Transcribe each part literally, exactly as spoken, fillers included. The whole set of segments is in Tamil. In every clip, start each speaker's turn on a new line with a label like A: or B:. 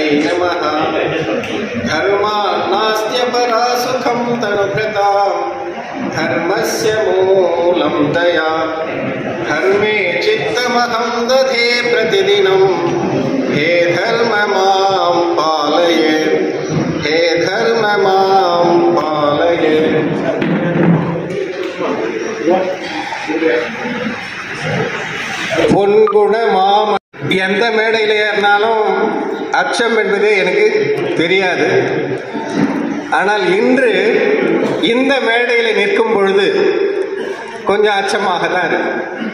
A: नमः। धर्मान्नास्त्य परा सुखं तनुभृतां धर्मस्य मूलं दया। धर्मे चित्तमहं दधे प्रतिदिनं हे धर्म मां पालय, हे धर्म मां पालय। பொன்குண மாம எந்த மேடையில் ஏறினாலும் அச்சம் என்பதே எனக்கு தெரியாது. ஆனால் இன்று இந்த மேடையில் நிற்கும் பொழுது கொஞ்சம் அச்சமாக தான் இருக்கு.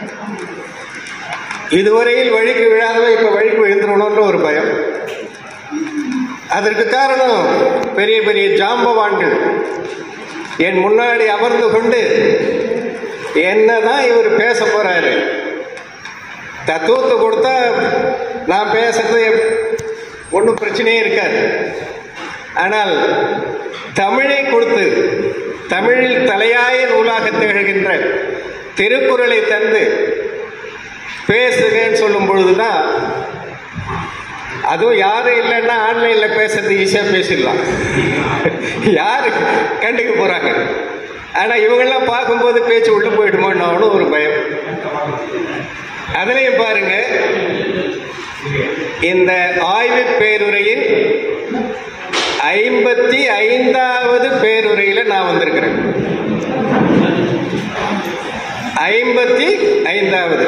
A: இதுவரையில் வழிக்கு விழாதவ இப்ப வழிக்கு விழுந்துடணும்ன்ற ஒரு பயம். அதற்கு காரணம் பெரிய பெரிய ஜாம்பவான்கள் என் முன்னாடி அமர்ந்து கொண்டு என்னதான் இவர் பேச போறாரு, தத்துவத்தை கொடுத்தா நான் பேசுறது ஒன்றும் பிரச்சனையே இருக்காது. ஆனால் தமிழை கொடுத்து தமிழில் தலையாய நூலாக திகழ்கின்ற திருக்குறளை தந்து பேசுகிறேன்னு சொல்லும் பொழுதுதான், அதுவும் யாரும் இல்லைன்னா ஆன்லைன்ல பேசுறது ஈஸியா பேசிடலாம், யாரு கண்டுக்க போறாங்க. ஆனா இவங்கெல்லாம் பார்க்கும்போது பேச்சு உள்ள போயிடுமோன்னு ஒரு பயம். அதுலயும் பாருங்க, இந்த ஆய்வு பேருரையின் ஐம்பத்தி ஐந்தாவது பேருரையில நான் வந்திருக்கிறேன். ஐம்பத்தி ஐந்தாவது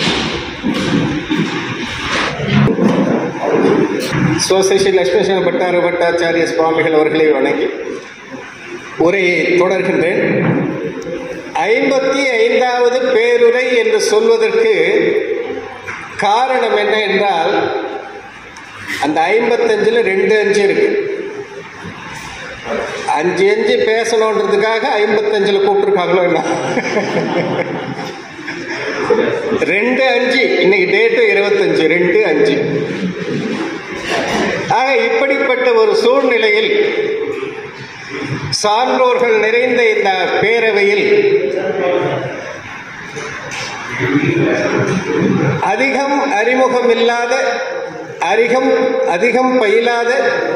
A: சோசேஷி லட்சுமி பட்டார பட்டாச்சாரிய சுவாமிகள் அவர்களை வணங்கி உரையை தொடர்கின்றேன். ஐம்பத்தி ஐந்தாவது பேருரை என்று சொல்வதற்கு காரணம் என்ன என்றால், அந்த ஐம்பத்தஞ்சுல ரெண்டு அஞ்சு இருக்கு. அஞ்சு அஞ்சு பேசணுன்றதுக்காக ஐம்பத்தஞ்சுல கூப்பிட்டுருக்காங்களோ என்ன? ரெண்டு அஞ்சு இன்னைக்கு டேட்டு இருபத்தஞ்சு, ரெண்டு அஞ்சு. ஆக இப்படிப்பட்ட ஒரு சூழ்நிலையில் சான்றோர்கள் நிறைந்த இந்த பேரவையில் அதிகம் அறிமுகம் இல்லாத, அதிகம் அதிகம் பயிலாத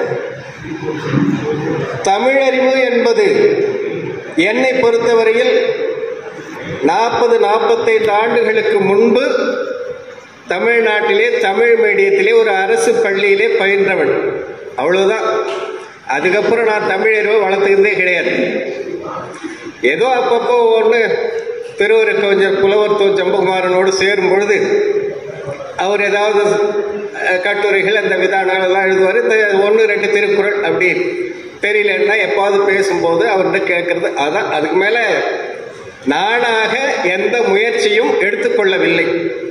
A: தமிழறிவு என்பது என்னை பொறுத்தவரையில் நாற்பது நாற்பத்தைந்து ஆண்டுகளுக்கு முன்பு தமிழ்நாட்டிலே தமிழ் மீடியத்திலே ஒரு அரசு பள்ளியிலே பயின்றவன், அவ்வளவுதான். அதுக்கப்புறம் நான் தமிழறிவை வளர்த்துக்கிறதே கிடையாது. ஏதோ அப்பப்போ ஒன்று திருவரு கவிஞர் புலவர்த்தோ ஜம்பகுமாரனோடு சேரும் பொழுது அவர் ஏதாவது கட்டுரைகள் அந்த விதானங்கள் எல்லாம் எழுதுவார். இந்த ஒன்று ரெண்டு திருக்குறள் அப்படி தெரியலன்னா எப்பாவது பேசும்போது அவர்கிட்ட கேட்கறது அதான். அதுக்கு மேல நானாக எந்த முயற்சியும் எடுத்துக்கொள்ளவில்லை.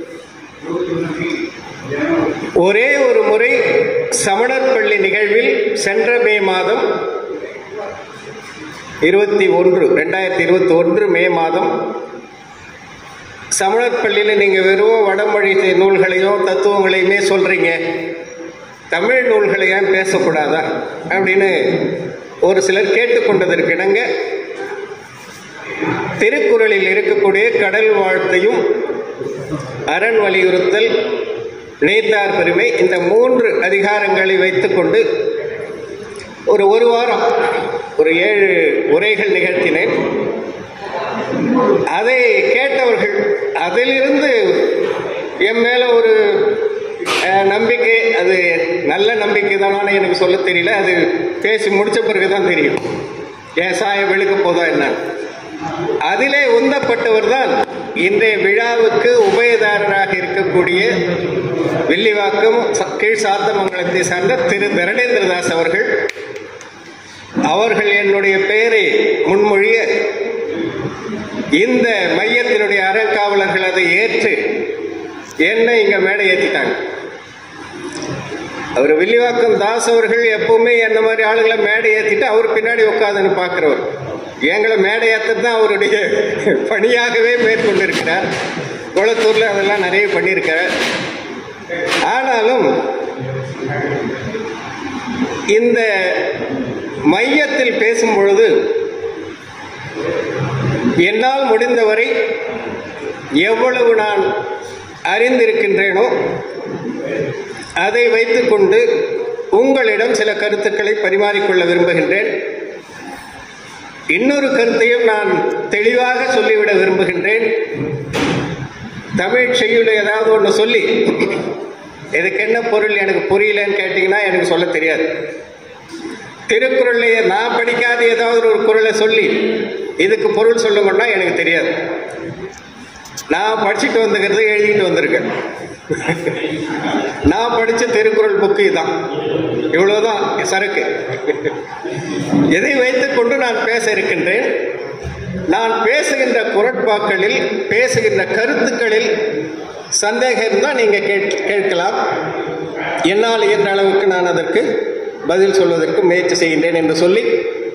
A: ஒரே ஒரு முறை சமணர் பள்ளி நிகழ்வில் சென்ற மே மாதம் இருபத்தி ஒன்று ரெண்டாயிரத்தி இருபத்தி ஒன்று மே மாதம் சமணர் பள்ளியில் நீங்க வெறும் வடமொழி நூல்களையோ தத்துவங்களையுமே சொல்றீங்க, தமிழ் நூல்களை ஏன் பேசக்கூடாதா அப்படின்னு ஒரு சிலர் கேட்டுக்கொண்டதற்கு இணங்க திருக்குறளில் இருக்கக்கூடிய கடல் வாழ்த்தையும் அரண் வலியுறுத்தல் நீத்தார் பெருமை இந்த மூன்று அதிகாரங்களை வைத்துக் கொண்டு ஒரு ஒரு வாரம் ஒரு ஏழு உரைகள் நிகழ்த்தினேன். அதை கேட்டவர்கள் அதிலிருந்து என் மேல ஒரு நம்பிக்கை, அது நல்ல நம்பிக்கை தானே எனக்கு சொல்ல தெரியல, அது பேசி முடிச்ச பிறகுதான் தெரியும் என் சாயம் வெளுக்க போதா என்ன. அதிலே உந்தப்பட்டவர் தான் இன்றைய விழாவுக்கு உபயதாரராக இருக்கக்கூடிய வில்லிவாக்கம் கீழ் சாத்தமங்கலத்தை சார்ந்த திரு தரணேந்திரதாஸ் அவர்கள். அவர்கள் என்னுடைய பெயரை முன்மொழிய இந்த மையத்தினுடைய அறங்காவலர்கள் அதை ஏற்று என்ன இங்க மேடை ஏற்றிட்டாங்க. அவர் வில்லிவாக்கம் தாஸ் அவர்கள் எப்பவுமே என்ன மாதிரி ஆளுங்களை மேடை ஏற்றிட்டு அவர் பின்னாடி உட்காதுன்னு பார்க்கிறவர். எங்களை மேடை ஏற்றது தான் அவருடைய பணியாகவே மேற்கொண்டிருக்கிறார். குளத்தூர்ல அதெல்லாம் நிறைய பண்ணியிருக்கிறார். ஆனாலும் இந்த மையத்தில் பேசும் பொழுது என்னால் முடிந்தவரை எவ்வளவு நான் அறிந்திருக்கின்றேனோ அதை வைத்துக்கொண்டு உங்களிடம் சில கருத்துக்களை பரிமாறிக்கொள்ள விரும்புகின்றேன். இன்னொரு கருத்தையும் நான் தெளிவாக சொல்லிவிட விரும்புகின்றேன். தமிழ் செய்யுள் ஏதாவது ஒன்று சொல்லி இதுக்கு என்ன பொருள் எனக்கு புரியலன்னு கேட்டீங்கன்னா எனக்கு சொல்ல தெரியாது. திருக்குறளையே நான் படிக்காத ஏதாவது ஒரு குறளை சொல்லி இதுக்கு பொருள் சொல்லுங்கன்னா எனக்கு தெரியாது. நான் படிச்சுட்டு வந்துக்கிறது எழுதிட்டு வந்திருக்கேன். நான் படிச்ச திருக்குறள் புக்கு தான், இவ்வளவுதான் சரக்கு. எதை வைத்துக் கொண்டு நான் பேச இருக்கின்றேன். நான் பேசுகின்ற குறட்பாக்களில், பேசுகின்ற கருத்துக்களில் சந்தேகம் இருந்தால் நீங்க கேட்கலாம். என்னால் என்ற அளவுக்கு நான் அதற்கு பதில் சொல்வதற்கு முயற்சி செய்கின்றேன் என்று சொல்லி,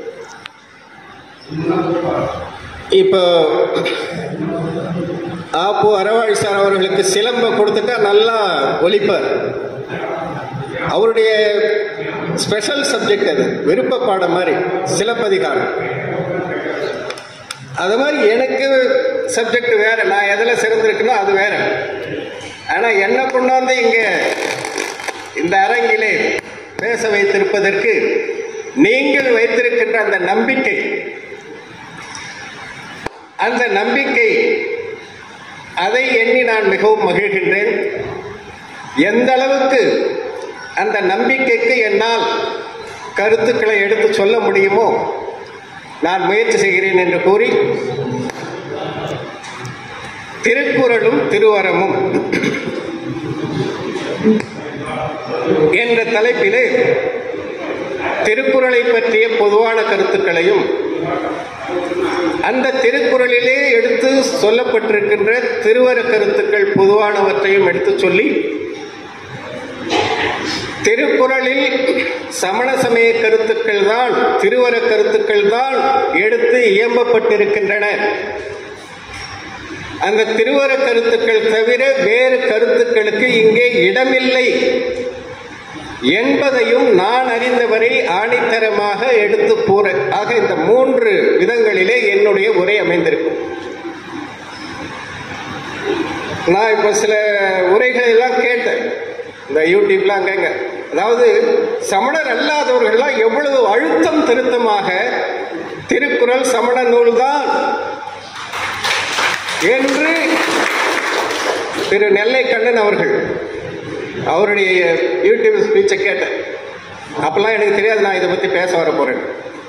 A: இப்போ ஆப்பு அரவாழி சார் அவர்களுக்கு சிலம்ப கொடுத்துட்டா நல்லா ஒலிப்பார். அவருடைய ஸ்பெஷல் சப்ஜெக்ட் அது, விருப்ப பாடம் மாதிரி சிலப்பதிகாரம். அது மாதிரி எனக்கு சப்ஜெக்ட் வேற, நான் எதில் சிறந்திருக்கனோ அது வேற. ஆனா என்ன கொண்டாந்து இங்க இந்த அரங்கிலே பேச வைத்திருப்பதற்கு நீங்கள் வைத்திருக்கின்ற அந்த நம்பிக்கை, அந்த நம்பிக்கை அதை எண்ணி நான் மிகவும் மகிழ்கின்றேன். எந்த அளவுக்கு அந்த நம்பிக்கைக்கு என்னால் கருத்துக்களை எடுத்து சொல்ல முடியுமோ நான் முயற்சி செய்கிறேன் என்று கூறி, திருக்குறளும் திருவரமும் என்ற தலைப்பிலே திருக்குறளை பற்றிய பொதுவான கருத்துக்களையும், அந்த திருக்குறளிலே எடுத்து சொல்லப்பட்டிருக்கின்ற திருவர கருத்துக்கள் பொதுவானவற்றையும் எடுத்து சொல்லி, திருக்குறளில் சமண சமய கருத்துக்கள் தான், திருவர கருத்துக்கள் தான் எடுத்து இயம்பப்பட்டிருக்கின்றன. அந்த திருவர கருத்துக்கள் தவிர வேறு கருத்துக்களுக்கு இங்கே இடமில்லை என்பதையும் நான் அறிந்தவரை ஆணித்தரமாக எடுத்து கூற. ஆக இந்த மூன்று விதங்களிலே என்னுடைய உரை அமைந்திருக்கும். நான் இப்ப சில உரைகளை எல்லாம் கேட்டேன் இந்த யூடியூப்ல அங்கங்க. அதாவது சமணர் அல்லாதவர்கள்லாம் எவ்வளவு அழுத்தம் திருத்தமாக திருக்குறள் சமண நூல் தான் என்று திரு நெல்லை கண்ணன் அவர்கள் அவருடைய யூடியூப் ஸ்பீச்சை கேட்டேன். அப்பெல்லாம் எனக்கு தெரியாது நான் இதை பத்தி பேச வர போறேன்.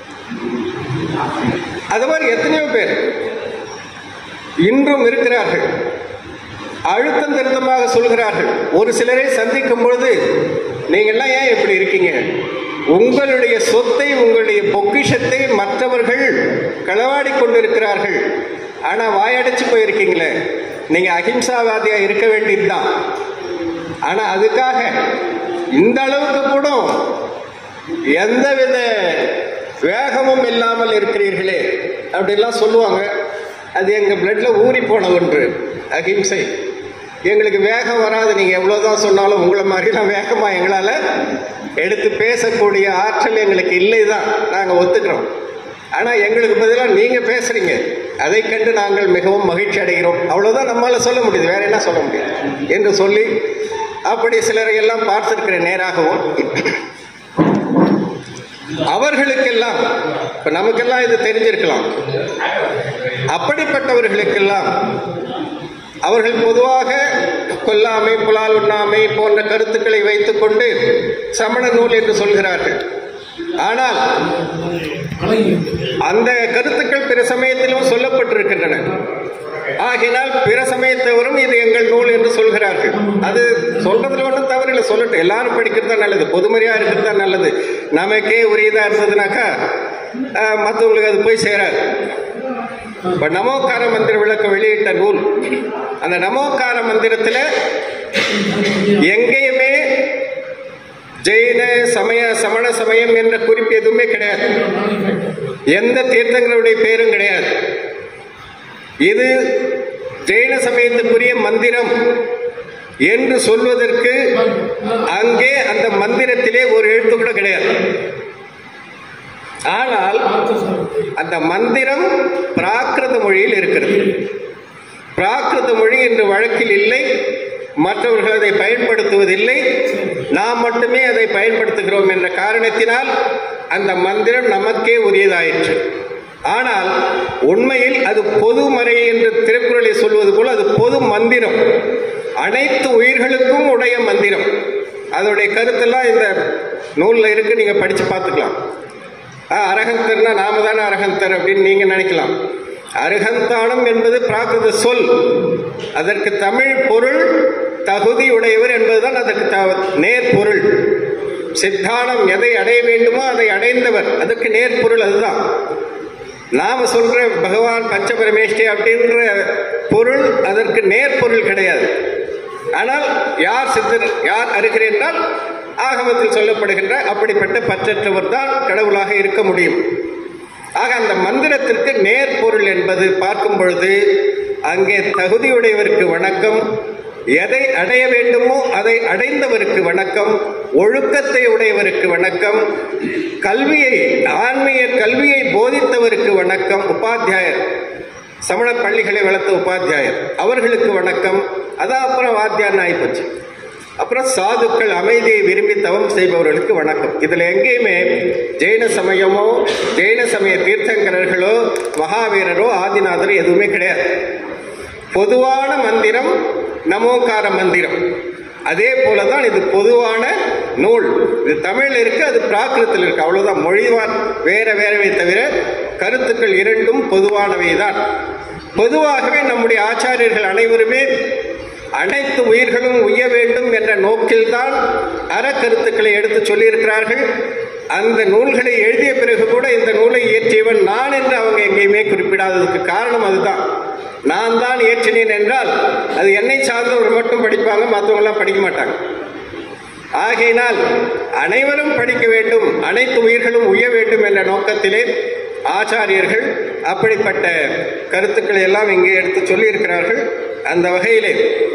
A: அது மாதிரி எத்தனையோ பேர் இன்றும் இருக்கிறார்கள், அழுத்தம் திருத்தமாக சொல்கிறார்கள். ஒரு சிலரை சந்திக்கும் பொழுது நீங்கள்லாம் ஏன் இப்படி இருக்கீங்க, உங்களுடைய சொத்தை, உங்களுடைய பொக்கிஷத்தை மற்றவர்கள் களவாடி கொண்டிருக்கிறார்கள், ஆனா வாயடைச்சு போயிருக்கீங்களே, நீங்க அஹிம்சாவாதியா இருக்க வேண்டியதுதான், ஆனா அதுக்காக இந்த அளவுக்கு கூட எந்தவித வேகமும் இல்லாமல் இருக்கிறீர்களே அப்படிலாம் சொல்லுவாங்க. அது எங்க பிளட்ல ஊறி போன ஒன்று அஹிம்சை. எங்களுக்கு வேகம் வராது, நீங்க எவ்வளவுதான் சொன்னாலும் உங்களை மாதிரிலாம் வேகமா எங்களால எடுத்து பேசக்கூடிய ஆற்றல் எங்களுக்கு இல்லைதான், நாங்க ஒத்துக்கிறோம். ஆனா எங்களுக்கு பதிலாக நீங்க பேசுறீங்க, அதை கண்டு நாங்கள் மிகவும் மகிழ்ச்சி அடைகிறோம். அவ்வளவுதான் நம்மளால சொல்ல முடியுது, வேற என்ன சொல்ல முடியும் என்று சொல்லி அப்படி சிலரை எல்லாம் பார்த்திருக்கிறேன் நேராகவும். அவர்களுக்கெல்லாம் இப்ப நமக்கெல்லாம் இது தெரிஞ்சிருக்கலாம். அப்படிப்பட்டவர்களுக்கெல்லாம் அவர்கள் பொதுவாக கொல்லாமை, புலால் உண்ணாமை போன்ற கருத்துக்களை வைத்துக் கொண்டு சமண நூல் என்று சொல்கிறார்கள். ஆனால் அந்த கருத்துக்கள் பிற சமயத்திலும் சொல்லப்பட்டிருக்கின்றன. ஆகினால் பிற சமயத்தவரும் இது எங்கள் நூல் என்று சொல்கிறார்கள். அது சொல்றதுல ஒன்றும் தவறு இல்லை, சொல்லட்டும். எல்லாரும் படிக்கிறது தான் நல்லது, பொதுமறையா இருக்கிறது தான் நல்லது. நமக்கே உரியதா இருந்ததுனாக்கா மற்றவங்களுக்கு அது போய் சேராது. இப்ப நமோக்கார மந்திர விளக்க வெளியிட்ட நூல், அந்த நமோக்கார மந்திரத்துல எங்கேயுமே ஜெயின சமய சமண சமயம் என்ற குறிப்பு எதுவுமே கிடையாது. எந்த தீர்த்தங்களுடைய பேரும் கிடையாது. இது ஜெயின சமயத்துக்குரிய மந்திரம் என்று சொல்வதற்கு அங்கே அந்த மந்திரத்திலே ஒரு எழுத்து கூட கிடையாது. ஆனால் அந்த மந்திரம் பிராகிருத மொழியில் இருக்கிறது. பிராகிருத மொழி என்று வழக்கில் இல்லை. மற்றவர்கள் அதை பயன்படுத்துவதில்லை, நாம் மட்டுமே அதை பயன்படுத்துகிறோம் என்ற காரணத்தினால் அந்த மந்திரம் நமக்கே உரியதாயிற்று. ஆனால் உண்மையில் அது பொதுமறை என்று திருக்குறளை சொல்வது போல அது பொது மந்திரம், அனைத்து உயிர்களுக்கும் உடைய மந்திரம். அதோடைய கருத்தெல்லாம் இந்த நூலில் இருக்கு, நீங்க படிச்சு பார்த்துக்கலாம். அரகந்தர்னா நாம தானே அரகந்தர் அப்படின்னு நீங்க நினைக்கலாம். அருகந்தானம் என்பது பிராகிருத சொல், அதற்கு தமிழ் பொருள் தகுதி உடையவர் என்பதுதான் அதற்கு நேர் பொருள். சித்தானம் எதை அடைய வேண்டுமோ அதை அடைந்தவர், அதற்கு நேர் பொருள் அதுதான். நாம சொல்ற பகவான் பஞ்சபரமேஷ்டி அப்படின்ற பொருள் அதற்கு நேர் பொருள் கிடையாது. ஆனால் யார் சித்தர் யார் அருகிறேன் என்றால் ஆகமத்தில் சொல்லப்படுகின்ற அப்படிப்பட்ட பற்றற்றவர் தான் கடவுளாக இருக்க முடியும். ஆக அந்த மந்திரத்திற்கு நேர் பொருள் என்பது பார்க்கும் பொழுது அங்கே தகுதியுடையவருக்கு வணக்கம், எதை அடைய வேண்டுமோ அதை அடைந்தவருக்கு வணக்கம், ஒழுக்கத்தை உடையவருக்கு வணக்கம், கல்வியை ஆன்மீக கல்வியை போதித்தவருக்கு வணக்கம், உபாத்தியாயர் சமண பள்ளிகளை வளர்த்த உபாத்தியாயர் அவர்களுக்கு வணக்கம். அதான் அப்புறம் வாத்தியார் ஆயிப்போச்சு. அப்புறம் சாதுக்கள் அமைதியை விரும்பி தவம் செய்பவர்களுக்கு வணக்கம். இதுல எங்கேயுமே ஜெயின சமயமோ ஜெயின சமய தீர்த்தங்கரர்களோ மகாவீரரோ ஆதிநாதரோ எதுவுமே கிடையாது. பொதுவான மந்திரம் நமோகார மந்திரம். அதே போலதான் இது பொதுவான நூல். இது தமிழ் இருக்கு, அது பிராகிருத்தில் இருக்கு, அவ்வளவுதான். மொழிவார் வேற வேறவை தவிர கருத்துக்கள் இரண்டும் பொதுவானவை தான். பொதுவாகவே நம்முடைய ஆச்சாரியர்கள் அனைவருமே அனைத்து உயிர்களும் உய்ய வேண்டும் என்ற நோக்கில்தான் அறக்கருத்துக்களை எடுத்து சொல்லியிருக்கிறார்கள். அந்த நூல்களை எழுதிய பிறகு கூட இந்த நூலை இயற்றியவன் நான் என்று அவங்க எங்கேயுமே குறிப்பிடாததுக்கு காரணம் அதுதான். நான் தான் இயற்றினேன் என்றால் அது என்னை சார்ந்தவர்கள் மட்டும் படிப்பாங்க, மற்றவங்க எல்லாம் படிக்க மாட்டாங்க. ஆகையினால் அனைவரும் படிக்க வேண்டும், அனைத்து உயிர்களும் உய்ய வேண்டும் என்ற நோக்கத்திலே ஆச்சாரியர்கள் அப்படிப்பட்ட கருத்துக்களை எல்லாம் இங்கே எடுத்து சொல்லி இருக்கிறார்கள். அந்த வகையிலே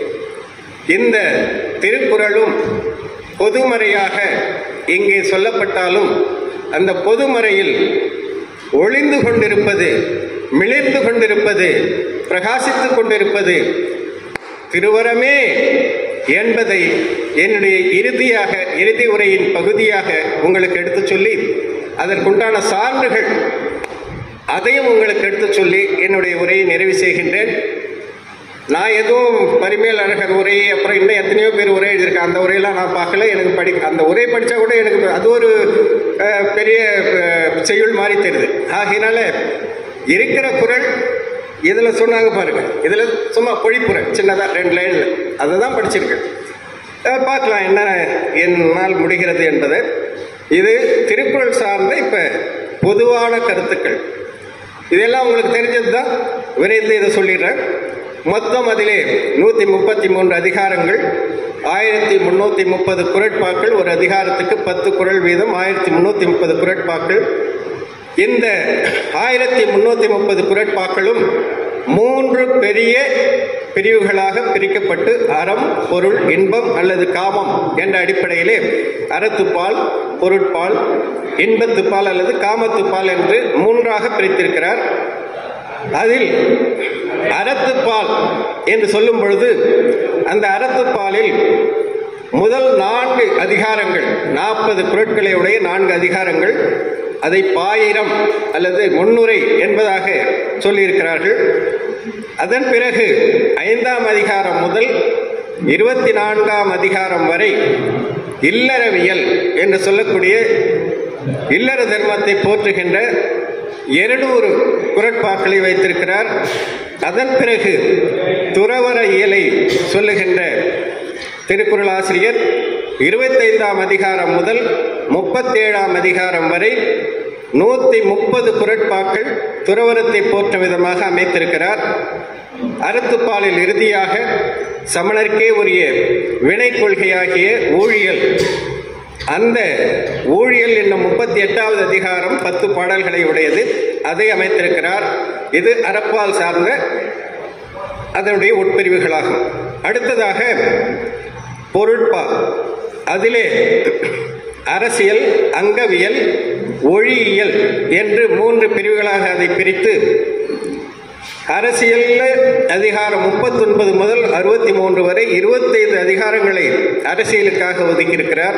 A: இந்த திருக்குறளும் பொதுமறையாக இங்கே சொல்லப்பட்டாலும் அந்த பொதுமறையில் ஒளிந்து கொண்டிருப்பது, மிளிர்ந்து கொண்டிருப்பது, பிரகாசித்துக் கொண்டிருப்பது திருவரமே என்பதை என்னுடைய இறுதியாக இறுதி உரையின் பகுதியாக உங்களுக்கு எடுத்து சொல்லி அதற்குண்டான சான்றுகள் அதையும் உங்களுக்கு எடுத்து சொல்லி என்னுடைய உரையை நிறைவு செய்கின்றேன். நான் எதுவும் பரிமேல் அழகர் உரை, அப்புறம் இன்னும் எத்தனையோ பேர் உரை எழுதியிருக்கேன், அந்த உரையெல்லாம் நான் பார்க்கல. எனக்கு படி அந்த உரை படித்தா கூட எனக்கு அது ஒரு பெரிய செய்யுள் மாதிரி தெரியுது. ஆகையினால இருக்கிற குறள் இதில் சொன்னாங்க பாருங்க, இதில் சும்மா பொழிப்புரை சின்னதாக ரெண்டு லைனில் அதை தான் படிச்சிருக்கேன். பார்க்கலாம் என்ன என்னால் முடிகிறது என்பதை. இது திருக்குறள் சார்ந்த இப்போ பொதுவான கருத்துக்கள். இதெல்லாம் உங்களுக்கு தெரிஞ்சது தான், விரைந்து இதை சொல்லிடுறேன். மொத்தம் அதிலே நூற்றி முப்பத்தி மூன்று அதிகாரங்கள், ஆயிரத்தி முன்னூற்றி முப்பது குறட்பாக்கள், ஒரு அதிகாரத்துக்கு பத்து குறள் வீதம், ஆயிரத்தி முன்னூற்றி முப்பது குறட்பாக்கள். இந்த ஆயிரத்தி முன்னூற்றி முப்பது குறட்பாக்களும் மூன்று பெரிய பிரிவுகளாக பிரிக்கப்பட்டு அறம், பொருள், இன்பம் அல்லது காமம் என்ற அடிப்படையிலே அறத்துப்பால், பொருட்பால், இன்பத்துப்பால் அல்லது காமத்துப்பால் என்று மூன்றாக பிரித்திருக்கிறார். அதில் அறத்துப்பால் என்று சொல்லும் பொழுது அந்த அறத்துப்பாலில் முதல் நான்கு அதிகாரங்கள், நாற்பது குறட்களை உடைய நான்கு அதிகாரங்கள், அதை பாயிரம் அல்லது முன்னுரை என்பதாக சொல்லியிருக்கிறார்கள். அதன் பிறகு ஐந்தாம் அதிகாரம் முதல் இருபத்தி நான்காம் அதிகாரம் வரை இல்லறவியல் என்று சொல்லக்கூடிய இல்லற தர்மத்தை போற்றுகின்ற இருநூறு குறட்பாக்களை வைத்திருக்கிறார். அதன் பிறகு துறவற இயலை சொல்லுகின்ற திருக்குறள் ஆசிரியர் இருபத்தைந்தாம் அதிகாரம் முதல் முப்பத்தேழாம் அதிகாரம் வரை நூத்தி முப்பது குறட்பாக்கள் துறவரத்தை போற்ற விதமாக அமைத்திருக்கிறார். அறத்துப்பாலில் இறுதியாக சமணர்க்கே உரிய வினை கொள்கையாகிய ஊழியல், அந்த ஊழியல் என்னும் முப்பத்தி எட்டாவது அதிகாரம் பத்து பாடல்களை உடையது, அதை அமைத்திருக்கிறார். இது அறப்பால் சார்ந்த அதனுடைய உட்பிரிவுகளாகும். அடுத்ததாக பொருட்பால், அதிலே அரசியல், அங்கவியல், ஒழியியல் என்று மூன்று பிரிவுகளாக அதை பிரித்து அரசியல் அதிகாரம் முப்பத்தி ஒன்பது முதல் அறுபத்தி மூன்று வரை இருபத்தைந்து அதிகாரங்களை அரசியலுக்காக ஒதுக்கியிருக்கிறார்.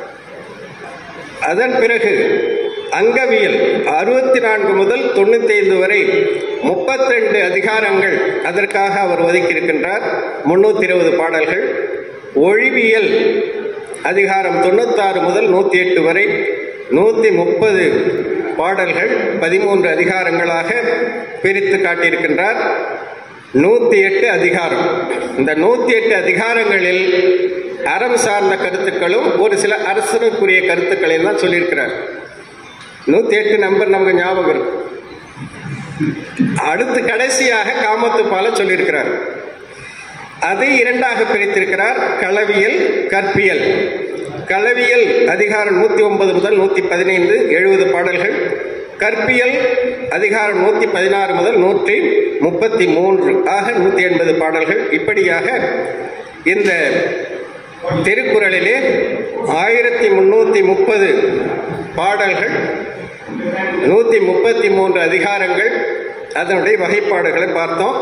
A: அதன் பிறகு அங்கவியல் அறுபத்தி நான்கு முதல் தொண்ணூத்தி ஐந்து வரை முப்பத்தி ரெண்டு அதிகாரங்கள் அதற்காக அவர் ஒதுக்கியிருக்கின்றார், முன்னூத்தி இருபது பாடல்கள். ஒழிவியல் அதிகாரம் தொண்ணூத்தாறு முதல் நூத்தி எட்டு வரை நூத்தி முப்பது பாடல்கள் பதிமூன்று அதிகாரங்களாக பிரித்து காட்டியிருக்கின்றார். நூத்தி எட்டு அதிகாரம். இந்த நூத்தி எட்டு அதிகாரங்களில் அறம் சார்ந்த கருத்துக்களும் ஒரு சில அரசனுக்குரிய கருத்துக்களை தான் சொல்லியிருக்கிறார். நூத்தி எட்டு நம்பர் நமக்கு ஞாபகம் இருக்கு. அடுத்து கடைசியாக காமத்து பால சொல்லியிருக்கிறார். அதை இரண்டாக பிரித்திருக்கிறார், களவியல் கற்பியல். களவியல் அதிகாரம் நூத்தி ஒன்பது முதல் நூத்தி பதினைந்து எழுபது பாடல்கள். கற்பியல் அதிகாரம் நூத்தி பதினாறு முதல் நூற்றி முப்பத்தி மூன்று ஆக நூத்தி எண்பது பாடல்கள். இப்படியாக இந்த திருக்குறளிலே ஆயிரத்தி முன்னூத்தி முப்பது பாடல்கள், நூத்தி முப்பத்தி மூன்று அதிகாரங்கள், அதனுடைய வகைப்பாடுகளை பார்த்தோம்.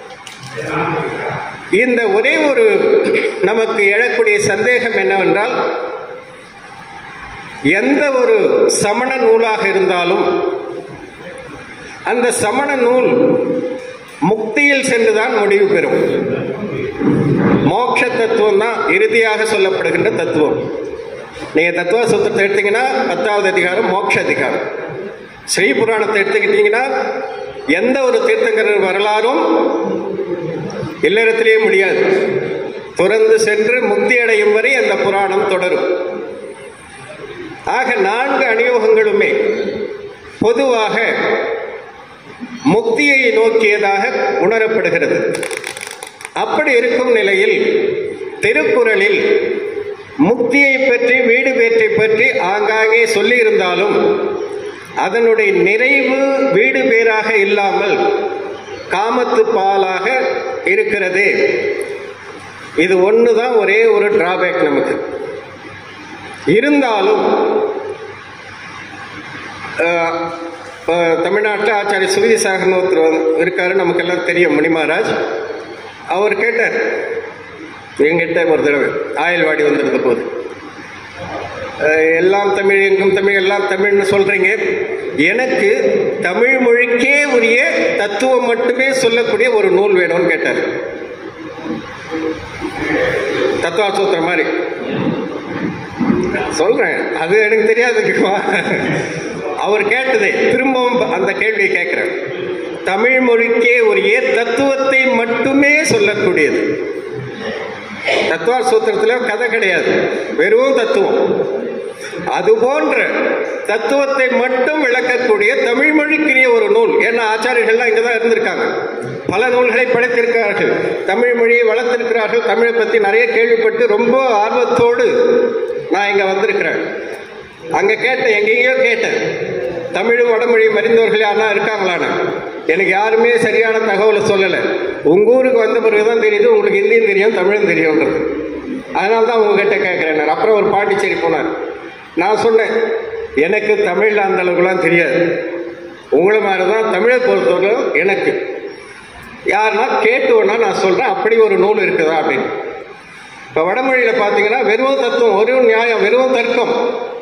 A: இந்த ஒரே ஒரு நமக்கு எழக்கூடிய சந்தேகம் என்னவென்றால், எந்த ஒரு சமண நூலாக இருந்தாலும் அந்த சமண நூல் முக்தியில் சென்றுதான் முடிவு பெறும். மோட்ச தத்துவம் தான் இறுதியாக சொல்லப்படுகின்ற தத்துவம். நீங்க தத்துவ சூத்திரத்தை எடுத்தீங்கன்னா பத்தாவது அதிகாரம் மோட்ச அதிகாரம். ஸ்ரீ புராணத்தை எடுத்துக்கிட்டீங்கன்னா எந்த ஒரு தீர்த்தங்கரர் வரலாறும் இல்லறத்திலேயே முடியாது. துறந்து சென்று முக்தி அடையும் வரை அந்த புராணம் தொடரும். ஆக நான்கு அநியோகங்களுமே பொதுவாக முக்தியை நோக்கியதாக உணரப்படுகிறது. அப்படி இருக்கும் நிலையில் திருக்குறளில் முக்தியை பற்றி வீடு பேற்றை பற்றி ஆங்காங்கே சொல்லி இருந்தாலும் அதனுடைய நிறைவு வீடு பேராக இல்லாமல் காமத்து பாலாக இருக்கிறது. இது ஒண்ணுதான் ஒரே ஒரு டிராபேக் நமக்கு. இருந்தாலும் தமிழ்நாட்டில் ஆச்சாரிய சுருதி சாகர்னு ஒருத்தர் இருக்காரு, நமக்கு எல்லாம் தெரியும், மணிமாராஜ். அவர் கேட்டார் எங்கிட்ட ஒரு தடவை ஆயல்வாடி வந்திருந்த போது, எல்லாம் தமிழ் எங்கும் தமிழ் எல்லாம் தமிழ்னு சொல்றீங்க, எனக்கு தமிழ் மொழிக்கே உரிய தத்துவம் மட்டுமே சொல்லக்கூடிய ஒரு நூல் வேணும்னு கேட்டார். தத்துவ சூத்திரம் மாதிரி சொல்றேன், அது எனக்கு தெரியாதுக்குமா. அவர் கேட்டதே திரும்பவும் அந்த கேள்வியை கேட்கிறேன். தமிழ் மொழிக்கே உரிய தத்துவத்தை மட்டுமே சொல்லக்கூடியது. தத்துவ சூத்திரத்தில் கதை கிடையாது, வெறும் தத்துவம். அது போன்ற தத்துவத்தை மட்டும் விளக்கக்கூடிய தமிழ் மொழிக்குரிய ஒரு நூல். ஏன்னா ஆச்சாரியர்கள்லாம் இங்கதான் இருந்திருக்காங்க, பல நூல்களை படைத்திருக்கிறார்கள், தமிழ் மொழியை வளர்த்திருக்கிறார்கள். தமிழை பத்தி நிறைய கேள்விப்பட்டு ரொம்ப ஆர்வத்தோடு நான் இங்க வந்திருக்கிறேன். அங்க கேட்டேன், எங்கெங்கயோ கேட்டேன், தமிழும் வடமொழியும் அறிந்தவர்கள் யாரா இருக்காங்களான்னு. எனக்கு யாருமே சரியான தகவலை சொல்லலை. உங்க ஊருக்கு வந்த பிறகுதான் தெரியுது உங்களுக்கு ஹிந்தியும் தெரியும் தமிழும் தெரியும்ன்றது. அதனால தான் உங்ககிட்ட கேட்கிறேன். அப்புறம் ஒரு பாண்டிச்சேரி போனார். நான் சொன்னேன், எனக்கு தமிழ்ல அந்த அளவுக்குலாம் தெரியாது, உங்களை மாதிரிதான் தமிழை பொறுத்தவரை எனக்கு யாருன்னா கேட்டுவேன்னா நான் சொல்றேன், அப்படி ஒரு நூல் இருக்குதா அப்படின்னு. இப்ப வடமொழியில பாத்தீங்கன்னா வெறும் தத்துவம், வெறும் நியாயம், வெறும் தர்க்கம்,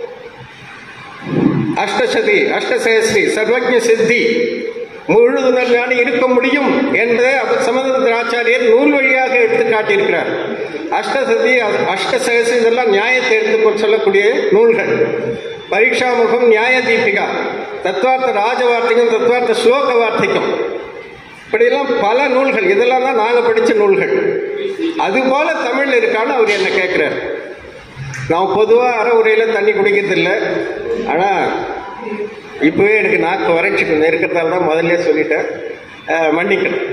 A: அஷ்டசதி அஷ்டசேஸ்ரீ சர்வஜ சித்தி முழுதுணர் ஞானி இருக்க முடியும் என்பதை சமதந்திர ஆச்சாரியர் நூல் வழியாக எடுத்து காட்டியிருக்கிறார். அஷ்டசதி அஷ்டசேஸ்ரீ இதெல்லாம் நியாயத்தை எடுத்துக்கொண்டு சொல்லக்கூடிய நூல்கள். பரீட்சா முகம் நியாய தீபிகா, தத்துவார்த்த ராஜவார்த்திகம், தத்துவார்த்த ஸ்லோக வார்த்திகம், இப்படியெல்லாம் பல நூல்கள். இதெல்லாம் தான் நாங்கள் படித்த நூல்கள். அதுபோல தமிழ் இருக்கான்னு அவர் என்ன கேட்கிறார். நான் பொதுவாக அற உரையில தண்ணி குடிக்கிறது இல்லை, ஆனால் இப்பவே எனக்கு நாக்கு வறட்சிக்கு இருக்கிறதால தான் முதல்ல சொல்லிட்டேன், மன்னிக்கணும்.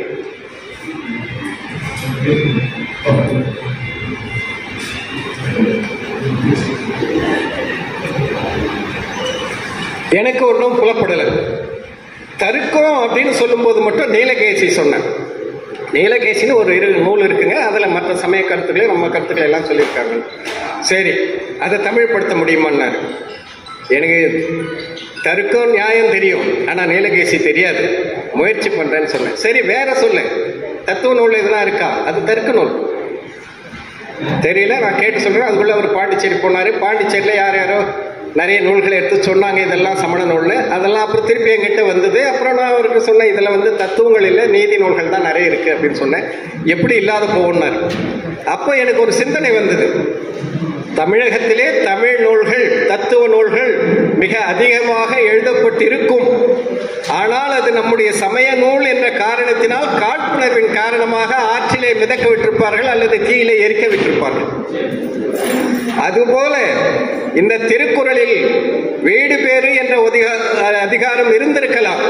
A: எனக்கு ஒன்றும் புலப்படலை. தருக்கம் அப்படின்னு சொல்லும் போது மட்டும் நீலகேசி சொன்னேன். நீலகேசின்னு ஒரு இரு நூல் இருக்குங்க, அதில் மற்ற சமய கருத்துக்களை நம்ம கருத்துக்களை எல்லாம் சொல்லியிருக்காங்க. சரி, அதை தமிழ்படுத்த முடியுமான்னாரு. எனக்கு தருக்கம் நியாயம் தெரியும், ஆனால் நீலகேசி தெரியாது. முயற்சி பண்றேன்னு சொன்னேன். சரி வேற சொல்லு, தத்துவ நூல் இதெல்லாம் இருக்கா? அது தர்க்க நூல். தெரியல, நான் கேட்டு சொல்றேன். அதுக்குள்ள அவர் பாண்டிச்சேரி போனாரு. பாண்டிச்சேரியில யார் யாரோ நிறைய நூல்களை எடுத்து சொன்னாங்க, இதெல்லாம் சமண நூல்னு. அதெல்லாம் அப்புறம் திருப்பி என்கிட்ட வந்தது. அப்புறம் நான் அவருக்கு சொன்னேன், இதுல வந்து தத்துவங்கள் இல்லை, நீதி நூல்கள் தான் நிறைய இருக்கு அப்படின்னு சொன்னேன். எப்படி இல்லாத போனார். அப்போ எனக்கு ஒரு சிந்தனை வந்தது, தமிழகத்திலே தமிழ் நூல்கள், தத்துவ நூல்கள் மிக அதிகமாக எழுதப்பட்டிருக்கும். ஆனால் அது நம்முடைய சமய நூல் என்ற காரணத்தினால், காழ்ப்புணர்வின் காரணமாக ஆற்றிலே மிதக்க விட்டிருப்பார்கள் அல்லது தீயிலே எரிக்க விட்டிருப்பார்கள். அதுபோல இந்த திருக்குறளில் வீடு பேறு என்ற அதிகாரம் இருந்திருக்கலாம்.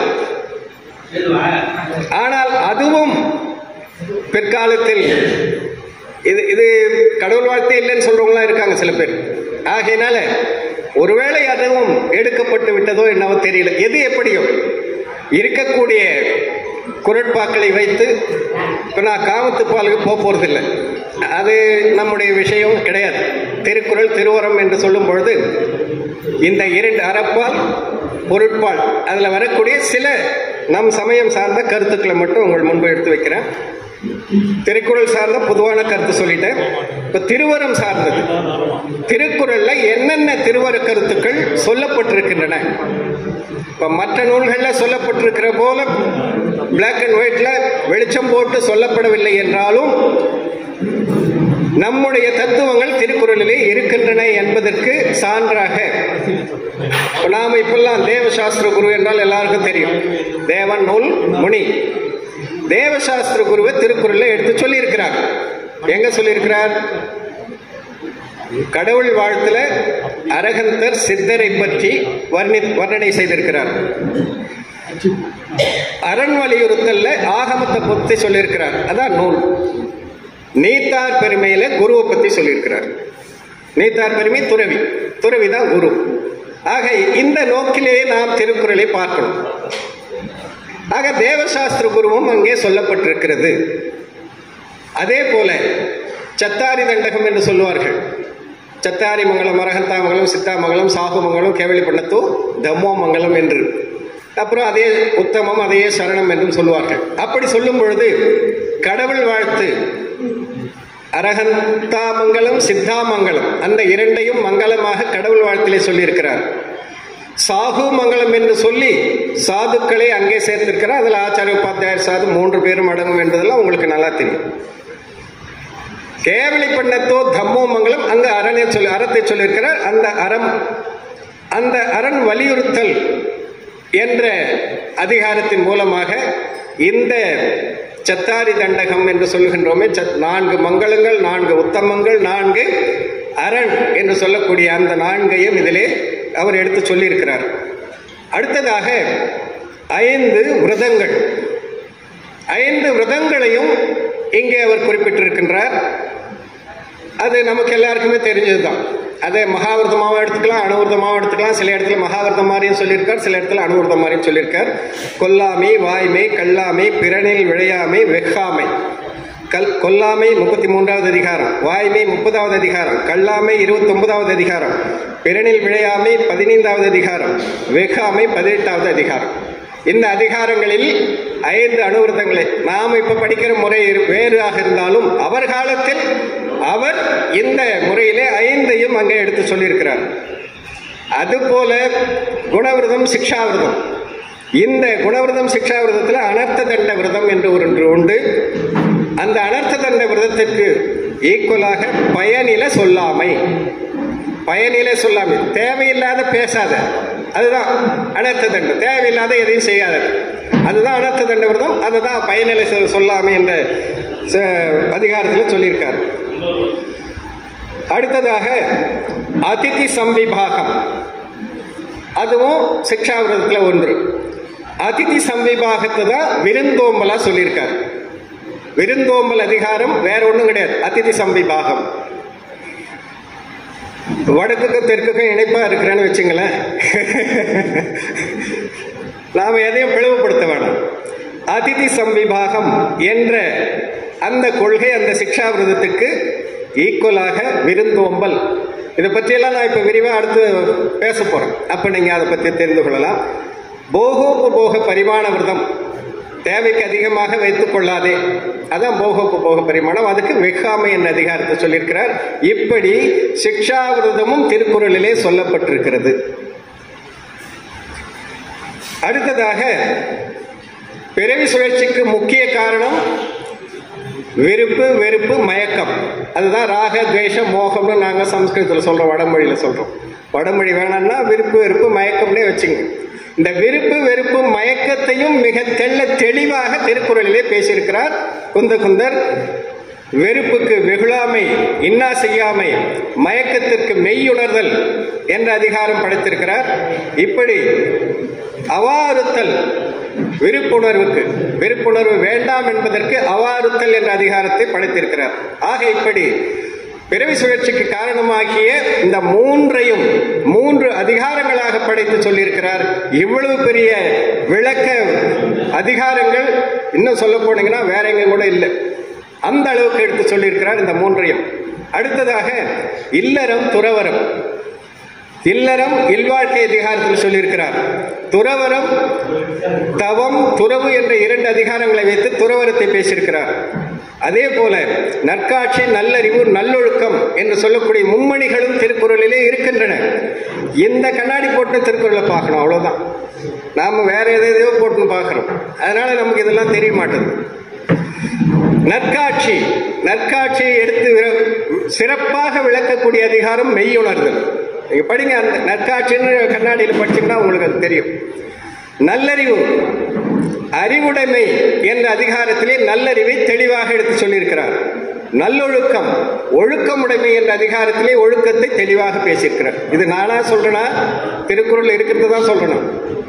A: ஆனால் அதுவும் பிற்காலத்தில் இது இது கடவுள் வாழ்த்து இல்லைன்னு சொல்றவங்களா இருக்காங்க சில பேர். ஆகையினால ஒருவேளை அதுவும் எடுக்கப்பட்டு விட்டதோ என்னவோ தெரியல. எது எப்படியோ இருக்கக்கூடிய குரட்பாக்களை வைத்து இப்போ நான் காமத்து பாலுக்கு போக போறதில்லை, அது நம்முடைய விஷயம் கிடையாது. திருக்குறள் திருவரம் என்று சொல்லும் பொழுது இந்த இரண்டு அறப்பால் பொருட்பால் அதில் வரக்கூடிய சில நம் சமயம் சார்ந்த கருத்துக்களை மட்டும் உங்கள் முன்பு எடுத்து வைக்கிறேன். திருக்குறள் சார்ந்த பொதுவான கருத்து சொல்லிட்டேன். இப்ப திருவரம் சார்ந்தது, திருக்குறள்ல என்னென்ன திருவர கருத்துக்கள் சொல்லப்பட்டிருக்கின்றன. இப்ப மற்ற நூல்கள்ல சொல்லப்பட்டிருக்கிற போல பிளாக் அண்ட் ஒயிட்ல வெளிச்சம் போட்டு சொல்லப்படவில்லை என்றாலும் நம்முடைய தத்துவங்கள் திருக்குறளிலே இருக்கின்றன என்பதற்கு சான்றாக நாம இப்பெல்லாம் தேவசாஸ்திர குரு என்றால் எல்லாருக்கும் தெரியும். தேவன் நூல் முனி தேவசாஸ்திர குருவை திருக்குறளை எடுத்து சொல்லி இருக்கிறார். எங்க சொல்லி இருக்கிறார்? கடவுள் வாழ்த்துல அரகந்தர் சித்தரை பற்றி வர்ணி வர்ணனை செய்திருக்கிறார். அரண் வலியுறுத்தல்ல ஆகமத்தை பற்றி சொல்லியிருக்கிறார், அதான் நூல். நீத்தார் பெருமையில குருவை பத்தி சொல்லியிருக்கிறார். நீத்தார் பெருமை துறவி, துறவி தான் குரு. ஆக இந்த நோக்கிலேயே நாம் திருக்குறளை பார்க்கணும். ஆக தேவசாஸ்திர குருவும் அங்கே சொல்லப்பட்டிருக்கிறது. அதே போல சத்தாரி தண்டகம் என்று சொல்லுவார்கள். சத்தாரி மங்கலம், அரகந்தாமங்கலம், சித்தாமங்கலம், சாகுமங்கலம், கேவலிப்பண்ணத்தூ, தம்மோமங்கலம் என்று. அப்புறம் அதே உத்தமம், அதையே சரணம் என்றும் சொல்லுவார்கள். அப்படி சொல்லும் பொழுது கடவுள் வாழ்த்து அரகந்தாமங்கலம், சித்தாமங்கலம் அந்த இரண்டையும் மங்களமாக கடவுள் வாழ்த்திலே சொல்லியிருக்கிறார். சாகு மங்கலம் என்று சொல்லி சாதுக்களை அங்கே சேர்த்திருக்கிறார். அதில் ஆச்சாரிய உபாத்தியாயர் சாது மூன்று பேரும் அடங்கும் என்பதெல்லாம் உங்களுக்கு நல்லா தெரியும். கேவலி பண்ணத்தோ தம்மோ மங்கலம் அங்கு அரணை சொல்லி அறத்தை சொல்லியிருக்கிறார். அந்த அறம், அந்த அரண் வலியுறுத்தல் என்ற அதிகாரத்தின் மூலமாக இந்த சத்தாரி தண்டகம் என்று சொல்கின்றோமே, நான்கு மங்களங்கள், நான்கு உத்தமங்கள், நான்கு அரண் என்று சொல்லக்கூடிய அந்த நான்கையும் இதிலே அவர் எடுத்து சொல்லியிருக்கிறார். அடுத்ததாக ஐந்து விரதங்கள், ஐந்து விரதங்களையும் இங்கே அவர் குறிப்பிட்டிருக்கின்றார். அது நமக்கு எல்லாருக்குமே தெரிஞ்சதுதான். அதை மகாவிரதமாகவும் எடுத்துக்கலாம், அணுவிரதமாகவும் எடுத்துக்கலாம். சில இடத்துல மகாவிரதம் மாதிரியும் சொல்லியிருக்கார், சில இடத்துல அணுவிரதம் மாதிரியும் சொல்லியிருக்கார். கொல்லாமை, வாய்மை, கல்லாமை, பிறனில் விழையாமை, வெக்காமை. கல் கொல்லாமை முப்பத்தி மூன்றாவது அதிகாரம், வாய்மை முப்பதாவது அதிகாரம், கல்லாமை இருபத்தி ஒன்பதாவது அதிகாரம், பிறனில் விழையாமை பதினைந்தாவது அதிகாரம், வெக்காமை பதினெட்டாவது அதிகாரம். இந்த அதிகாரங்களில் ஐந்து அணுவிரதங்களை நாம் இப்ப படிக்கிற முறை வேறாக இருந்தாலும் அவர் காலத்தில் அவர் இந்த முறையிலே ஐந்தையும் அங்கே எடுத்து சொல்லியிருக்கிறார். அதுபோல குணவிரதம், சிக்ஷாவிரதம். இந்த குணவிரதம் சிக்ஷாவிரதத்தில் அனர்த்த தண்ட விரதம் என்று ஒன்று உண்டு. அந்த அனர்த்த தண்ட விரதத்திற்கு ஈக்குவலாக பயனில சொல்லாமை, பயனில சொல்லாமை, தேவையில்லாத பேசாத, அதுதான் அனர்த்த தண்டம். தேவையில்லாத எதையும் செய்யாத, அதுதான் அனர்த்த தண்ட விரதம். அதுதான் பயனில சொல்லாமை என்ற அதிகாரத்தில் சொல்லியிருக்கார். அடுத்ததாக அதிதி சம்விபாகம், அதுவும் சிக்ஷாவிரதத்தில் ஒன்று. அதிதி சம்விபாகத்தை தான் விருந்தோம்பலா சொல்லியிருக்கார். விருந்தோம்பல் அதிகாரம் வேற ஒன்றும் கிடையாது, அதிதி சம்விபாகம். வடக்குக்கும் தெற்குக்கும் இணைப்பா இருக்கிறேன்னு வச்சுங்களேன், நாம எதையும் பிளவுபடுத்த வேண்டாம். அதிதி சம்விபாகம் என்ற அந்த கொள்கை அந்த சிக்ஷாவிரதத்துக்கு ஈக்குவலாக விருந்தோம்பல். இதை பற்றியெல்லாம் நான் இப்ப விரிவா அடுத்து பேச போறேன். அப்ப நீங்க அதை பற்றி தெரிந்து கொள்ளலாம். போகோபோக பரிமாண விரதம் தேவைக்கு அதிகமாக வைத்துக் கொள்ளாதே. அதான் போக போக பரிமாணம். அதுக்கு வெக்காமை என்ற அதிகாரத்தை சொல்லியிருக்கிறார். இப்படி சிக்ஷாவிரதமும் திருக்குறளிலே சொல்லப்பட்டிருக்கிறது. அடுத்ததாக பிறவி சுழற்சிக்கு முக்கிய காரணம் விருப்பு, வெறுப்பு, மயக்கம். அதுதான் ராக, துவேஷம், மோகம்னு நாங்க சம்ஸ்கிருதத்தில் சொல்றோம், வடமொழியில சொல்றோம். வடமொழி வேணாம்னா விருப்பு, வெறுப்பு, மயக்கம்னே வச்சுங்க. இந்த விருப்பு, வெறுப்பு, மயக்கத்தையும் மிக தெள்ள தெளிவாக திருக்குறளிலே பேசியிருக்கிறார் குந்த குந்தர். வெறுப்புக்கு வெகுளாமை, இன்னா செய்யாமை, மயக்கத்திற்கு மெய்யுணர்தல் என்ற அதிகாரம் படைத்திருக்கிறார். இப்படி அவாறுத்தல், விருப்புணர்வுக்கு, விருப்புணர்வு வேண்டாம் என்பதற்கு அவாறுத்தல் என்ற அதிகாரத்தை படைத்திருக்கிறார். ஆக இப்படி பிறவி சுழற்சிக்கு காரணமாகிய இந்த மூன்றையும் மூன்று அதிகாரங்களாக படைத்து சொல்லியிருக்கிறார். இவ்வளவு பெரிய விளக்க அதிகாரங்கள் இன்னும் சொல்ல போனீங்கன்னா வேற எங்க கூட இல்லை. அந்த அளவுக்கு எடுத்து சொல்லியிருக்கிறார் இந்த மூன்றையும். அடுத்ததாக இல்லறம், துறவரம். இல்லறம் இல்வாழ்க்கை அதிகாரத்தில் சொல்லியிருக்கிறார். துறவரம், தவம், துறவு என்ற இரண்டு அதிகாரங்களை வைத்து துறவரத்தை பேசியிருக்கிறார். அதே போல நற்காட்சி, நல்லறிவு, நல்லொழுக்கம் என்று சொல்லக்கூடிய மும்மணிகளும் திருக்குறளிலே இருக்கின்றன. இந்த கண்ணாடி போட்டு திருக்குறளை பார்க்கணும், அவ்வளவுதான். நாம வேற எதையோ போட்டு பார்க்கிறோம், அதனால நமக்கு இதெல்லாம் தெரிய மாட்டேங்குது. நற்காட்சி, நற்காட்சியை எடுத்து சிறப்பாக விளக்கக்கூடிய அதிகாரம் மெய்யுணர்தல். நீங்க படிங்க, அந்த நற்காட்சின்னு கண்ணாடியில் படிச்சீங்கன்னா உங்களுக்கு அது தெரியும். நல்லறிவு, அறிவுடைமை என்ற அதிகாரத்திலே நல்லறிவை தெளிவாக எடுத்து சொல்லியிருக்கிறார். நல்லொழுக்கம், ஒழுக்கமுடைமை என்ற அதிகாரத்திலே ஒழுக்கத்தை தெளிவாக பேசியிருக்கிறார். இது நானா சொல்றேனா, திருக்குறள் இருக்கிறது தான் சொல்றேன்,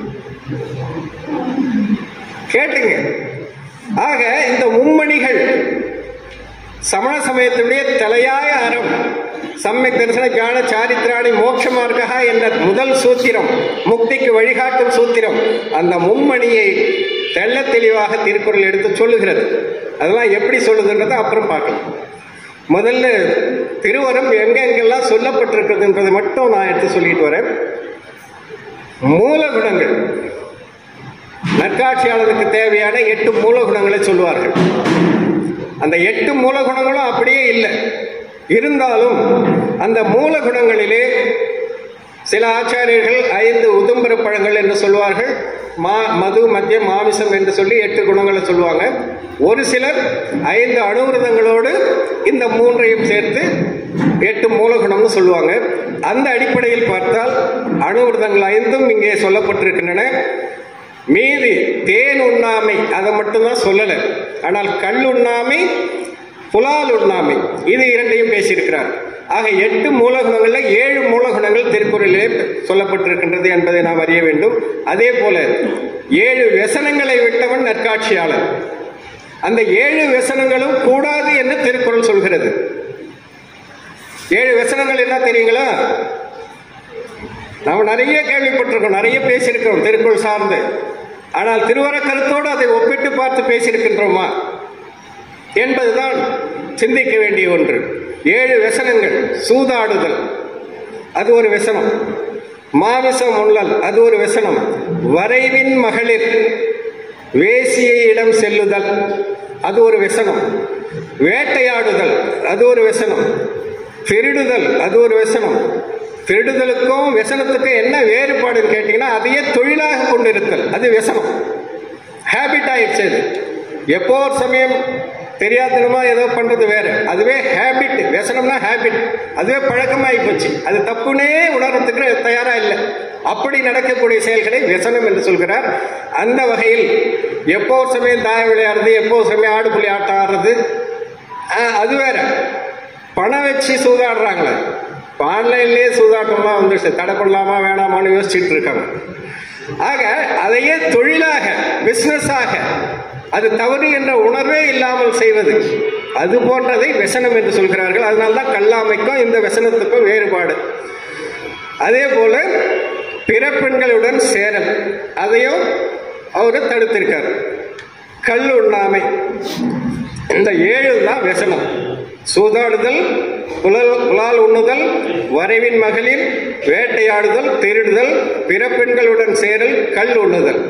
A: கேட்டுங்க. ஆக இந்த மும்மணிகள் சமண சமயத்தினுடைய தலையாய அறம். சம்யக் தரிசன ஞான சாரித்ராணி மோட்ச மார்க்கா என்ற முதல் சூத்திரம், முக்திக்கு வழிகாட்டும் சூத்திரம், அந்த மும்மணியை தெள்ள தெளிவாக திருக்குறள் எடுத்து சொல்லுகிறது. அதெல்லாம் எப்படி சொல்லுதுன்றதை அப்புறம் பார்க்கலாம். முதல்ல திருவரம் எங்க எங்கெல்லாம் சொல்லப்பட்டிருக்கிறது என்பதை மட்டும் நான் எடுத்து சொல்லிட்டு வரேன். மூல குணங்கள், நற்காட்சியாளருக்கு தேவையான எட்டு மூல குணங்களை சொல்லுவார்கள். அந்த எட்டு மூல குணங்களும் அப்படியே இல்லை, இருந்தாலும் அந்த மூல குணங்களிலே சில ஆச்சாரியர்கள் ஐந்து உதும்பர பழங்கள் என்று சொல்வார்கள். மா மது, மத்தியம், மாமிசம் என்று சொல்லி எட்டு குணங்களை சொல்லுவாங்க. ஒரு சிலர் ஐந்து அணுவிரதங்களோடு இந்த மூன்றையும் சேர்த்து எட்டு மூலகுணம்னு சொல்லுவாங்க. அந்த அடிப்படையில் பார்த்தால் அணுவிரதங்கள் ஐந்தும் இங்கே சொல்லப்பட்டிருக்கின்றன. மீதி தேன் உண்ணாமை அதை மட்டும்தான் சொல்லல, ஆனால் கல் உண்ணாமை, புலால் உண்ணாமை, இது இரண்டையும் பேசியிருக்கிறார். ஆக எட்டு மூலகுணங்கள்ல ஏழு மூலகுணங்கள் திருக்குறளிலே சொல்லப்பட்டிருக்கின்றது என்பதை நாம் அறிய வேண்டும். அதே போல ஏழு व्यसனங்களை விட்டவன் நற்காட்சியாளர். அந்த ஏழு व्यसனங்களும் கூடாது என்று திருக்குறள் சொல்கிறது. ஏழு व्यसனங்கள் என்ன தெரியுங்களா? நாம் நிறைய கேள்விப்பட்டிருக்கோம், நிறைய பேசியிருக்கிறோம் திருக்குறள் சார்ந்து. ஆனால் திருவர கருத்தோடு அதை ஒப்பிட்டு பார்த்து பேசியிருக்கின்றோமா என்பதுதான் சிந்திக்க வேண்டிய ஒன்று. ஏழு व्यसனங்கள். சூதாடுதல் அது ஒரு व्यसனம், மாமிசம் உண்ணல் அது ஒரு व्यसனம், வரைவின் மகளிர் வேசியை இடம் செல்லுதல் அது ஒரு व्यसனம், வேட்டையாடுதல் அது ஒரு व्यसனம், திருடுதல் அது ஒரு व्यसனம். திருடுதலுக்கும் व्यसனத்துக்கும் என்ன வேறுபாடுன்னு கேட்டீங்கன்னா, அதையே தொழிலாக கொண்டிருத்தல் அது व्यसனம், ஹேபிட் ஆயிடுச்சு. அது எப்போ ஒரு சமயம் தெரியாதனமா ஏதோ பண்றது வேற, அதுவே ஹேபிட். व्यसனம்னா ஹேபிட், அதுவே பழக்கமாகி போச்சு. அது தப்புனே உணர்றதுக்கு தயாரா இல்லை. அப்படி நடக்கக்கூடிய செயல்களை व्यसனம் என்று சொல்கிறார். அந்த வகையில் எப்போ ஒரு சமயம் தாய விளையாடுறது, எப்போ ஒரு சமயம் ஆடு புள்ளி ஆட்டம் ஆடுறது அது வேற. பணம் வச்சு சூதாடுறாங்களே, ஆன்லைன்லயே சூதாட்டம்லாம் வந்துருச்சு, தடை பண்ணலாமா வேணாமான்னு யோசிச்சுட்டு இருக்காங்க. ஆக அதையே தொழிலாக, பிசினஸாக, அது தவறு என்ற உணர்வே இல்லாமல் செய்வது, அது போன்றதை व्यसனம் என்று சொல்கிறார்கள். அதனால்தான் கல்லாமைக்கும் இந்த व्यसனத்துக்கும் வேறுபாடு. அதே போல பிற பெண்களுடன் சேரல் அதையும் அவரு தடுத்திருக்கார். கல் உண்ணாமை, இந்த ஏழு தான் व्यसனம். சூதாடுதல், புலல் புலால் உண்ணுதல், வரைவின் மகளிர், வேட்டையாடுதல், திருடுதல், பிற பெண்களுடன் சேரல், கல் உண்ணுதல்.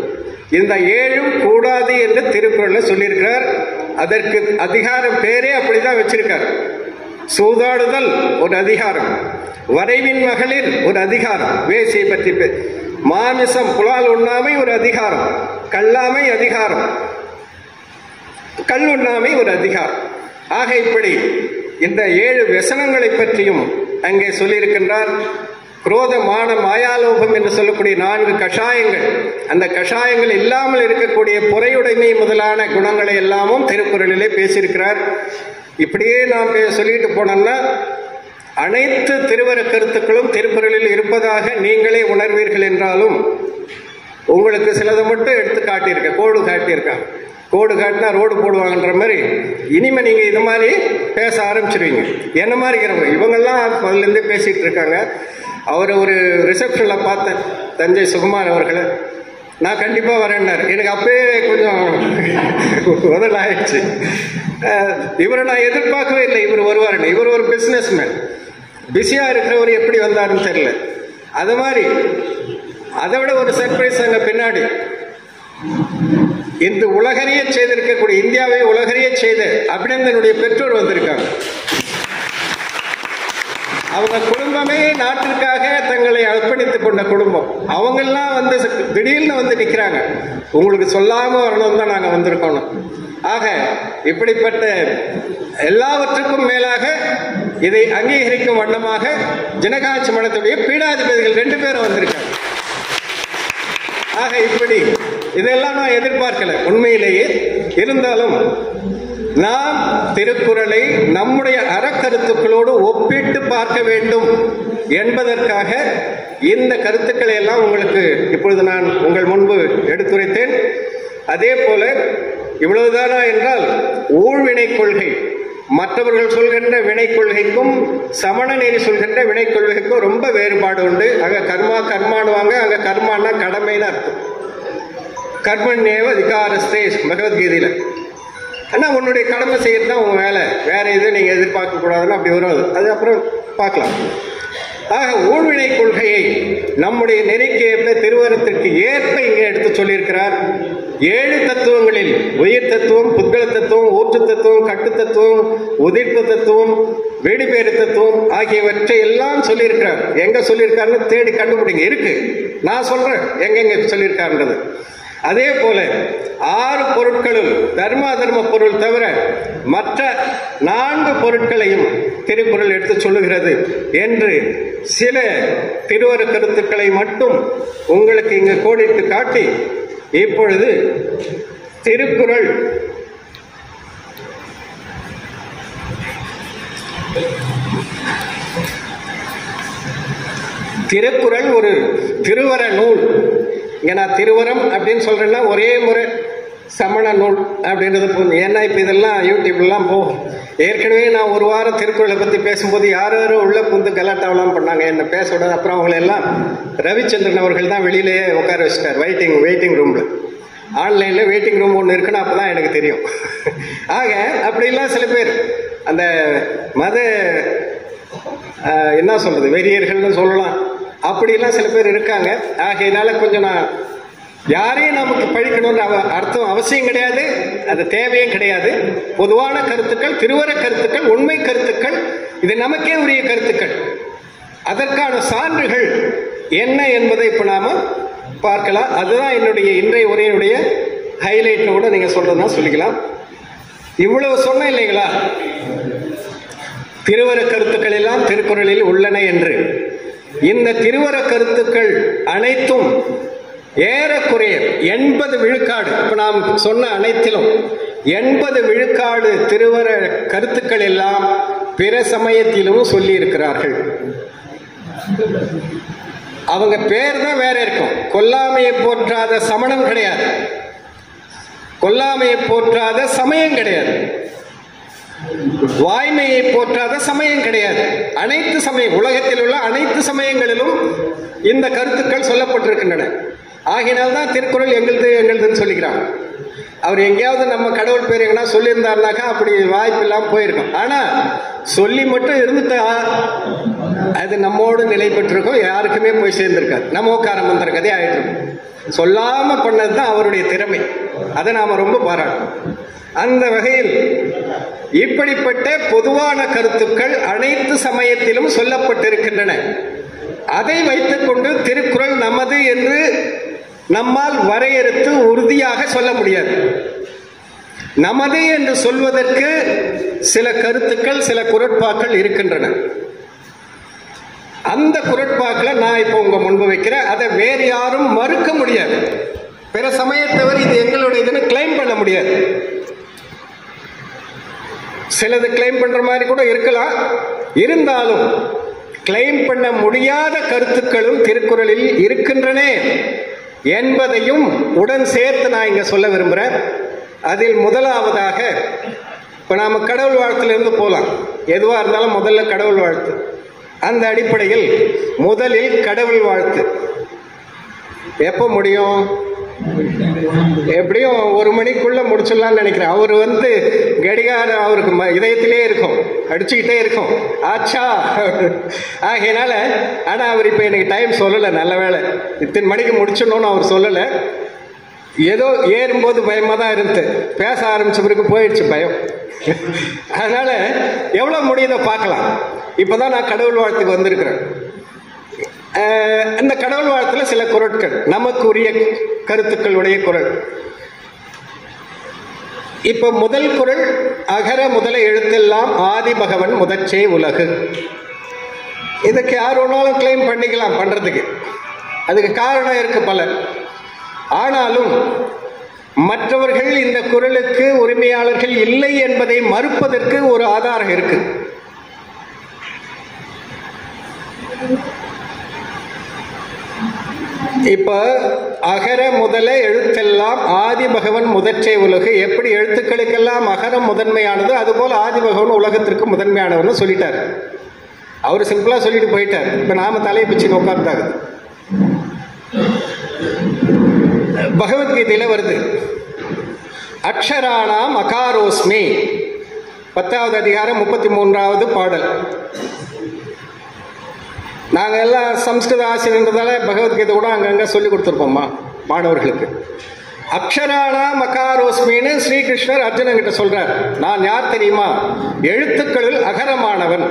A: இந்த ஏழும் கூடாது என்று திருக்குறள்ல சொல்லியிருக்கிறார். அதற்கு அதிகாரம் பேரே அப்படிதான் வச்சிருக்கார். சூதாடுதல் ஒரு அதிகாரம், வரைவின் மகளிர் ஒரு அதிகாரம், வேசியை பற்றி, மாமிசம் புலால் உண்ணாமை ஒரு அதிகாரம், கல்லாமை அதிகாரம், கல் உண்ணாமை ஒரு அதிகாரம். ஆக இப்படி இந்த ஏழு व्यसனங்களை பற்றியும் அங்கே சொல்லியிருக்கின்றார். குரோத மான மாயாலோகம் என்று சொல்லக்கூடிய நான்கு கஷாயங்கள், அந்த கஷாயங்கள் இல்லாமல் இருக்கக்கூடிய பொறையுடைமை முதலான குணங்களை எல்லாமும் திருக்குறளிலே பேசியிருக்கிறார். இப்படியே நாம் சொல்லிட்டு போனோம்னா அனைத்து திருவர கருத்துக்களும் திருக்குறளில் இருப்பதாக நீங்களே உணர்வீர்கள் என்றாலும் உங்களுக்கு சிலதை மட்டும் எடுத்து காட்டியிருக்க, கோடு காட்டியிருக்காங்க. கோடு காட்டினா ரோடு போடுவாங்கன்ற மாதிரி இனிமே நீங்க இது மாதிரி பேச ஆரம்பிச்சிருவீங்க. என்ன மாதிரி இருக்கிறவங்க இவங்கெல்லாம் முதல்லேருந்தே பேசிட்டு இருக்காங்க. அவரை ஒரு ரிசப்ஷன்ல பார்த்தேன், தஞ்சை சுகுமார் அவர்களை. நான் கண்டிப்பா வரேன்னாரு. எனக்கு அப்பயே கொஞ்சம் முதல் ஆயிடுச்சு. இவரை நான் எதிர்பார்க்கவே இல்லை இவர் வருவாருன்னு. இவர் ஒரு பிசினஸ் மேன், பிஸியா இருக்கிறவர் எப்படி வந்தாருன்னு தெரியல. அது மாதிரி அதை விட ஒரு சர்ப்ரைஸ் அங்க பின்னாடி இந்த உலகறிய செய்திருக்கக்கூடிய, இந்தியாவை உலகறிய செய்த அபிநந்தனுடைய பெற்றோர் வந்திருக்காங்க. அவங்க குடும்பமே நாட்டிற்காக தங்களை அர்ப்பணித்துக் கொண்ட குடும்பம். அவங்கெல்லாம் வந்து திடீர்னு வந்து நிற்கிறாங்க. உங்களுக்கு சொல்லாம வரணும் தான் நாங்க வந்திருக்கோம். ஆக இப்படிப்பட்ட எல்லாவற்றுக்கும் மேலாக இதை அங்கீகரிக்கும் வண்ணமாக ஜனகாட்சி மடத்துடைய பீடாதிபதிகள் ரெண்டு பேரும் வந்திருக்காங்க. ஆக இப்படி இதெல்லாம் நான் எதிர்பார்க்கல உண்மையிலேயே. இருந்தாலும் நாம் திருக்குறளை நம்முடைய அறக்கருத்துக்களோடு ஒப்பிட்டு பார்க்க வேண்டும் என்பதற்காக இந்த கருத்துக்களை எல்லாம் உங்களுக்கு இப்பொழுது நான் உங்கள் முன்பு எடுத்துரைத்தேன். அதே போல இவ்வளவுதானா என்றால் ஊழ்வினை கொள்கை, மற்றவர்கள் சொல்கின்ற வினை கொள்கைக்கும் சமண நெறி சொல்கின்ற வினை கொள்கைக்கும் ரொம்ப வேறுபாடு உண்டு. அங்க கர்மா கர்மானுவாங்க, அங்க கர்மானா கடமைன்னு அர்த்தம். கர்மண்யேவ அதிகாரஸ்தே பகவத்கீதையில. ஆனா உன்னுடைய கடமை செய்யறது தான் உன் வேலை, வேற எதுவும் நீங்க எதிர்பார்க்க கூடாதுன்னு அப்படி வரும். அது அப்புறம் பார்க்கலாம். ஆக ஊழ்வினை கொள்கையை நம்முடைய நெறிக்கு ஏற்ப, திருவரத்திற்கு ஏற்ப இங்கே எடுத்து சொல்லியிருக்கிறார். ஏழு தத்துவங்களில் உயிர் தத்துவம், புத்கல தத்துவம், ஊற்று தத்துவம், கட்டு தத்துவம், உதிர்ப்பு தத்துவம், வெடிபேறு தத்துவம் ஆகியவற்றை எல்லாம் சொல்லியிருக்கிறார். எங்க சொல்லியிருக்காருன்னு தேடி கண்டுபிடிங்க. இருக்கு, நான் சொல்றேன் எங்கெங்க சொல்லியிருக்காருன்றது. அதே போல ஆறு பொருட்களும் தர்ம அதர்ம பொருள் தவிர மற்ற நான்கு பொருட்களையும் திருக்குறள் எடுத்து சொல்லுகிறது என்று சில திருவர கருத்துக்களை மட்டும் உங்களுக்கு இங்கு கோடிட்டு காட்டி இப்பொழுது திருக்குறள் திருக்குறள் ஒரு திருவர நூல். இங்க நான் திருவரம் அப்படின்னு சொல்றேன்னா ஒரே முறை சமண நூல் அப்படின்றது போதும். ஏன்னா இப்ப இதெல்லாம் யூடியூப்லாம் போகும். ஏற்கனவே நான் ஒரு வாரம் திருக்குறளை பத்தி பேசும்போது யாரோ யாரோ உள்ள புந்து கலாட்டாவெல்லாம் பண்ணாங்க, என்ன பேச விடாது. அப்புறம் அவங்களை எல்லாம் ரவிச்சந்திரன் அவர்கள் தான் வெளியிலேயே உட்கார வச்சுட்டார், வெயிட்டிங் வெயிட்டிங் ரூம்ல. ஆன்லைன்ல வெயிட்டிங் ரூம் ஒன்று இருக்குன்னு அப்பதான் எனக்கு தெரியும். ஆக அப்படிலாம் சில பேர் அந்த மத என்ன சொல்றது வெறியர்கள்னு சொல்லலாம், அப்படிலாம் சில பேர் இருக்காங்க. ஆகையினால கொஞ்சம் நான் யாரையும் நமக்கு பழிக்கணும்னு அர்த்தம் அவசியம் கிடையாது, அது தேவையும் கிடையாது. பொதுவான கருத்துக்கள், திருவர கருத்துக்கள், உண்மை கருத்துக்கள், இது நமக்கே உரிய கருத்துக்கள். அதற்கான சான்றுகள் என்ன என்பதை இப்ப நாம பார்க்கலாம். அதுதான் என்னுடைய இன்றைய உரையினுடைய ஹைலைட் கூட நீங்க சொல்றதுனா சொல்லிக்கலாம். இவ்வளவு சொன்ன இல்லைங்களா, திருவர கருத்துக்கள் எல்லாம் திருக்குறளில் உள்ளன என்று. இந்த திருவர கருத்துக்கள் அனைத்தும் ஏறக்குறைய எண்பது விழுக்காடு, இப்ப நாம் சொன்ன அனைத்திலும் எண்பது விழுக்காடு திருவர கருத்துக்கள் எல்லாம் பிற சமயத்திலும் சொல்லி இருக்கிறார்கள். அவங்க பேர் தான் வேற இருக்கும். கொல்லாமையை போற்றாத சமணம் கிடையாது, கொல்லாமையை போற்றாத சமயம் கிடையாது, வாய்மையை போற்றாத சமயம் கிடையாது. அனைத்து சமயம், உலகத்தில் உள்ள அனைத்து சமயங்களிலும் இந்த கருத்துக்கள் சொல்லப்பட்டிருக்கின்றன. ஆகினால்தான் திருக்குறள் எங்களுது எங்களுதுன்னு சொல்லிக்கிறான். அவர் எங்கேயாவது நம்ம கடவுள் பேர் எங்கன்னா சொல்லியிருந்தாருனாக்கா அப்படி வாய்ப்பு இல்லாமல் போயிருக்கும். ஆனா சொல்லி மட்டும் இருந்துட்டா அது நம்மோடு நிலை பெற்றிருக்கும், யாருக்குமே போய் சேர்ந்திருக்காது, நமோக்கார மந்திர கதை ஆயிட்டு இருக்கும். சொல்லாம பண்ணதுதான் அவருடைய திறமை, அதை நாம ரொம்ப பாராட்டணும். அந்த வகையில் இப்படிப்பட்ட பொதுவான கருத்துக்கள் அனைத்து சமயத்திலும் சொல்லப்பட்டிருக்கின்றன. அதை வைத்துக் கொண்டு திருக்குறள் நமது என்று நம்மால் வரையறுத்து உறுதியாக சொல்ல முடியாது. நமது என்று சொல்வதற்கு சில கருத்துக்கள், சில குறட்பாக்கள் இருக்கின்றன. அந்த குறட்பாக்களை நான் இப்போ உங்க முன்பு வைக்கிறேன். அதை வேறு யாரும் மறுக்க முடியாது. பிற சமயத்தவர் இது எங்களுடையதுன்னு கிளைம் பண்ண முடியாது. சிலது கிளைம் பண்ற மாதிரி கூட இருக்கலாம். இருந்தாலும் கிளைம் பண்ண முடியாத கருத்துக்களும் திருக்குறளில் இருக்கின்றன என்பதையும் உடன் சேர்த்து நான் இங்க சொல்ல விரும்புறேன். அதில் முதலாவதாக இப்ப நாம கடவுள் வாழ்த்துல இருந்து போலாம். எதுவா இருந்தாலும் முதல்ல கடவுள் வாழ்த்து. அந்த அடிப்படையில் முதலில் கடவுள் வாழ்த்து எப்ப முடியும்? எப்படியும் ஒரு மணிக்குள்ள முடிச்சிடலாம்னு நினைக்கிறேன். அவர் வந்து கடிகாரம் அவருக்கு இதயத்திலே இருக்கும், அடிச்சுக்கிட்டே இருக்கும் ஆச்சா ஆகையினால. ஆனா அவர் இப்ப எனக்கு டைம் சொல்லலை, நல்ல வேலை இத்தனை மணிக்கு முடிச்சிடணும்னு அவர் சொல்லலை. ஏதோ ஏறும்போது பயமா தான் இருந்து, பேச ஆரம்பிச்ச பிறகு போயிடுச்சு பயம். அதனால எவ்வளவு முடியுதோ பார்க்கலாம். இப்பதான் நான் கடவுள் வாழ்த்துக்கு வந்திருக்கிறேன். இந்த கடவுள் வாழ்த்துல சில குறட்கள், நமக்கு உரிய கருத்துக்களுடைய குறள். இப்ப முதல் குறள், அகர முதல எழுத்தெல்லாம் ஆதி பகவன் முதற்றே உலகு. இதுக்கு யார் ஒன்றாலும் கிளைம் பண்ணிக்கலாம் பண்றதுக்கு, அதுக்கு காரணம் இருக்கு பல. ஆனாலும் மற்றவர்கள் இந்த குறளுக்கு உரிமையாளர்கள் இல்லை என்பதை மறுப்பதற்கு ஒரு ஆதாரம் இருக்கு. இப்ப அகர முதல எழுத்தெல்லாம் ஆதி பகவன் முதற்றே உலகு. எப்படி எழுத்துக்களுக்கெல்லாம் அகரம் முதன்மையானது, அதுபோல ஆதி பகவன் உலகத்திற்கு முதன்மையானவர்னு சொல்லிட்டாரு. அவரு சிம்பிளா சொல்லிட்டு போயிட்டார். இப்ப நாம தலையை பிச்சு உட்கார்ந்தாங்க. பகவத்கீதையில வருது, அக்ஷராணாம் அகாரோஸ்மி, பத்தாவது அதிகாரம் முப்பத்தி மூன்றாவது பாடல். நாங்க எல்லாம் சம்ஸ்கிருத ஆசிரியர்ன்றதால பகவத்கீதை கூட அங்கங்க சொல்லி கொடுத்துருப்போம்மா மாணவர்களுக்கு. அக்ஷராணா மகாரோஸ்மின்னு ஸ்ரீகிருஷ்ணர் அர்ஜுனன் கிட்ட சொல்றார். நான் யார் தெரியுமா? எழுத்துக்களில் அகரமானவன்.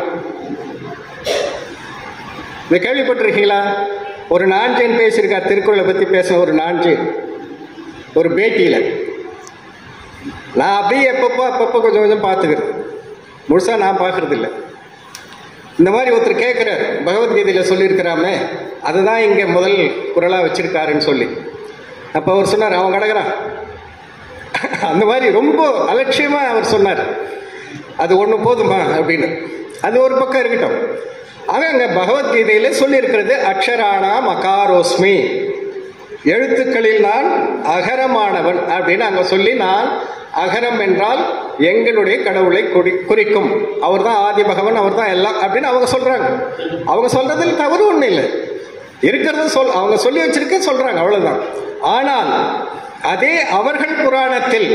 A: இதை கேள்விப்பட்டிருக்கீங்களா? ஒரு நான்ஜேன் பேசியிருக்கார் திருக்குறளை பத்தி பேச. ஒரு நான்ஜேன் ஒரு பேட்டியில, நான் அப்படியே எப்பப்போ அப்பப்போ கொஞ்சம் கொஞ்சம் பார்த்துக்கிறேன், முழுசா நான் பார்க்கறது இல்லை. இந்த மாதிரி ஒருத்தர் கேட்கிறார், பகவத்கீதையில சொல்லியிருக்கிறாமே அதுதான் இங்க முதல் குறளா வச்சிருக்காருன்னு சொல்லி. அப்ப அவர் சொன்னார், அவன் கிடக்குறான். அந்த மாதிரி ரொம்ப அலட்சியமா அவர் சொன்னார். அது ஒண்ணு போதுமா அப்படின்னு. அது ஒரு பக்கம் இருக்கட்டும். ஆனா அங்க பகவத்கீதையில சொல்லி இருக்கிறது அக்ஷராணா மகாரோஸ்மி, எழுத்துக்களில் நான் அகரமானவன் அப்படின்னு அங்க சொல்லி, நான் அகரம் என்றால் எங்களுடைய கடவுளை குறிக்கும், அவர் தான் ஆதி பகவன், அவர் தான் எல்லாம் அப்படின்னு அவங்க சொல்றாங்க. அவங்க சொல்றதில் தவறு ஒண்ணு இல்லை, இருக்கிறத சொல் அவங்க சொல்லி வச்சிருக்க சொல்றாங்க, அவ்வளவுதான். ஆனால் அதே அவர்கள் புராணத்தில்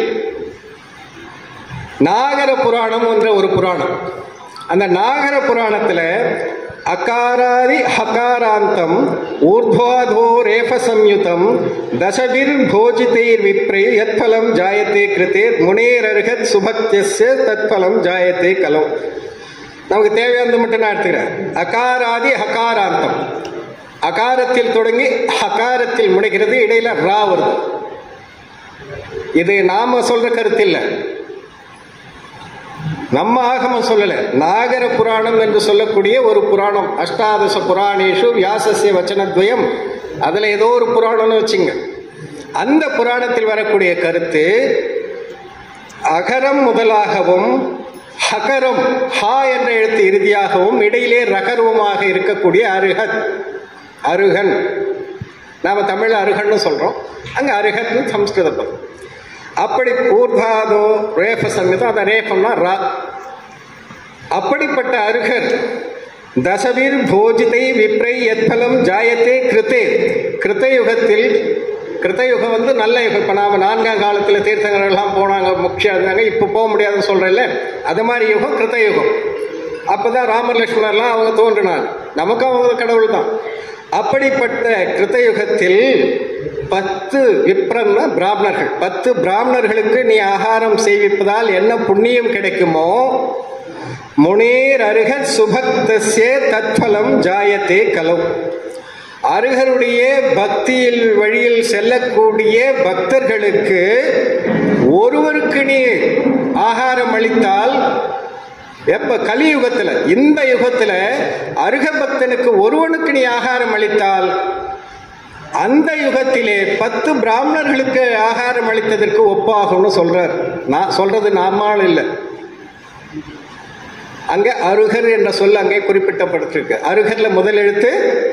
A: நாகர புராணம் என்ற ஒரு புராணம், அந்த நாகர புராணத்துல அகாராதி ஹகாராந்தம் ஊர்த்வாதோ ரேஃப சம்யுதம் தசபிர் போஜிதைர் விப்ரே யத்பலம் ஜாயத்தே கிருதே முனேரர்ஹத் சுபக்த்யஸ்ய தத்பலம் ஜாயத்தே கலோ. நமக்கு தேவையானது மட்டும் நான் எடுத்துக்கிறேன். அகாராதி ஹகாராந்தம், அகாரத்தில் தொடங்கி ஹகாரத்தில் முடிகிறது, இடையில ரா வருது. இது நாம சொல்ற கருத்து இல்லை, நம்ம ஆகமம் சொல்லல, நாகர புராணம் என்று சொல்லக்கூடிய ஒரு புராணம். அஷ்டாதச புராணேஷு வியாசஸ்ய வச்சனத்வயம், அதுல ஏதோ ஒரு புராணம்னு வச்சுங்க. அந்த புராணத்தில் வரக்கூடிய கருத்து அகரம் முதலாகவும் ஹகரம் ஹா என்ற எழுத்து இறுதியாகவும் இடையிலே ரகரவுமாக இருக்கக்கூடிய அருகத், அருகன். நாம தமிழ் அருகன்னு சொல்றோம், அங்க அருகத்னு சம்ஸ்கிருத பதம். அப்படி ஊர்தாதோ ரேஃப சம்யுதம், அந்த ரேஃபம்னா ரா. அப்படிப்பட்ட அருகர் தசவீர் போஜிதை விப்ரை யத்பலம் ஜாயத்தே கிருத்தே, கிருத்த யுகத்தில் கிருத்தயுகம் வந்து நல்ல யுகம். இப்போ நாம் நான்காம் காலத்தில் தீர்த்தங்கள்லாம் போனாங்க, முக்கியம் இருந்தாங்க, இப்போ போக முடியாதுன்னு சொல்கிறேன்ல, அது மாதிரி யுகம் கிருத்தயுகம். அப்போ தான் ராமர் லட்சுமணர்லாம் அவங்க தோன்றினாங்க, நமக்கு அவங்க கடவுள் தான். அப்படிப்பட்ட கிருத்தயுகத்தில் பத்து விப்ரன்னா பிராமணர்கள், பத்து பிராமணர்களுக்கு நீ ஆகாரம் செய்விப்பதால் என்ன புண்ணியம் கிடைக்குமோ, முனீர் அருகத் சுபக்தஸ்ய தத்பலம் ஜாயத்தே கலவு. அருகருடைய பக்தியில் வழியில் செல்லக்கூடிய பக்தர்களுக்கு ஒருவருக்கு நீ ஆகாரம் அளித்தால், எப்ப கலியுகத்துல, இந்த யுகத்துல அருக பக்தனுக்கு ஒருவனுக்கு நீ ஆகாரம் அளித்தால் அந்த யுகத்திலே பத்து பிராமணர்களுக்கு ஆகாரம் அளித்ததற்கு ஒப்பாகும்னு சொல்றார். நான் சொல்றது நாமால் இல்லை, அங்க அருகர் என்ற சொல் அங்கே குறிப்பிட்டப்பட்டிருக்கு. அருகர்ல முதல் எழுத்து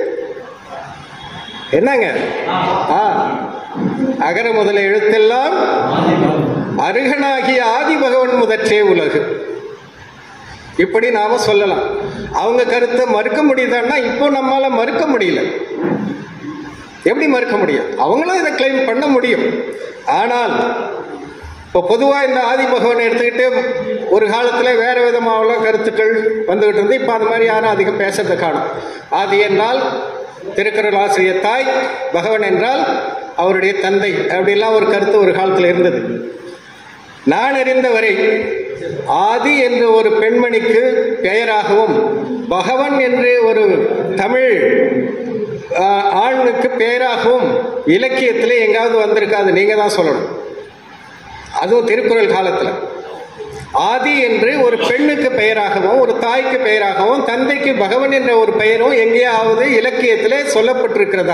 A: என்னங்க? ஆ, அகர முதல எழுத்தெல்லாம் அருகனாகிய ஆதி பகவன் முதற்றே உலகு. இப்படி நாம சொல்லலாம். அவங்க கருத்தை மறுக்க முடியுதான்னா இப்போ நம்மால மறுக்க முடியல. எப்படி மறுக்க முடியும்? அவங்களும் இதை கிளைம் பண்ண முடியும். ஆனால் இப்போ பொதுவாக இந்த ஆதி பகவானை எடுத்துக்கிட்டு ஒரு காலத்தில் வேற விதமாக கருத்துக்கள் வந்துகிட்டு இருந்து இப்போ அது மாதிரி யாரும் அதிகம் பேசுறதை காணும். ஆதி என்றால் திருக்குறள் ஆசிரியர் தாய், பகவான் என்றால் அவருடைய தந்தை, அப்படிலாம் ஒரு கருத்து ஒரு காலத்தில் இருந்தது. நான் அறிந்தவரை ஆதி என்று ஒரு பெண்மணிக்கு பெயராகவும் பகவன் என்று ஒரு தமிழ் ஆணுக்கு பெயராகவும் இலக்கியத்திலே எங்காவது வந்திருக்காது, நீங்க தான் சொல்லணும். அதுவும் திருக்குறள் காலத்தில் ஆதி என்று ஒரு பெண்ணுக்கு பெயராகவும் ஒரு தாய்க்கு பெயராகவும் தந்தைக்கு பகவன் என்ற ஒரு பெயரும் எங்கேயாவது இலக்கியத்திலே சொல்லப்பட்டிருக்கிறதா?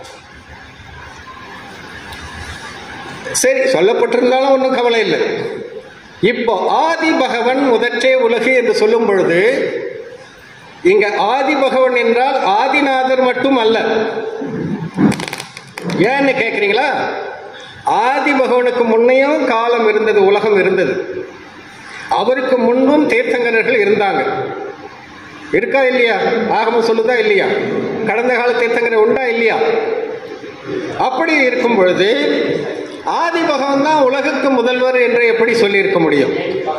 A: சரி, சொல்லப்பட்டிருந்தாலும் ஒன்றும் கவலை இல்லை. இப்போ ஆதி பகவன் முதற்றே உலகு என்று சொல்லும் பொழுது இங்க ஆதி பகவன் என்றால் ஆதிநாதர் மட்டும் அல்ல. ஏன்னு கேட்குறீங்களா? ஆதி பகவனுக்கு முன்னையும் காலம் இருந்தது, உலகம் இருந்தது. அவருக்கு முன்பும் தீர்த்தங்கரர்கள் இருந்தாங்க. இருக்கா இல்லையா? ஆகமம் சொல்லுதா இல்லையா? கடந்த கால தீர்த்தங்கரர் உண்டா இல்லையா? அப்படி இருக்கும் பொழுது ஆதி பகவான் தான் உலகுக்கு முதல்வர் என்று எப்படி சொல்லி இருக்க முடியும்?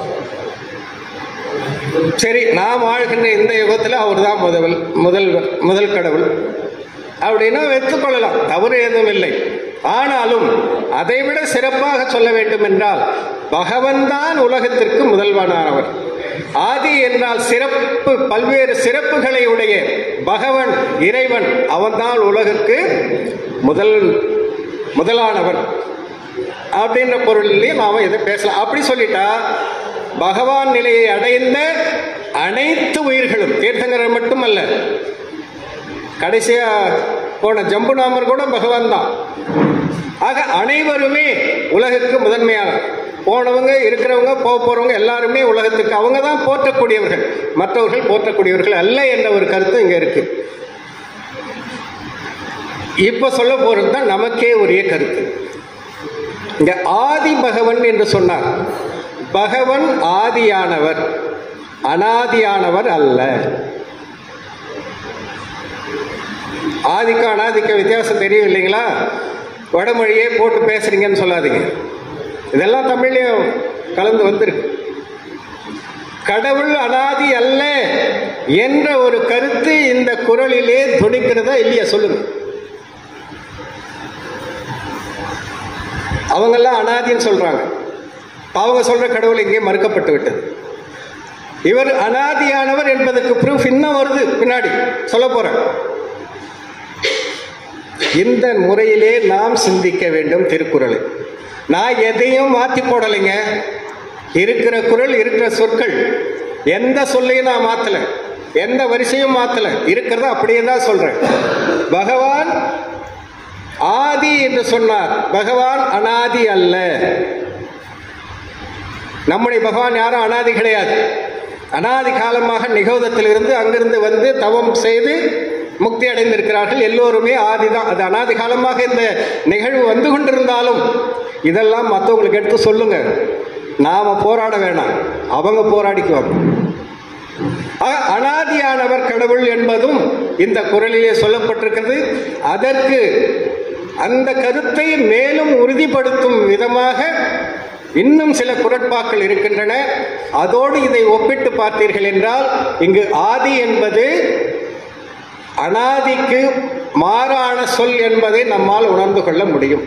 A: சரி, நாம் வாழ்கின்ற இந்த யுகத்தில் அவர் தான் முதல் முதல்வர் முதல் கடவுள் அப்படின்னா வைத்துக்கொள்ளலாம், தவறு ஏதும் இல்லை. ஆனாலும் அதைவிட சிறப்பாக சொல்ல வேண்டும் என்றால் பகவன் தான் உலகத்திற்கு முதல்வனானவர். ஆதி என்றால் சிறப்பு, பல்வேறு சிறப்புகளை உடைய பகவன் இறைவன், அவன்தான் உலகிற்கு முதல் முதலானவர் அப்படின்ற பொருளிலேயே நாம எதை பேசலாம். அப்படி சொல்லிட்டா பகவான் நிலையை அடைந்த அனைத்து உயிர்களும், தீர்த்தங்கரர் மட்டுமல்ல, கடைசியா போன ஜம்புநாமர் கூட பகவான் தான். ஆக அனைவருமே உலகுக்கு முதன்மையான, போனவங்க இருக்கிறவங்க போக போறவங்க எல்லாருமே உலகத்துக்கு அவங்க தான் போற்றக்கூடியவர்கள், மற்றவர்கள் போற்றக்கூடியவர்கள் அல்ல என்ற ஒரு கருத்து இங்க இருக்கு. இப்ப சொல்ல போறது தான் நமக்கே உரிய கருத்து. இங்க ஆதி பகவன் என்று சொன்னார். பகவன் ஆதியானவர், அனாதியானவர் அல்ல. ஆதிக்க அனாதிக்க வித்தியாசம் தெரியும் இல்லைங்களா? வடமொழியே போட்டு பேசுறீங்கன்னு சொல்லாதீங்க, இதெல்லாம் தமிழ்லையும் கலந்து வந்திருக்கு. கடவுள் அனாதி அல்ல என்ற ஒரு கருத்து இந்த குறளிலே துணிக்கிறதா இல்லையா? சொல்லுங்க. அவங்கெல்லாம் அனாதின்னு சொல்றாங்க, அவங்க சொல்ற கடவுள் இங்கே மறுக்கப்பட்டு விட்டது. இவர் அனாதியானவர் என்பதற்கு ப்ரூஃப் இன்னும் வருது, பின்னாடி சொல்ல போறேன். இந்த முறையிலே நாம் சிந்திக்க வேண்டும் திருக்குறளை. நான் எதையும் மாற்றி போடலைங்க, இருக்கிற குறள், இருக்கிற சொற்கள், எந்த சொல்லையும் நான் மாத்தல, எந்த வரிசையும் மாத்தல, இருக்கிறத அப்படியே தான் சொல்றேன். பகவான் ஆதி என்று சொன்னார், பகவான் அனாதி அல்ல. நம்முடைய பகவான் யாரும் அனாதி கிடையாது. அனாதி காலமாக நிகழ்தத்தில் இருந்து அங்கிருந்து வந்து தவம் செய்து முக்தி அடைந்திருக்கிறார்கள். எல்லோருமே ஆதிதான். அது அனாதி காலமாக இந்த நிகழ்வு வந்து கொண்டிருந்தாலும் இதெல்லாம் மற்றவங்களுக்கு எடுத்து சொல்லுங்க, நாம போராட வேணாம், அவங்க போராடிக்குவாங்க. அனாதியானவர் கடவுள் என்பதும் இந்த குறளிலே சொல்லப்பட்டிருக்கிறது. அதற்கு அந்த கருத்தை மேலும் உறுதிப்படுத்தும் விதமாக இன்னும் சில குறட்பாக்கள் இருக்கின்றன. அதோடு இதை ஒப்பிட்டு பார்த்தீர்கள் என்றால் இங்கு ஆதி என்பது அனாதிக்கு மாறான சொல் என்பதை நம்மால் உணர்ந்து கொள்ள முடியும்.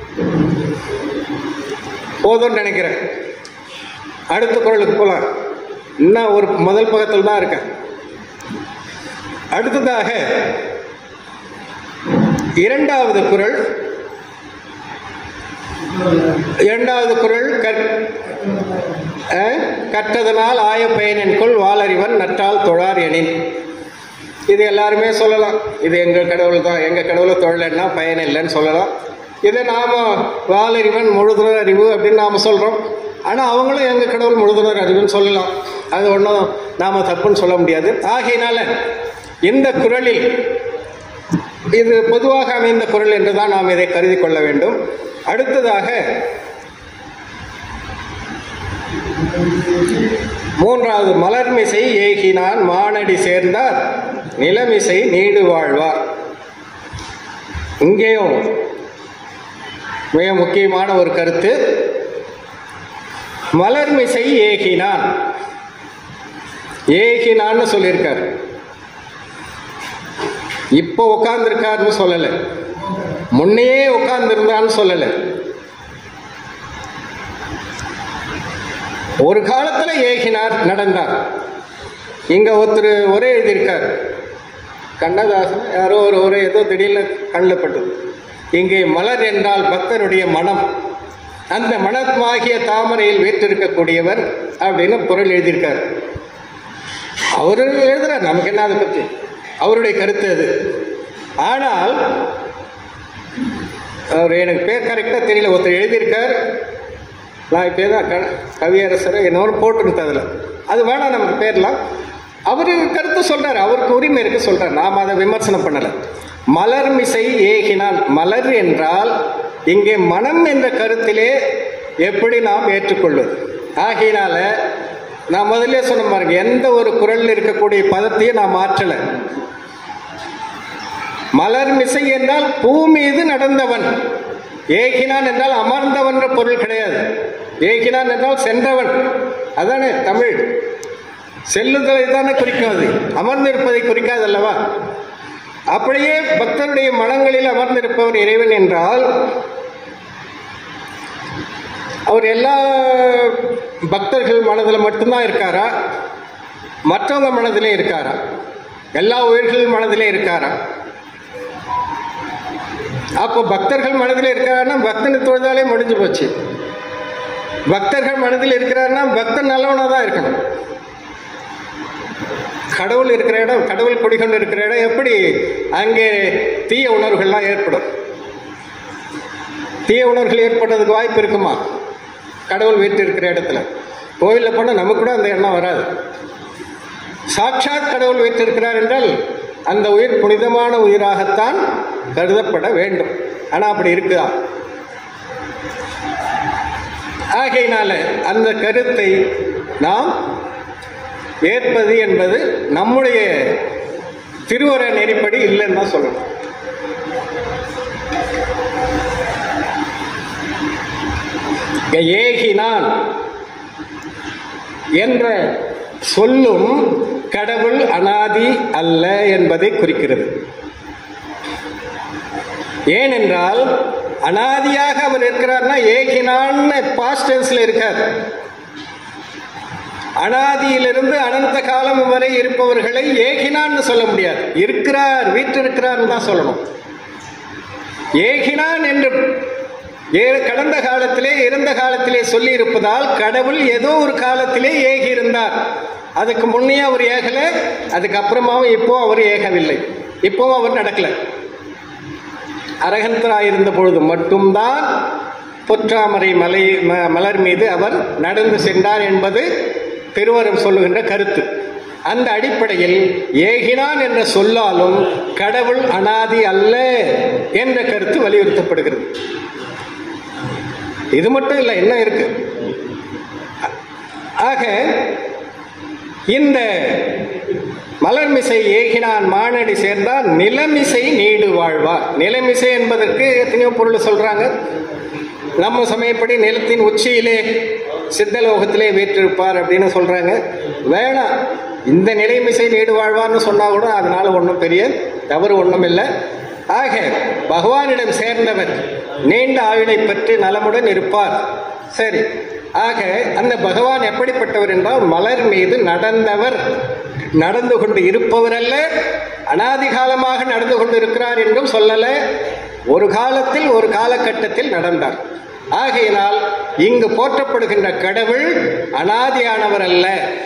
A: போதும் நினைக்கிறேன். அடுத்த குறளுக்கு போலாம். இன்னும் ஒரு முதல் பக்கத்தில் தான் இருக்கேன். அடுத்ததாக இரண்டாவது குறள். இரண்டாவது குறள் கற்றதனால் ஆய பயனின் கொள் வாளறிவன் நற்றால் தொழார் எனின். இது எல்லாருமே சொல்லலாம், இது எங்கள் கடவுள் தான், எங்கள் கடவுளை தொழலைன்னா பயன் இல்லைன்னு சொல்லலாம். இதை நாம் வாளறிவன் முழுதுணர் அறிவு அப்படின்னு நாம் சொல்கிறோம். ஆனால் அவங்களும் எங்கள் கடவுள் முழுதுணர் அறிவுன்னு சொல்லலாம். அது ஒன்றும் நாம் தப்புன்னு சொல்ல முடியாது. ஆகையினால இந்த குறளில் இது பொதுவாக அமைந்த குறள் என்று தான் நாம் இதை கருதி கொள்ள வேண்டும். அடுத்ததாக மூன்றாவது மலர்மிசை ஏகினான் மானடி சேர்ந்தார் நிலமிசை நீடு வாழ்வார். இங்கேயும் மிக முக்கியமான ஒரு கருத்து. மலர்மிசை ஏகினான், ஏகினான்னு சொல்லியிருக்கார். இப்போ உட்கார்ந்துருக்காருன்னு சொல்லலை, முன்னே உட்கார்ந்துருந்தான்னு சொல்லலை. ஒரு காலத்தில் ஏகினார், நடந்தார். இங்க ஒருத்தர் ஒரே எழுதியிருக்கார், கண்ணதாசன் யாரோ ஒரு ஒரே ஏதோ திடீர்னு கண்ணப்பட்டது. இங்கே மலர் என்றால் பக்தருடைய மனம், அந்த மனமாகிய தாமரையில் வீற்றிருக்கக்கூடியவர் அப்படின்னு பொருள் எழுதியிருக்கார். அவரு எழுதுறார், நமக்கு என்ன அதை பற்றி, அவருடைய கருத்து அது. ஆனால் அவர் எனக்கு பேர் கரெக்டாக தெரியல, ஒருத்தர் எழுதியிருக்கார். நான் இப்போ தான் க கவியரசர் என்னோட போட்டுருந்தேன் அதில், அது வேணாம் நமக்கு பேர்லாம். அவர் கருத்து சொல்கிறார், அவருக்கு உரிமை இருக்கு சொல்கிறார், நாம் அதை விமர்சனம் பண்ணலை. மலர் மிசை ஏகினான், மலர் என்றால் இங்கே மனம் என்ற கருத்திலே எப்படி நாம் ஏற்றுக்கொள்வது. ஆகையினால நான் முதல்ல சொன்ன பாருங்க, எந்த ஒரு குறளில் இருக்கக்கூடிய பதத்தையும் நான் மாற்றலை. மலர் மிசை என்றால் பூ மீது நடந்தவன், ஏகினான் என்றால் அமர்ந்தவன் பொருள் கிடையாது. ஏகினான் என்றால் சென்றவன், அதானே தமிழ். செல்லுதலை தானே குறிக்கும், அது அமர்ந்திருப்பதை குறிக்காது அல்லவா? அப்படியே பக்தருடைய மனங்களில் அமர்ந்திருப்பவர் இறைவன் என்றால் அவர் எல்லா பக்தர்கள் மனதில் மட்டும்தான் இருக்காரா, மற்றவங்க மனதிலே இருக்காரா, எல்லா உயிர்கள் மனதிலே இருக்காரா? அப்போ பக்தர்கள் மனதில் இருக்கிறாருன்னா பக்தனை தொழுதாலே முடிஞ்சு போச்சு. பக்தர்கள் மனதில் இருக்கிறாருன்னா பக்தன் நல்லவனாக தான் இருக்கணும். கடவுள் இருக்கிற இடம், கடவுள் குடிகொண்டு இருக்கிற இடம், எப்படி அங்கே தீய உணர்வுகள்லாம் ஏற்படும்? தீய உணர்வுகள் ஏற்படுறதுக்கு வாய்ப்பு இருக்குமா? கடவுள் வீட்டு இருக்கிற இடத்துல கோயிலில் போனால் நமக்கு கூட அந்த எண்ணம் வராது. சாட்சாத் கடவுள் வீட்டிருக்கிறார் என்றால் அந்த உயிர் புனிதமான உயிராகத்தான் கருதப்பட வேண்டும். ஆனால் அப்படி இருக்குதா? ஆகையினால அந்த கருத்தை நாம் ஏற்பது என்பது நம்முடைய திருவர நெறிப்படி இல்லைன்னு தான் சொல்லணும். ஏகினான் என்ற சொல்லும் கடவுள் அனாதி அல்ல என்பதை குறிக்கிறது. ஏனென்றால் அனாதியாக அவர் இருக்கிறார்னா ஏகினான்னு பாஸ்ட் டென்ஸ்ல இருக்கார். அனாதியிலிருந்து அனந்த காலம் வரை இருப்பவர்களை ஏகினான்னு சொல்ல முடியாது, இருக்கிறார், வீற்றிருக்கிறார் தான் சொல்லணும். ஏகினான் என்று கடந்த காலத்திலே இறந்த காலத்திலே சொல்லி இருப்பதால் கடவுள் ஏதோ ஒரு காலத்திலே ஏகி இருந்தார். அதுக்கு முன்னே அவர் ஏகல, அதுக்கு அப்புறமாவும் இப்போ அவர் ஏகவில்லை, இப்போவும் அவர் நடக்கல. அரகந்தராயிருந்த பொழுது மட்டும்தான் பொற்றாமரை மலை மலர் மீது அவர் நடந்து சென்றார் என்பது திருவரம் சொல்லுகின்ற கருத்து. அந்த அடிப்படையில் ஏகினான் என்ற சொல்லாலும் கடவுள் அனாதி அல்ல என்ற கருத்து வலியுறுத்தப்படுகிறது. இது மட்டும் இல்லை, என்ன இருக்கு? ஆக இந்த மலர்மிசை ஏகினான் மானடி சேர்ந்தால் நிலமிசை நீடு வாழ்வார். நிலமிசை என்பதற்கு எத்தனையோ பொருள் சொல்றாங்க. நம்ம சமயப்படி நிலத்தின் உச்சியிலே சித்தலோகத்திலே வீற்றிருப்பார் அப்படின்னு சொல்றாங்க. வேணாம், இந்த நிலைமிசை நீடு வாழ்வார்னு சொன்னா கூட அதனால ஒன்றும் பெரிய தவறு ஒன்றும் இல்லை. ஆக பகவானிடம் சேர்ந்தவர் நீண்ட ஆயுளை பற்றி நலமுடன் இருப்பார். சரி, ஆக அந்த பகவான் எப்படிப்பட்டவர் என்றால் மலர் மீது நடந்தவர், நடந்து கொண்டு இருப்பவர் அல்ல, அனாதிகாலமாக நடந்து கொண்டு இருக்கிறார் என்றும் சொல்லல, ஒரு காலத்தில் ஒரு காலகட்டத்தில் நடந்தார். ஆகையினால் இங்கு போற்றப்படுகின்ற கடவுள் அனாதியானவர் அல்ல.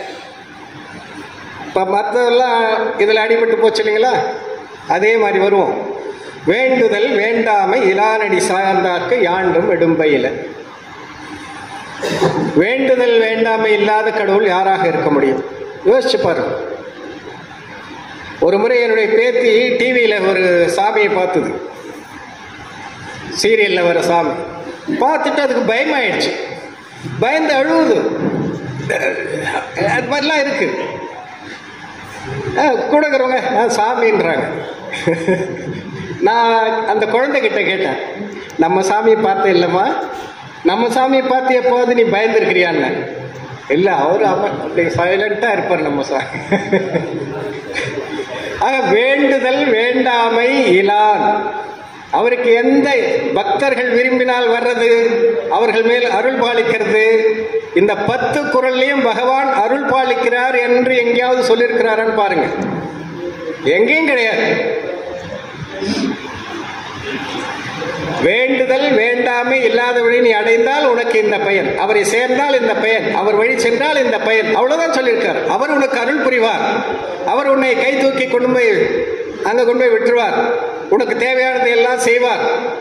A: இப்ப மற்றதெல்லாம் இதுல அடிபட்டு போச்சு இல்லைங்களா, அதே மாதிரி வருவோம். வேண்டுதல் வேண்டாமை இலானடி சார்ந்தார்க்கு யாண்டும் எடும்பையில. வேண்டுதல் வேண்டாமை இல்லாத கடவுள் யாராக இருக்க முடியும்? யோசிச்சு பாருங்க. ஒரு முறை என்னுடைய பேத்தி டிவியில ஒரு சாமியை பார்த்தது, சீரியல்ல வர சாமி பார்த்துட்டு அதுக்கு பயமாயிடுச்சு, பயந்து அழுவுது. அது மாதிரிலாம் இருக்கு. கூட இருக்கிறவங்க சாமின்றாங்க. நான் அந்த குழந்தைகிட்ட கேட்டேன், நம்ம சாமியை பார்த்த இல்லைம்மா, நம்ம சாமியை பார்த்து எப்போது நீ பயந்துருக்கிறியான்னு. இல்லை, அவர் அவன் அப்படி சைலண்டா இருப்பார் நம்ம சாமி. ஆக வேண்டுதல் வேண்டாமை இலான், அவருக்கு எந்த பக்தர்கள் விரும்பினால் வர்றது, அவர்கள் மேல் அருள் பாலிக்கிறது. இந்த பத்து குறள்லையும் பகவான் அருள் பாலிக்கிறார் என்று எங்கேயாவது சொல்லியிருக்கிறாரான்னு பாருங்க, எங்கேயும் கிடையாது. வேண்டுதல் வேண்டாமை இல்லாதவரை நீ அடைந்தால் உனக்கு இந்த பயன், அவரை சேர்ந்தால் இந்த பயன், அவர் வழி சென்றால் இந்த பயன், அவ்வளவுதான் சொல்லியிருக்கார். அவர் உனக்கு அருள் புரிவார், அவர் உன்னை கை தூக்கி கொண்டு போய் அங்க கொண்டு போய் விட்டுருவார், உனக்கு தேவையானதை எல்லாம் செய்வார்.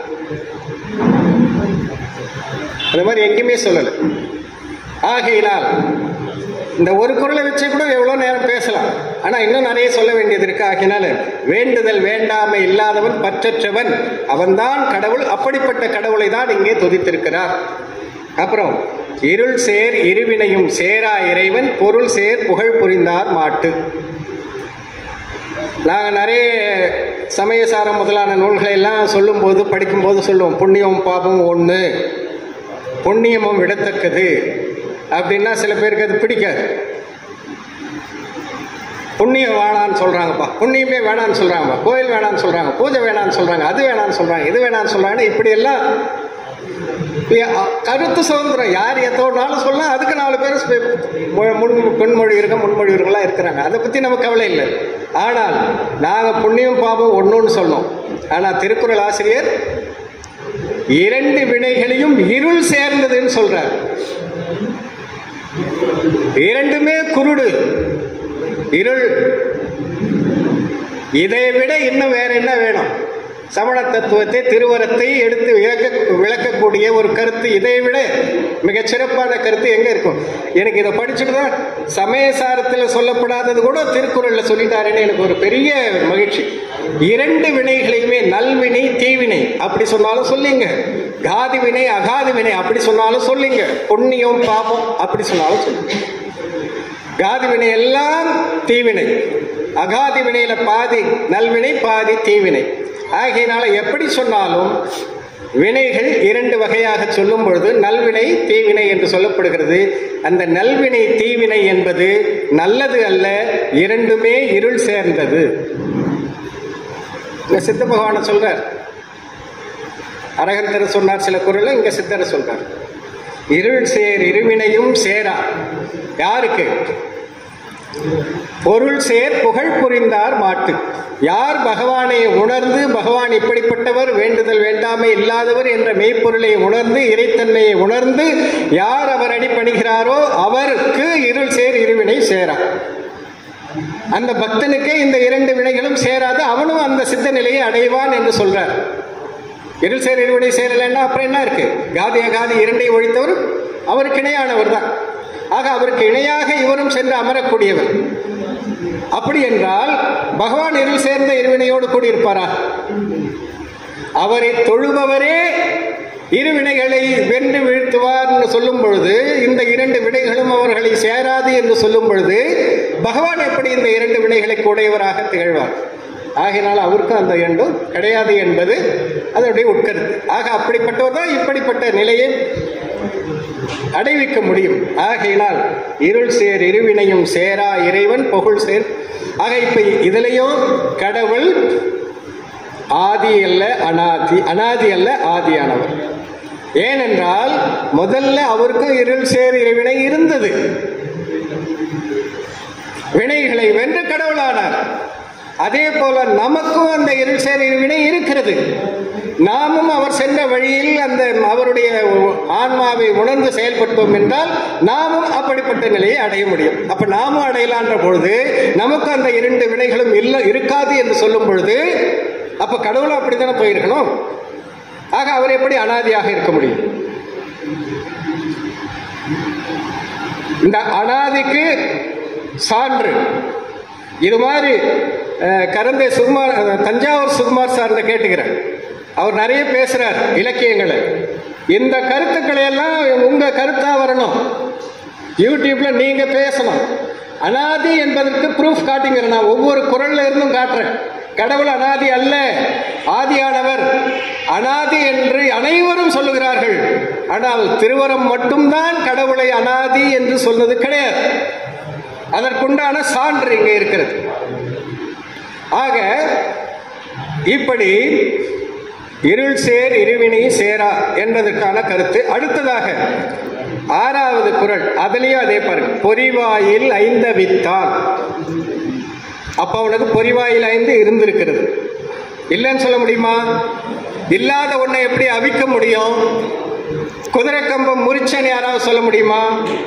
A: அந்த மாதிரி எங்கேயுமே சொல்லல. ஆகையினால் இந்த ஒரு குறளை வச்சு கூட எவ்வளவு நேரம் பேசலாம், ஆனா இன்னும் நிறைய சொல்ல வேண்டியது இருக்கு. ஆகினால வேண்டுதல் வேண்டாமை இல்லாதவன் பற்றற்றவன், அவன்தான் கடவுள். அப்படிப்பட்ட கடவுளை தான் இங்கே துதித்திருக்கிறார். அப்புறம் இருள் சேர் இருவினையும் சேரா இறைவன் பொருள் சேர் புகழ் புரிந்தார் மாட்டு. நாங்க நிறைய சமயசாரம் முதலான நூல்களை எல்லாம் சொல்லும் போது படிக்கும் போது சொல்லுவோம், புண்ணியம் பாபம் ஒண்ணு, புண்ணியமும் விடத்தக்கது அப்படின்னா சில பேருக்கு அது பிடிக்காது. புண்ணியம் வேணான்னு சொல்றாங்கப்பா, புண்ணியமே வேணான்னு சொல்றாங்க, கோயில் வேணான்னு சொல்றாங்க, பூஜை வேணான்னு சொல்றாங்க, அது வேணான்னு சொல்றாங்க, இது வேணான்னு சொல்றாங்க. இப்படி எல்லாம் கருத்து சுதந்திரம், யார் எத்தோனாலும் சொல்லலாம். அதுக்கு நாலு பேர் முன் பெண்மொழி இருக்க முன்மொழி இருக்கலாம் இருக்கிறாங்க, அதை பத்தி நமக்கு கவலை இல்லை. ஆனால் நாங்க புண்ணியம் பாபம் ஒண்ணுன்னு சொன்னோம். ஆனா திருக்குறள் ஆசிரியர் இரண்டு வினைகளையும் இருள் சேர்ந்ததுன்னு சொல்றார். இரண்டுமே குருடு, இருள். இதை விட இன்னும் வேற என்ன வேணும்? சமண தத்துவத்தை திருவரத்தை எடுத்து விளக்கக்கூடிய ஒரு கருத்து, இதை விட மிக சிறப்பான கருத்து எங்க இருக்கும்? எனக்கு இதை படிச்சுட்டு தான் சமயசாரத்தில் சொல்லப்படாதது கூட திருக்குறள்ல சொல்லிட்டாருன்னு எனக்கு ஒரு பெரிய மகிழ்ச்சி. இரண்டு வினைகளையுமே, நல்வினை தீவினை அப்படி சொன்னாலும் சொல்லிங்க, காதி வினை அகாதி வினை அப்படி சொன்னாலும் சொல்லிங்க, புண்ணியம் பாபம் அப்படி சொன்னாலும் சொல்லுங்க. காதி வினை எல்லாம் தீவினை, அகாதி வினையில பாதி நல்வினை பாதி தீவினை. ஆகையினால எப்படி சொன்னாலும் வினைகள் இரண்டு வகையாக சொல்லும் பொழுது நல்வினை தீவினை என்று சொல்லப்படுகிறது. அந்த நல்வினை தீவினை என்பது நல்லது அல்ல, இரண்டுமே இருள் சேர்ந்தது. இங்க சித்த பகவான சொல்றார், அரகந்தர் சொன்னார் சில குறள், இங்க சித்தர் சொல்றார். இருள் சேர் இருவினையும் சேரா. யாருக்கு? பொருள் சேர் புகழ் புரிந்தார் மாட்டு. யார் பகவானை உணர்ந்து, பகவான் இப்படிப்பட்டவர், வேண்டுதல் வேண்டாமை இல்லாதவர் என்ற மெய்ப்பொருளை உணர்ந்து, இறைத்தன்மையை உணர்ந்து யார் அவர் அடிபணிகிறாரோ அவருக்கு இருள் சேர் இருவினை சேரா. அந்த பக்தனுக்கே இந்த இரண்டு வினைகளும் சேராது, அவனும் அந்த சித்த நிலையை அடைவான் என்று சொல்றார். இருள் சேர் இருவினை சேரலைன்னா அப்புறம் என்ன இருக்கு? காதி அகாதி இரண்டை ஒழித்தவர் அவருக்கு இணையானவர் தான். ஆக அவருக்கு இணையாக இவரும் சென்று அமரக்கூடியவர். அப்படி என்றால் பகவான் இருள் சேர்ந்த இருவினையோடு கூடியிருப்பாரா? அவரை தொழுபவரே இருவினைகளை வென்று வீழ்த்துவார் என்று சொல்லும் பொழுது, இந்த இரண்டு வினைகளும் அவர்களை சேராது என்று சொல்லும் பொழுது பகவான் எப்படி இந்த இரண்டு வினைகளை உடையவராக திகழ்வார்? ஆகையினால் அவருக்கும் அந்த இரண்டும் கிடையாது என்பது அதனுடைய உட்கருத்து. ஆக அப்படிப்பட்டவர் தான் இப்படிப்பட்ட நிலையை அடைவிக்க முடியும். ஆகையினால் இருள் சேர் இருவினையும் சேரா இறைவன் புகழ் சேர். ஆக இப்ப இதுலயும் கடவுள் ஆதி அல்ல அனாதி, அனாதி அல்ல ஆதியானவர். ஏனென்றால் முதல்ல அவருக்கும் இருள் சேர் இருவினை இருந்தது. வினைகளை வென்று கடவுளானார். அதே போல நமக்கும் அந்த இருள் சேர் இருவினை இருக்கிறது. நாமும் அவர் சென்ற வழியில் அந்த அவருடைய ஆன்மாவை உணர்ந்து செயல்பட்டோம் என்றால் நாமும் அப்படிப்பட்ட நிலையை அடைய முடியும். அப்ப நாமும் அடையலான்ற பொழுது நமக்கு அந்த இரண்டு வினைகளும் இல்லை இருக்காது என்று சொல்லும் பொழுது அப்ப கடவுளும் அப்படித்தானே போயிருக்கணும். ஆக அவர் எப்படி அனாதியாக இருக்க முடியும்? இந்த அனாதிக்கு சான்று இது மாதிரி கரந்தை சுகுமார், தஞ்சாவூர் சுகுமார் சார்ந்த கேட்டுக்கிறேன். அவர் நிறைய பேசுறார் இலக்கியங்களை. இந்த கருத்துக்களை எல்லாம் உங்க கருத்தா வரணும். யூடியூப்ல நீங்க பேசணும். அனாதி என்பதற்கு ப்ரூஃப் காட்டுங்கிறேன். நான் ஒவ்வொரு குரல்ல இருந்தும் காட்டுறேன். கடவுள் அனாதி அல்ல, ஆதியானவர். அனாதி என்று அனைவரும் சொல்லுகிறார்கள். ஆனால் திருவரம் மட்டும்தான் கடவுளை அனாதி என்று சொன்னது கிடையாது. அதற்குண்டான சான்று இங்கே இருக்கிறது. ஆக இப்படி இருள் சேர் இருவினை சேரா என்பதற்கான கருத்து. அடுத்ததாக ஆறாவது குறள், அதுலயும் அதே பாருங்க, பொறிவாயில் ஐந்த வித்தான். அப்ப அவனுக்கு பொறிவாயில் ஐந்து இருந்திருக்கிறது. இல்லைன்னு சொல்ல முடியுமா? இல்லாத ஒன்றை எப்படி அவிக்க முடியும்? குதிரை கம்பம் முறிச்சன்னு யாராவது சொல்ல முடியுமா?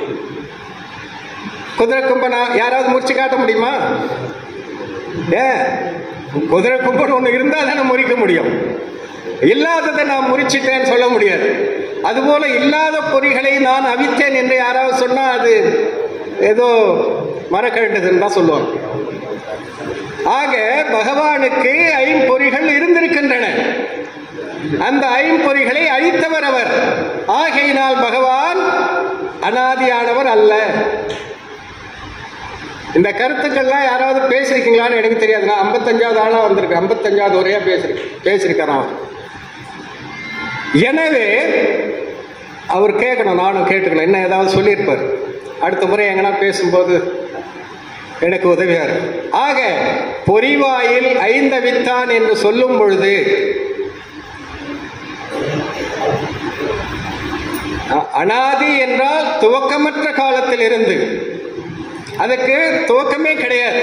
A: குதிரை கம்பனை யாராவது முறிச்சு காட்ட முடியுமா? ஏ குதிரை கம்பன் ஒண்ணு இருந்தா தானே முறிக்க முடியும். இல்லாததை நான் முறிச்சிட்டேன்னு சொல்ல முடியாது. அதுபோல இல்லாத பொறிகளை நான் அவித்தேன் என்று யாராவது சொன்னா அது ஏதோ மரக்கழுண்டதுன்னு தான் சொல்லுவாங்க. ஆக பகவானுக்கு ஐம்பொறிகள் இருந்திருக்கின்றன. அந்த ஐம்பொறிகளை அழித்தவர் அவர். ஆகையினால் பகவான் அனாதியானவர் அல்ல. இந்த கருத்துக்கள்லாம் யாராவது பேசிருக்கீங்களான்னு எனக்கு தெரியாது. நான் ஐம்பத்தஞ்சாவது ஆளா வந்திருக்கேன். ஐம்பத்தஞ்சாவது உரையா பேசிருக்கேன் பேசியிருக்கிறேன் அவர். எனவே அவர் கேட்கணும், நானும் கேட்டுக்கணும். என்ன ஏதாவது சொல்லியிருப்பார். அடுத்த முறை எங்கன்னா பேசும்போது எனக்கு உதவியா இருக்கு. ஆக பொறிவாயில் ஐந்தவித்தான் என்று சொல்லும் பொழுது அனாதி என்றால் துவக்கமற்ற காலத்தில் இருந்து, அதுக்கு துவக்கமே கிடையாது.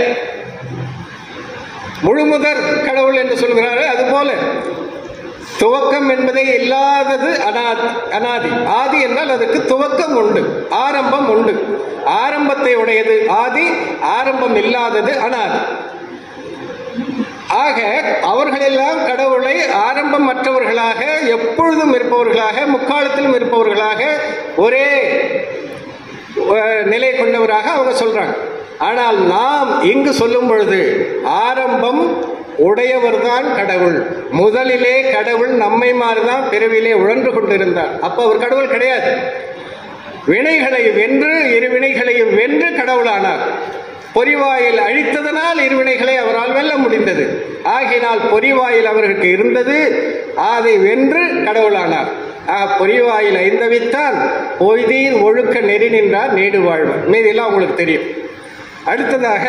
A: முழுமுதற் கடவுள் என்று சொல்கிறாரு. அதுபோல துவக்கம் என்பதே இல்லாதது அனாதி. அனாதி ஆதி என்றால் அதுக்கு துவக்கம் உண்டு, ஆரம்பம் உண்டு. ஆரம்பத்தை உடையது ஆதி, ஆரம்பம் இல்லாதது அனாதி. ஆக அவர்களெல்லாம் கடவுளை ஆரம்பம் மற்றவர்களாக, எப்பொழுதும் இருப்பவர்களாக, முக்காலத்திலும் இருப்பவர்களாக, ஒரே நிலை கொண்டவராக அவங்க சொல்றாங்க. ஆனால் நாம் இங்கு சொல்லும் பொழுது ஆரம்பம் உடையவர் தான் கடவுள். முதலிலே கடவுள் நம்மை மாறிதான் பிறவிலே உழன்று கொண்டிருந்தார். அப்ப அவர் கடவுள் கிடையாது. வினைகளை வென்று இரு வினைகளையும் வென்று கடவுளானார். பொறிவாயில் அழித்ததனால் இருவினைகளை அவரால் வெல்ல முடிந்தது. ஆகினால் பொறிவாயில் அவருக்கு இருந்தது, அதை வென்று கடவுளானார். பொறிவாயில் ஐந்தவித்தான் பொய்தீர் ஒழுக்க நெறி நின்றார் நீடு வாழ்வார். மீதெல்லாம் உங்களுக்கு தெரியும். அடுத்ததாக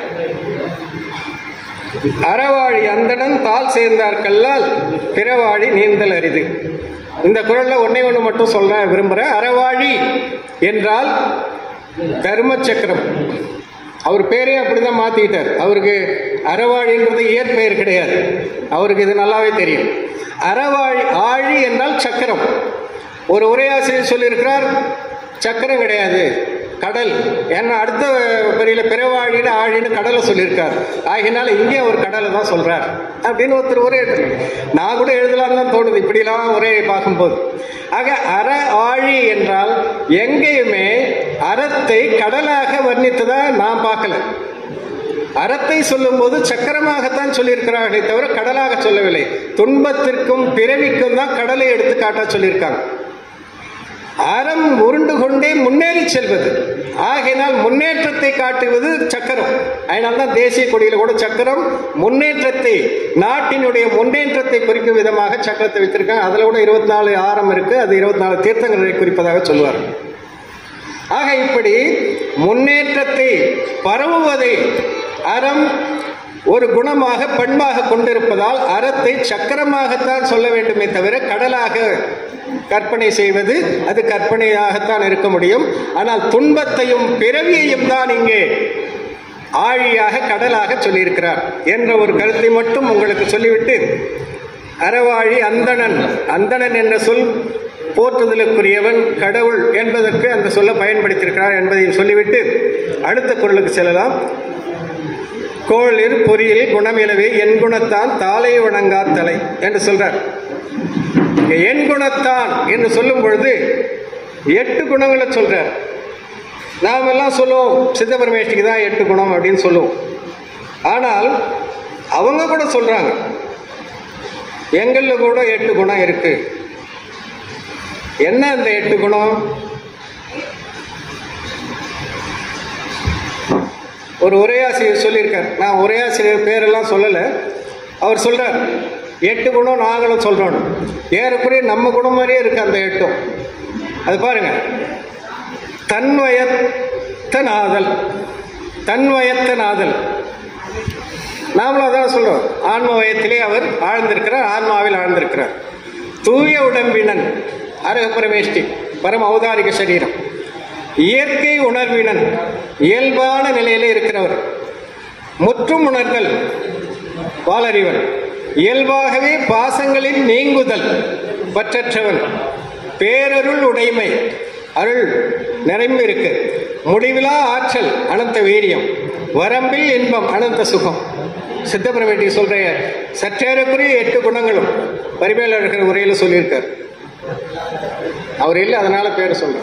A: அறவாழி அந்தணன் தாள் சேர்ந்தார் கல்லால் பிறவாழி நீந்தல் அரிது. இந்த குறள்ல ஒன்னே ஒன்று மட்டும் சொல்ல விரும்புறேன். அறவாழி என்றால் தர்ம சக்கரம். அவர் பேரே அப்படிதான் மாத்திட்டார். அவருக்கு அறவாழின்றது இயற்பெயர் கிடையாது. அவருக்கு இது நல்லாவே தெரியும். அறவாழி ஆழி என்றால் சக்கரம். ஒரு உரையாசிரியர் சொல்லியிருக்கிறார் சக்கரம் கிடையாது, கடல். ஏன்னா அடுத்த பெரிய பிறவாழின்னு ஆழின்னு கடலை சொல்லியிருக்கார். ஆகினால இங்கே அவர் கடலை தான் சொல்றார் அப்படின்னு ஒருத்தர் ஒரே நான் கூட எழுதலாம் தான் தோணுது இப்படிலாம் ஒரே பார்க்கும்போது. ஆக அற ஆழி என்றால் எங்கேயுமே அறத்தை கடலாக வர்ணித்ததா நான் பார்க்கல. அறத்தை சொல்லும் போது சக்கரமாகத்தான் சொல்லியிருக்கிறார்களே தவிர கடலாக சொல்லவில்லை. துன்பத்திற்கும் பிறவிக்கும் தான் கடலை எடுத்து காட்ட சொல்லியிருக்காங்க. அறம் உருண்டு கொண்டே முன்னேறி செல்வது. ஆகையினால் முன்னேற்றத்தை காட்டுவது சக்கரம். அதனால்தான் தேசிய கொடியில கூட சக்கரம் முன்னேற்றத்தை, நாட்டினுடைய முன்னேற்றத்தை குறிக்கும் விதமாக சக்கரத்தை வைத்திருக்காங்க. அதுல கூட இருபத்தி நாலு ஆரம் இருக்கு, அது இருபத்தி நாலு தீர்த்தங்களை குறிப்பதாக சொல்வார். ஆக இப்படி முன்னேற்றத்தை பரவுவதை அறம் ஒரு குணமாக பண்பாக கொண்டிருப்பதால் அறத்தை சக்கரமாகத்தான் சொல்ல வேண்டுமே தவிர கடலாக கற்பனை செய்வது அது கற்பனையாகத்தான் இருக்க முடியும். ஆனால் துன்பத்தையும் பிறவியையும் தான் இங்கே ஆழியாக கடலாக சொல்லியிருக்கிறார் என்ற ஒரு கருத்தை மட்டும் உங்களுக்கு சொல்லிவிட்டு, அறவாழி அந்தணன், அந்தணன் என்ற சொல் போற்றுதலுக்குரியவன், கடவுள் என்பதற்கு அந்த சொல்ல பயன்படுத்தியிருக்கிறார் என்பதையும் சொல்லிவிட்டு அடுத்த குறளுக்கு செல்லலாம். கோளிர் பொறியில் குணமிலவே என் குணத்தான் தாளை வணங்கா தலை என்று சொல்றார். என் குணத்தான் என்று சொல்லும் பொழுது எட்டு குணங்களை சொல்றார். நாம் எல்லாம் சொல்லுவோம் சித்தபரமேஷ்டிக்கு தான் எட்டு குணம் அப்படின்னு சொல்லுவோம். ஆனால் அவங்க கூட சொல்றாங்க எங்கள்ல கூட எட்டு குணம் இருக்கு. என்ன அந்த எட்டு குணம்? ஒரு உரையாசிரியர் சொல்லியிருக்கார். நான் உரையாசிரியர் பேரெல்லாம் சொல்லலை. அவர் சொல்றார் எட்டு குணம் நாங்களும் சொல்றோம். ஏறக்குறைய நம்ம குணம் மாதிரியே இருக்கு அந்த எட்டும். அது பாருங்க, தன்வயத்த நாதல், தன்வயத்த நாதல். நாமளும் அதான் சொல்றோம். ஆன்ம வயத்திலே அவர் ஆழ்ந்திருக்கிறார், ஆன்மாவில் ஆழ்ந்திருக்கிறார். தூய உடம்பினன் அரக பரமேஷ்டி பரம அவதாரிக சரீரம். இயற்கை உணர்வினன் இயல்பான நிலையிலே இருக்கிறவர். முற்றும் உணர்தல் வாளறிவன். இயல்பாகவே பாசங்களின் நீங்குதல் பற்றற்றவன். பேரருள் உடைமை அருள் நிறைந்து இருக்கு. முடிவிலா ஆற்றல் அனந்த வீரியம். வரம்பில் இன்பம் அனந்த சுகம். சித்தபரமேட்டி சொல்ற சற்றேறக்குரிய எட்டு குணங்களும் பரிமேலழகர் உரையில சொல்லியிருக்கார். அவர் இல்லை, அதனால பேரை சொல்ற.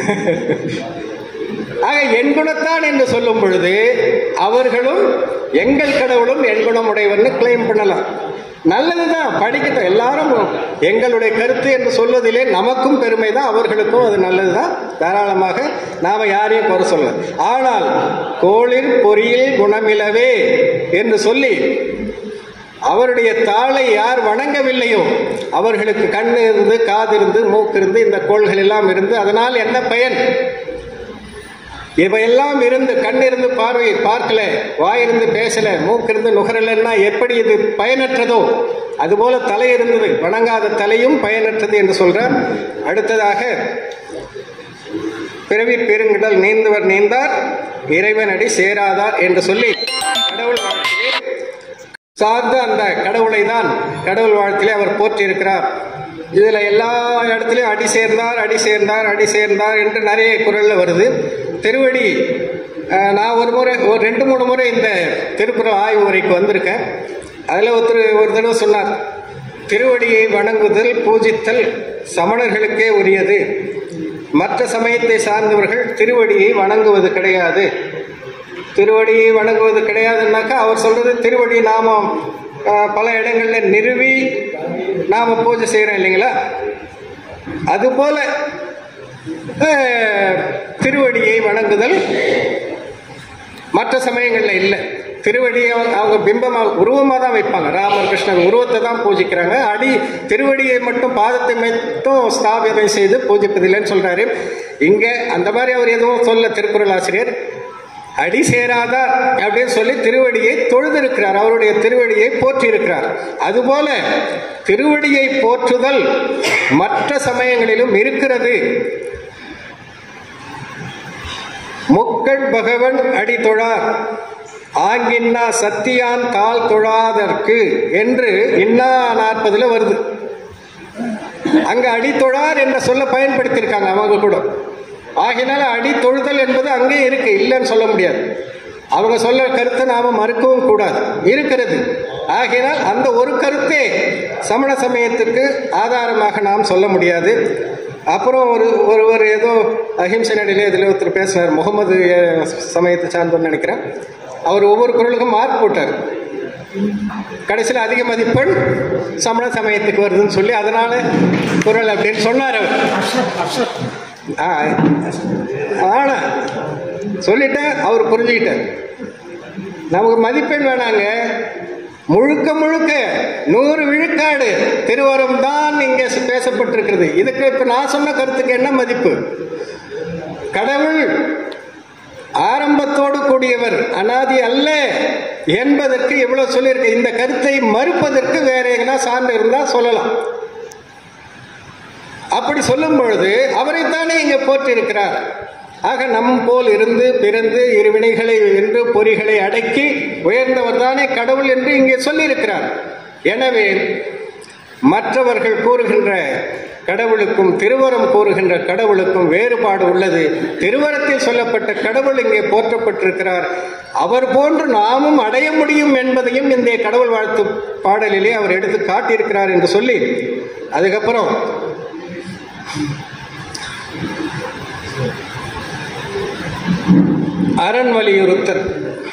A: ஆக என் குணத்தான் என்று சொல்லும் பொழுது அவர்களும் எங்கள் கடவுளும் என் குணம் உடையவர்னு கிளைம் பண்ணலாம். நல்லதுதான், படிக்கட்டும். எல்லாரும் எங்களுடைய கருத்து என்று சொல்வதிலே நமக்கும் பெருமை தான், அவர்களுக்கும் அது நல்லதுதான். தாராளமாக நாம யாரையும் குறை சொல்ல. ஆனால் கோளிர் பொறியில் குணமிலவே என்று சொல்லி அவருடைய தாளை யார் வணங்கவில்லையோ அவர்களுக்கு கண் இருந்து, காது இருந்து, மூக்கு இருந்து, இந்த கோள்கள் எல்லாம் இருந்து அதனால் என்ன பயன்? இவையெல்லாம் இருந்து, கண் இருந்து பார்வை பார்க்கல, வாயிருந்து பேசல, மூக்கிருந்து நுகரலன்னா எப்படி இது பயனற்றதோ அதுபோல தலை இருந்தது, வணங்காத தலையும் பயனற்றது என்று சொல்றார். அடுத்ததாக பிறவி பெருங்கிடல் நீந்துவர் நீந்தார் இறைவனடி சேராதார் என்று சொல்லி கடவுள் வாழ்த்திலே சார்ந்த அந்த கடவுளை தான் கடவுள் வாழ்த்திலே அவர் போற்றி இருக்கிறார். இதுல எல்லா இடத்துலையும் அடி சேர்ந்தார் அடி சேர்ந்தார் அடி சேர்ந்தார் என்று நிறைய குறள்ல வருது. திருவடி, நான் ஒரு முறை ஒரு ரெண்டு மூணு முறை இந்த திருக்குறள் ஆய்வு உரைக்கு வந்திருக்கேன். அதில் ஒருத்தர் ஒரு தடவை சொன்னார், திருவடியை வணங்குதல் பூஜித்தல் சமணர்களுக்கே உரியது, மற்ற சமயத்தை சார்ந்தவர்கள் திருவடியை வணங்குவது கிடையாது. திருவடியை வணங்குவது கிடையாதுன்னாக்கா அவர் சொல்றது திருவடி நாமம் பல இடங்கள்ல நிறுவி நாம பூஜை செய்யறோம் இல்லைங்களா, அதுபோல திருவடியை வணங்குதல் மற்ற சமயங்கள்ல இல்லை. திருவடியை அவங்க பிம்பமா உருவமா தான் வைப்பாங்க. ராமர் கிருஷ்ணர் உருவத்தை தான் பூஜிக்கிறாங்க. அடி திருவடியை மட்டும் பாதத்தை மட்டும் ஸ்தாபிதம் செய்து பூஜிப்பதில்லைன்னு சொல்றாரு. இங்க அந்த மாதிரி அவர் எதுவும் சொல்ல திருக்குறள் ஆசிரியர். அடி சேராதார் அப்படின்னு சொல்லி திருவடியை தொழுதிருக்கிறார், அவருடைய திருவடியை போற்றி இருக்கிறார். அதுபோல திருவடியை போற்றுதல் மற்ற சமயங்களிலும் இருக்கிறது. முக்கட் பகவன் அடி தொழார் ஆங்கின்னா சத்தியான் தாள் தொழாதற்கு என்று இன்னா நாற்பதுல வருது. அங்க அடி தொழார் என்ற சொல்ல பயன்படுத்தியிருக்காங்க அவங்க கூட. ஆகினால அடி தொழுதல் என்பது அங்கே இருக்கு, இல்லைன்னு சொல்ல முடியாது. அவங்க சொல்ல கருத்தை நாம மறுக்கவும் கூடாது, இருக்கிறது. ஆகினால் அந்த ஒரு கருத்தே சமண சமயத்திற்கு ஆதாரமாக நாம் சொல்ல முடியாது. அப்புறம் ஒரு ஒருவர் ஏதோ அஹிம்சை நடையிலே இதில் ஒருத்தர் பேசினார், முகமது சமயத்தை சார்ந்தோன்னு நினைக்கிறேன். அவர் ஒவ்வொரு குறளுக்கும் மார்க் போட்டார். கடைசியில் அதிக மதிப்பெண் சமண சமயத்துக்கு வருதுன்னு சொல்லி அதனால குறள் அப்படின்னு சொன்னார் அவர். ஆனா சொல்லிட்டேன், அவர் புரிஞ்சுக்கிட்டார். நமக்கு மதிப்பெண் வேணாங்க, முழுக்க முழுக்க நூறு விழுக்காடு திருவரம் தான் இங்க பேசப்பட்டிருக்கிறது. இதுக்கு இப்ப நான் சொன்ன கருத்துக்கு என்ன மதிப்பு? கடவுள் ஆரம்பத்தோடு கூடியவர், அனாதி அல்ல என்பதற்கு எவ்வளவு சொல்லியிருக்கு. இந்த கருத்தை மறுப்பதற்கு வேற எங்கன்னா சான்று இருந்தா சொல்லலாம். அப்படி சொல்லும் பொழுது அவரைத்தானே இங்க போற்றிருக்கிறார். ஆக நம் போல் இருந்து பிறந்து இருவினைகளை வென்று பொறிகளை அடக்கி உயர்ந்தவர் தானே கடவுள் என்று இங்கே சொல்லியிருக்கிறார். எனவே மற்றவர்கள் கூறுகின்ற கடவுளுக்கும் திருவரம் கூறுகின்ற கடவுளுக்கும் வேறுபாடு உள்ளது. திருவரத்தில் சொல்லப்பட்ட கடவுள் இங்கே போற்றப்பட்டிருக்கிறார். அவர் போன்று நாமும் அடைய முடியும் என்பதையும் இந்த கடவுள் வாழ்த்து பாடலிலே அவர் எடுத்து காட்டியிருக்கிறார் என்று சொல்லி, அதுக்கப்புறம் அரண் வலியுறுத்தல்.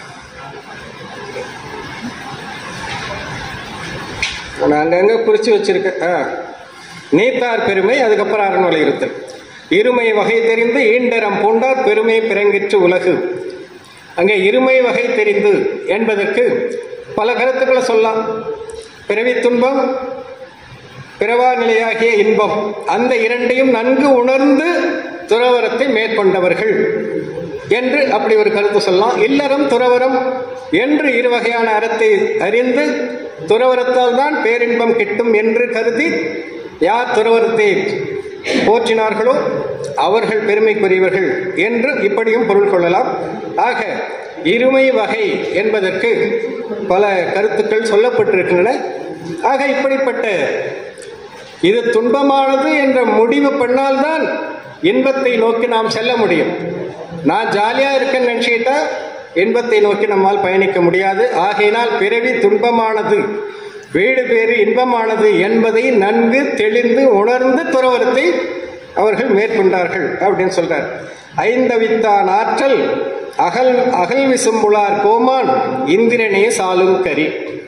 A: நான் அங்கங்க குறிச்சு வச்சிருக்கேன். நீத்தார் பெருமை, அதுக்கப்புறம் அரண் வலியுறுத்தல். இருமை வகை தெரிந்து ஈண்டரம் பூண்டார் பெருமை பிறங்கிற்று உலகு. அங்கே இருமை வகை தெரிந்து என்பதற்கு பல கருத்துக்களை சொல்லலாம். பிறவி துன்பம், பிறவா நிலையாகிய இன்பம், அந்த இரண்டையும் நன்கு உணர்ந்து துறவரத்தை மேற்கொண்டவர்கள் என்று அப்படி ஒரு கருத்து சொல்லலாம். இல்லறம் துறவரம் என்று இரு வகையான அறத்தை அறிந்து துறவரத்தால் தான் பேரின்பம் கிட்டும் என்று கருதி யார் துறவரத்தை போற்றினார்களோ அவர்கள் பெருமைக்குரியவர்கள் என்று இப்படியும் பொருள் கொள்ளலாம். ஆக இருமை வகை என்பதற்கு பல கருத்துக்கள் சொல்லப்பட்டிருக்கின்றன. ஆக இப்படிப்பட்ட இது துன்பமானது என்ற முடிவு பண்ணால்தான் இன்பத்தை நோக்கி நாம் செல்ல முடியும். நான் ஜாலியா இருக்கேன்னு நினைச்சுக்கிட்டா இன்பத்தை நோக்கி நம்மால் பயணிக்க முடியாது. ஆகையினால் பிறவி துன்பமானது, வீடு பேறு இன்பமானது என்பதை நன்கு தெளிந்து உணர்ந்து துறவரத்தை அவர்கள் மேற்கொண்டார்கள் அப்படின்னு சொல்றார். ஐந்தவித்தான் ஆற்றல் அகல் அகல் விசும்புளார் கோமான் இந்திரனே சாலும் கரி.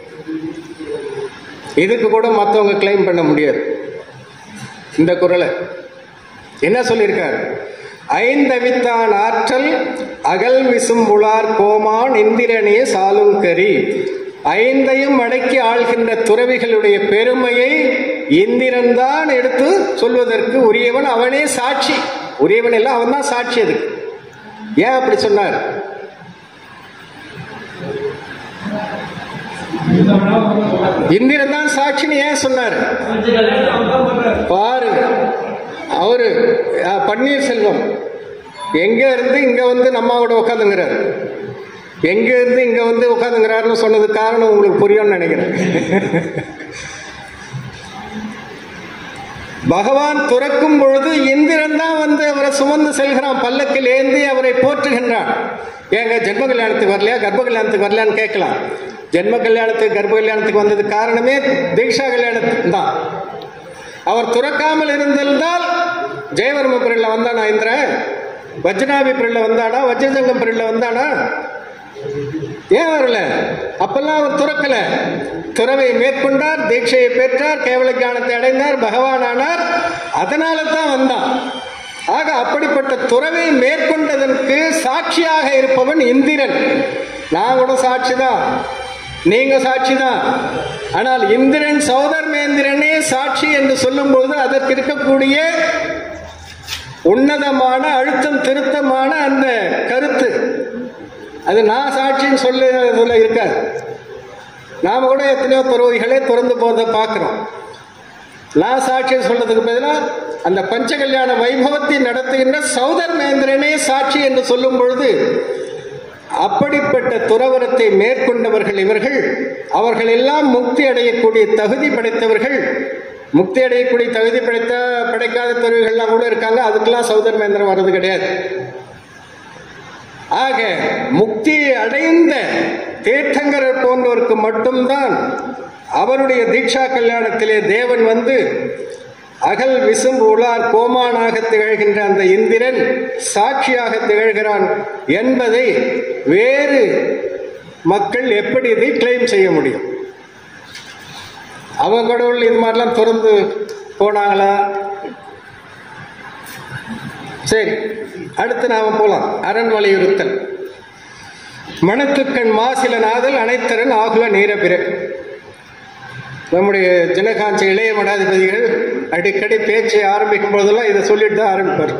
A: இதுக்கு கூட மற்றவங்க கிளைம் பண்ண முடியாது. இந்த குறளை என்ன சொல்லியிருக்கார்? ஐந்தவித்தான் ஆற்றல் அகல் விசும்புளார் கோமான் இந்திரனே சாலும் கரி. ஐந்தையும் அடக்கி ஆள்கின்ற துறவிகளுடைய பெருமையை இந்திரன் தான் எடுத்து சொல்வதற்கு உரியவன், அவனே சாட்சி. உரியவன் இல்லை, அவன் தான் சாட்சி. அது ஏன் அப்படி சொன்னார்? இந்திரன் தான் சாட்சின்னு ஏன் சொன்னார் பாரு. அவரு பன்னீர்செல்வம் எங்க இருந்து இங்க வந்து நம்மாவோட உட்காந்துங்கிறார், எங்க இருந்து இங்க வந்து உட்காந்துங்கிறாருன்னு சொன்னது காரணம் உங்களுக்கு புரியும்னு நினைக்கிறேன். பகவான் துறக்கும் பொழுது இந்திரன் தான் வந்து அவரை சுமந்து செல்கிறான், பல்லக்கில் ஏந்தி அவரை போற்றுகின்றான். ஏங்க ஜென்ம கல்யாணத்துக்கு வரலையா, கர்ப்ப கல்யாணத்துக்கு வரலையான்னு கேட்கலாம். ஜென்ம கல்யாணத்துக்கு கர்ப்ப கல்யாணத்துக்கு வந்தது காரணமே தீக்ஷா கல்யாணத்துக்கு தான். அவர் துறக்காமல் இருந்திருந்தால் ஜெயவர்ம பிரில்ல வந்தானா இந்திரன்? வஜ்ராபி பிரில்ல வந்தானா? வஜ்ரசங்கம் பிரில்ல வந்தானா? ஏன் வரல? அப்பெல்லாம் அவர் துறக்கல. துறவை மேற்கொண்டார், தீட்சையை பெற்றார், கேவல ஞானத்தை அடைந்தார், பகவான் ஆனார். அதனால தான் வந்தான். ஆக அப்படிப்பட்ட துறவை மேற்கொண்டதற்கு சாட்சியாக இருப்பவன் இந்திரன். நான் கூட சாட்சி தான், நீங்க சாட்சி தான். ஆனால் இந்திரன் சௌதர்மேந்திரனே சாட்சி என்று சொல்லும் போது அதற்கு இருக்கக்கூடிய உன்னதமான அழுத்தம் திருத்தமான அந்த கருத்து, அது நான் சாட்சின்னு சொல்ல இருக்காது. நாம கூட எத்தனையோ துறவிகளே திறந்து போறதை பார்க்கிறோம். நான் சாட்சியை சொல்றதுக்கு பதிலாக அந்த பஞ்ச கல்யாண வைபவத்தை நடத்துகின்ற சௌதர்மேந்திரனே சாட்சி என்று சொல்லும் பொழுது அப்படிப்பட்ட துறவரத்தை மேற்கொண்டவர்கள் இவர்கள். அவர்கள் எல்லாம் முக்தி அடையக்கூடிய தகுதி படைத்தவர்கள். முக்தி அடையக்கூடிய தகுதி படைத்த படைக்காத துறவிகள்லாம் கூட இருக்காங்க, அதுக்கெல்லாம் சௌதர்மேந்திரன் வர்றது கிடையாது. ஆக முக்தி அடைந்த தீர்த்தங்கரர் போன்றவருக்கு மட்டும்தான் அவருடைய தீட்சா கல்யாணத்திலே தேவன் வந்து அகல் விசும்பு உளார் கோமானாக திகழ்கின்ற அந்த இந்திரன் சாட்சியாக திகழ்கிறான் என்பதை வேறு மக்கள் எப்படி இதை கிளைம் செய்ய முடியும்? அவங்க கடவுள் இது மாதிரிலாம் திறந்து போனாங்களா? சரி, அடுத்து நாம போலாம். அரண் வலியுறுத்தல். மனத்துக்கண் மாசில நாதல் அனைத்தரன் ஆகுல நீரபிற. நம்முடைய ஜனகாஞ்சி இளைய மடாதிபதிகள் அடிக்கடி பேச்சை ஆரம்பிக்கும் போதெல்லாம் இதை சொல்லிட்டு தான் ஆரம்பிப்பார்.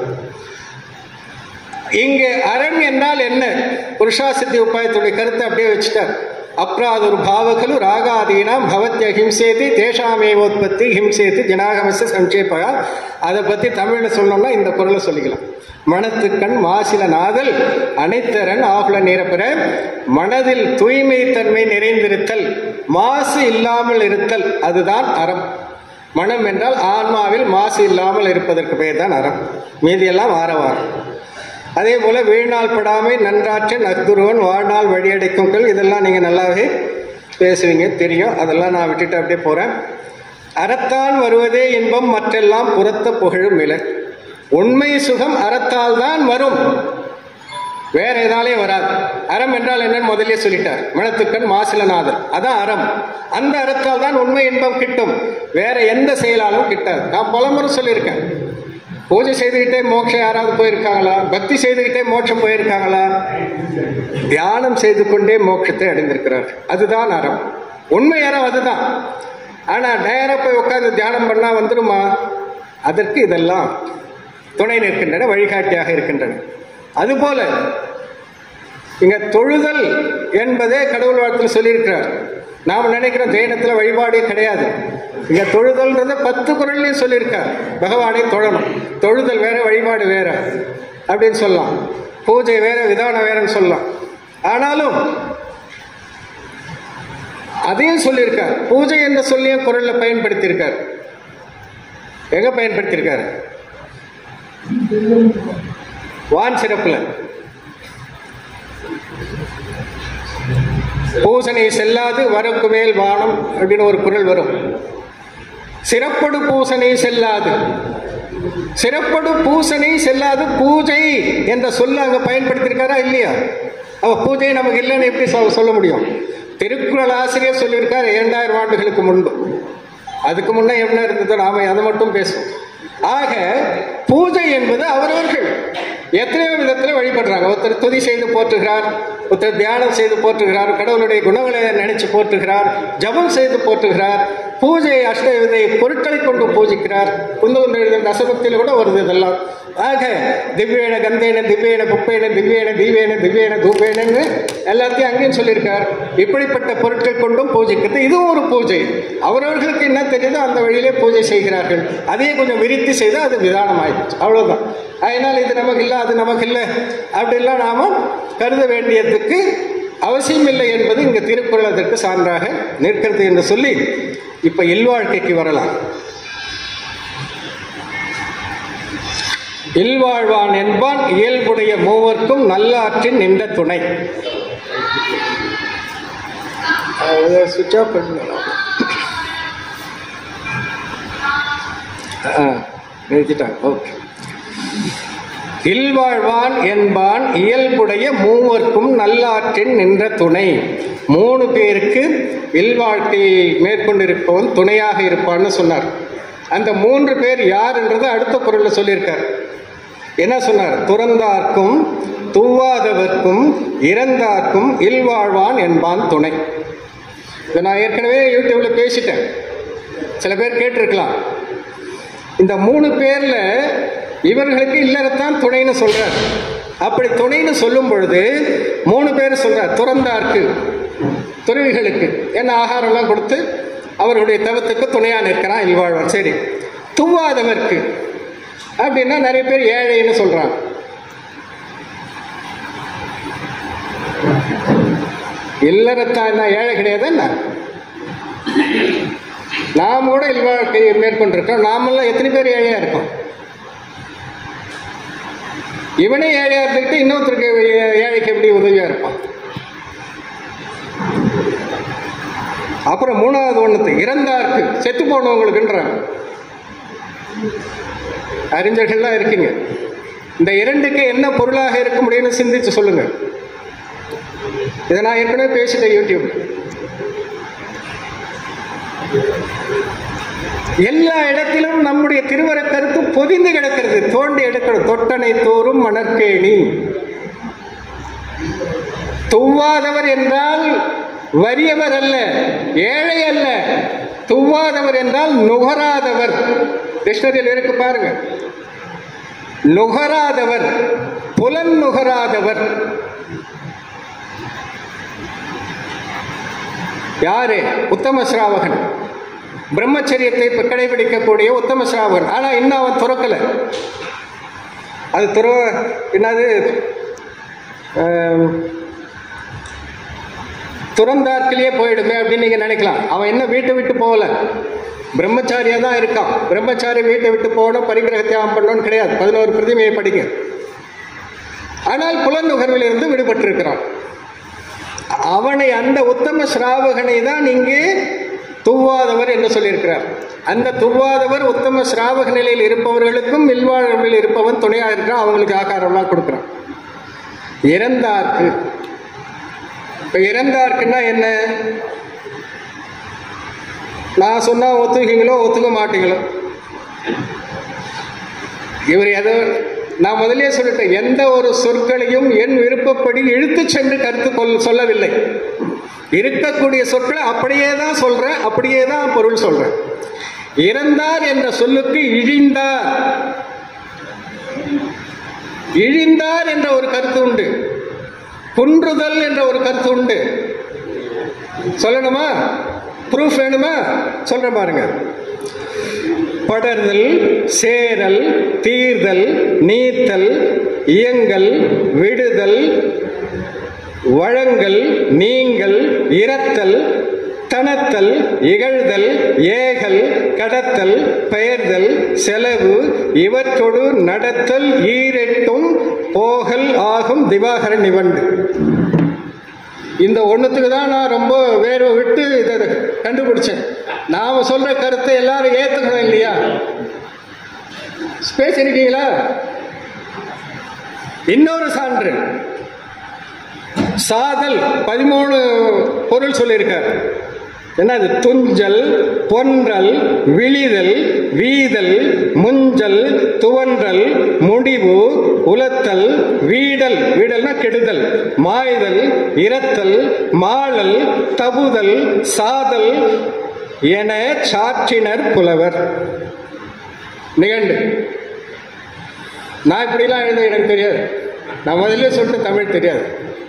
A: இங்கே அரண் என்றால் என்ன? புருஷாசித்தி உபாயத்துடைய கருத்தை அப்படியே வச்சுட்டார். அப்ராதுர் பாவகலு ராகாதீனாம் பவத்ய ஹிம்சேதி தேஷாமேவோத்பத்தி ஹிம்சேதி ஜனாகமச சங்கேபகா. அதை பற்றி தமிழில் சொல்லணும்னா இந்த குரலை சொல்லிக்கலாம். மனத்துக்கண் மாசில நாதல் அனைத்தரன் ஆகுல நீரப்பெற. மனதில் தூய்மை தன்மை நிறைந்திருத்தல், மாசு இல்லாமல் இருத்தல், அதுதான் அறம். மனம் என்றால் ஆன்மாவில் மாசு இல்லாமல் இருப்பதற்கு பெயர் தான் அறம். மீதியெல்லாம் ஆரவாரம். அதே போல வீழ்நாள் படாமை நன்றாற்ற நற்குருவன் வாழ்நாள் வழியடைக்கும் கல். இதெல்லாம் நீங்கள் நல்லாவே பேசுவீங்க, தெரியும். அதெல்லாம் நான் விட்டுட்டு அப்படியே போகிறேன். அறத்தான் வருவதே இன்பம் மற்றெல்லாம் புறத்த புகழும் இலர். உண்மை சுகம் அறத்தால் தான் வரும், வேற எதாலே வராது. அறம் என்றால் என்னன்னு முதலே சொல்லிட்டார். மனத்துக்கண் மாசிலநாதர், அதான் அறம். அந்த அறத்தால் தான் உண்மை இன்பம் கிட்டும், வேற எந்த செயலாலும் கிட்டாது. நான் பலமுறை சொல்லியிருக்கேன். பூஜை செய்துகிட்டே மோட்சம் யாராவது போயிருக்காங்களா? பக்தி செய்துகிட்டே மோட்சம் போயிருக்காங்களா? தியானம் செய்து கொண்டே மோட்சத்தை அடைந்திருக்கிறார். அதுதான் அறம், உண்மை அறம் அதுதான். ஆனா நேரா போய் உட்கார்ந்து தியானம் பண்ணா வந்துருமா? அதற்கு இதெல்லாம் துணை நிற்கின்றன, வழிகாட்டியாக இருக்கின்றன. அதுபோல இங்க தொழுதல் என்பதே கடவுள் வாழ்த்தில் சொல்லியிருக்கிறார். நாம் நினைக்கிறோம் ஜெயினத்தில் வழிபாடே கிடையாது. இங்க தொழுதல்ன்றத பத்து குறள்லையும் சொல்லியிருக்கார். பகவானை தொழணும். தொழுதல் வேற, வழிபாடு வேற அப்படின்னு சொல்லலாம். பூஜை வேற, விதானம் வேறன்னு சொல்லலாம். ஆனாலும் அதையும் சொல்லியிருக்கார். பூஜை என்ற சொல்லியும் குறள்ல பயன்படுத்தியிருக்கார். எங்க பயன்படுத்தியிருக்காரு? வான் சிறப்புல பூசனை செல்லாது வரக்கு மேல் வானம் அப்படின்னு ஒரு குறள் வரும். சிறப்படு பூசனை செல்லாது, சிறப்படு பூசனை செல்லாது பூஜை என்ற சொல்ல அங்க பயன்படுத்தியிருக்காரா இல்லையா? அவ பூஜை நமக்கு இல்லைன்னு எப்படி சொல்ல முடியும்? திருக்குறள் ஆசிரியர் சொல்லியிருக்காரு இரண்டாயிரம் ஆண்டுகளுக்கு முன்பு. அதுக்கு முன்னே என்ன இருந்ததோ நாம அதை மட்டும் பேசுவோம். ஆக பூஜை என்பது அவரவர்கள் எத்தனையோ விதத்தில் வழிபடுறாங்க. ஒருத்தர் துதி செய்து போற்றுகிறார், ஒருத்தர் தியானம் செய்து போற்றுகிறார், கடவுளுடைய குணங்களை நினைச்சு போற்றுகிறார், ஜபம் செய்து போற்றுகிறார், பூஜை அஷ்டவிதை பொருட்களை கொண்டு பூஜிக்கிறார். குந்தகுந்த தசபக்தியில் கூட வருது இதெல்லாம். ஆக திவ்யேன கந்தேன திவ்யேன புப்பேன திவ்யேன தீவேன திவ்யேன தூபேனன்னு எல்லாத்தையும் அங்கேயும் சொல்லியிருக்கார். இப்படிப்பட்ட பொருட்கள் கொண்டும் பூஜிக்கிறது இதுவும் ஒரு பூஜை. அவரவர்களுக்கு என்ன தெரியுதோ அந்த வழியிலே பூஜை செய்கிறார்கள். அதையே கொஞ்சம் விரித்து செய்தால் அது விதானம் ஆயிடுச்சு, அவ்வளவுதான். அதனால் இது நமக்கு இல்லை, அது நமக்கு இல்லை அப்படிலாம் நாம கருத வேண்டியதுக்கு அவசியம் இல்லை என்பது இங்கு திருக்குறள் அதற்கு சான்றாக நிற்கிறது என்று சொல்லி இப்ப இல்வாழ்க்கைக்கு வரலாம். இல்வாழ்வான் என்பான் இயல்புடைய மூவர்க்கும் நல்லாற்றின் நின்ற துணை. சுவிட்ச் ஆஃப் பண்ணலாம். நிறுத்திட்டாங்க. ஓகே. இல்வாழ்வான் என்பான் இயல்புடைய மூவர்க்கும் நல்லாற்றின் நின்ற துணை. மூணு பேருக்கு இல்வாழ்க்கையை மேற்கொண்டிருப்பவன் துணையாக இருப்பான்னு சொன்னார். அந்த மூன்று பேர் யார் என்றது அடுத்த குறள்ல சொல்லியிருக்கார். என்ன சொன்னார்? துறந்தார்க்கும் தூவாதவர்க்கும் இறந்தார்க்கும் இல்வாழ்வான் என்பான் துணை. இதை நான் ஏற்கனவே யூடியூப்ல பேசிட்டேன், சில பேர் கேட்டிருக்கலாம். இந்த மூணு பேர்ல இவர்களுக்கு இல்லறத்தான் துணைன்னு சொல்றார். அப்படி துணைன்னு சொல்லும் பொழுது மூணு பேர் சொல்றார். துறந்தார்க்கு, துறவிகளுக்கு என்ன ஆகாரம்லாம் கொடுத்து அவர்களுடைய தவத்துக்கு துணையா நிற்கிறான் இல்வாழ்வான். சரி. துவாதவர்க்கு அப்படின்னா நிறைய பேர் ஏழைன்னு சொல்றாங்க. இல்லறத்தான் என்ன ஏழை கிடையாது என்ன? நாம் கூட இல்வாழ்க்கையை மேற்கொண்டிருக்கோம். நாமெல்லாம் எத்தனை பேர் ஏழையா இருக்கோம்? இவனே ஏழையா இருந்துக்கிட்டு இன்னொருத்தருக்கு ஏழைக்கு எப்படி உதவியா இருப்பான்? அப்புறம் மூணாவது ஒண்ணு இறந்தார்க்கு, செத்து போனவங்களுக்குன்றாங்க. அறிஞர்கள்லாம் இருக்கீங்க. இந்த இரண்டுக்கு என்ன பொருளாக இருக்க முடியும்னு சிந்திச்சு சொல்லுங்க. இதை நான் ஏற்கனவே பேசிட்டேன் யூடியூப். எல்லா இடத்திலும் நம்முடைய திருவர கருத்து பொதிந்து கிடக்கிறது. தோண்டி எடுக்கிறது. தொட்டனை தோறும் மணற்கேணி. துவாதவர் என்றால் வறியவர் அல்ல, ஏழை அல்ல. துவாதவர் என்றால் நுகராதவர். டிக்ஷனரியில் இருக்கு பாருங்க. நுகராதவர், புலன் நுகராதவர். யாரு? உத்தம ஸ்ராவகன். பிரம்மச்சரியத்தை கடைபிடிக்கக்கூடிய உத்தம ஸ்ராவகன். ஆனா இன்னும் அவன் துறக்கல. அது துற என்னது துறந்தார்க்கிலேயே போயிடுமே அப்படின்னு நீங்க நினைக்கலாம். அவன் என்ன வீட்டை விட்டு போகல, பிரம்மச்சாரியா தான் இருக்கான். பிரம்மச்சாரி வீட்டை விட்டு போகணும், பரிகிரக தியாகம் பண்ணணும்னு கிடையாது. பதினோரு பிரதிமையை படிக்க. ஆனால் புலன் நுகர்வில் இருந்து விடுபட்டு இருக்கிறான். அவனை, அந்த உத்தம ஸ்ராவகனை தான் இங்கே துவாதவர் என்று சொல்லியிருக்கிறார். அந்த துவாதவர் உத்தம ஸ்ராவக நிலையில் இருப்பவர்களுக்கும் இல்வாழ்வில் இருப்பவன் துணையாக இருக்கிறான். அவங்களுக்கு ஆகாரம்லாம் கொடுக்குறான். இறந்தார்க்கு, இப்ப இறந்தார்க்குன்னா என்ன? நான் சொன்னா ஒத்துக்கீங்களோ ஒத்துக்க மாட்டீங்களோ? இவர் எதோ, நான் முதலே சொல்லிட்டேன், எந்த ஒரு சொற்களையும் என் விருப்பப்படி இழுத்து சென்று கருத்து கொள் சொல்லவில்லை. இருக்கக்கூடிய சொற்களை அப்படியே தான் சொல்றேன், அப்படியே தான் பொருள் சொல்றேன். இறந்தார் என்ற சொல்லுக்கு இழிந்தார், இழிந்தார் என்ற ஒரு கருத்து உண்டு. குன்றுதல் என்ற ஒரு கருத்து உண்டு. சொல்லணுமா? ப்ரூஃப் வேணுமா? சொல்ற பாருங்க. படர்தல், சேரல், தீர்தல், நீத்தல், இயங்கல், விடுதல், வழங்கல், நீங்கல், இரத்தல், தனத்தல், இகழ்தல், ஏகல், கடத்தல், பெயர்தல், செலவு, இவற்றோடு நடத்தல் ஈரெட்டும் போகல் ஆகும் திவாகரன் நிவண்டு. இந்த ஒண்ணுத்துக்கு தான் நான் ரொம்ப வேர்வை விட்டு இதை கண்டுபிடிச்சேன். நாம சொல்ற கருத்தை எல்லாரும் ஏத்துக்கணும் இல்லையா? பேசிருக்கீங்களா? இன்னொரு சான்று, சாதல் பதிமூணு பொருள் சொல்லியிருக்கார். என்னது? துஞ்சல், பொன்றல், விழிதல், வீதல், முஞ்சல், துவன்றல், முடிவு, உலத்தல், வீடல், வீடல்னா கெடுதல், மாய்தல், இரத்தல், மாளல், தபுதல், சாதல் என சாற்றினர் புலவர். நிகண்டு. நான் இப்படிலாம் எழுத எனக்கு தெரியாது. நான் முதல்ல சொல்லிட்டு தமிழ் தெரியாது.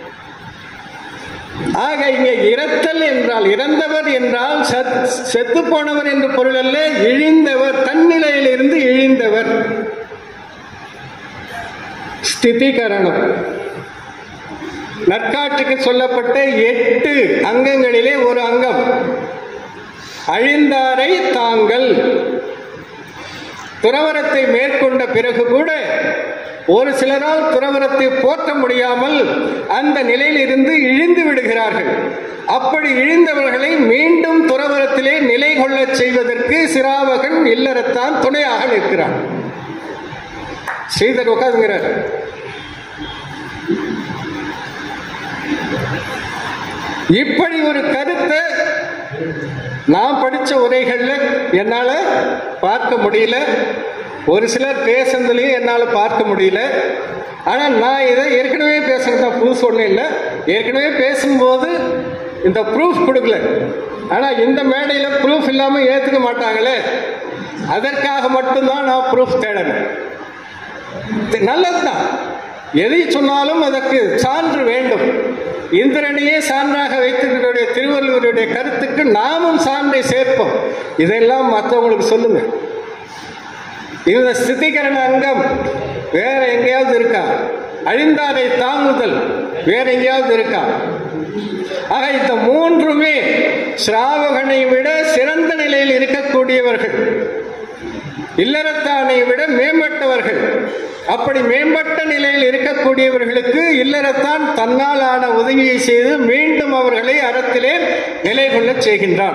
A: ஆக இங்கே இரத்தல் என்றால், இறந்தவர் என்றால் செத்து போனவர் என்று பொருள் அல்ல, இழிந்தவர், தன்னிலையில் இருந்து இழிந்தவர். ஸ்திதிகரணம் நற்காற்றுக்கு சொல்லப்பட்ட எட்டு அங்கங்களிலே ஒரு அங்கம் அழிந்தாரை தாங்கள். துறவரத்தை மேற்கொண்ட பிறகு கூட ஒரு சிலரால் துறவரத்தை போற்ற முடியாமல் அந்த நிலையில் இருந்து இழிந்து விடுகிறார்கள். அப்படி இழிந்தவர்களை மீண்டும் துறவரத்திலே நிலை கொள்ள செய்வதற்கு சிராவகன் இல்லறத்தான் துணையாக நிற்கிறார். ஸ்ரீதர் உட்கார்ந்துங்கிறார். இப்படி ஒரு கருத்தை நான் படிச்ச உரைகள்ல என்னால பார்க்க முடியல. ஒரு சிலர் பேசுறதுலையும் என்னால் பார்க்க முடியல. ஆனால் நான் இதை ஏற்கனவே பேசுறது தான், புதுசு ஒன்றும் இல்லை. ஏற்கனவே பேசும்போது இந்த ப்ரூஃப் கொடுக்கல. ஆனால் இந்த மேடையில் ப்ரூஃப் இல்லாமல் ஏற்றுக்க மாட்டாங்களே, அதற்காக மட்டும்தான் நான் ப்ரூஃப் தேடணும். நல்லதுதான், எதை சொன்னாலும் அதற்கு சான்று வேண்டும். இந்திரனையே சான்றாக வைத்திருக்கக்கூடிய திருவள்ளுவருடைய கருத்துக்கு நாமும் சான்றை சேர்ப்போம். இதெல்லாம் மற்றவங்களுக்கு சொல்லுங்க. இந்த ஸ்திதிகரண அங்கம் வேற எங்கேயாவது இருக்கா? அழிந்தாரை தாங்குதல் வேற எங்கேயாவது இருக்கா? ஆக இந்த மூன்றுமே ஸ்ராவகனை விட சிறந்த நிலையில் இருக்கக்கூடியவர்கள், இல்லறத்தானை விட மேம்பட்டவர்கள். அப்படி மேம்பட்ட நிலையில் இருக்கக்கூடியவர்களுக்கு இல்லறத்தான் தன்னால் ஆன உதவியை செய்து மீண்டும் அவர்களை அறத்திலே நிலை கொள்ளச் செய்கின்றான்.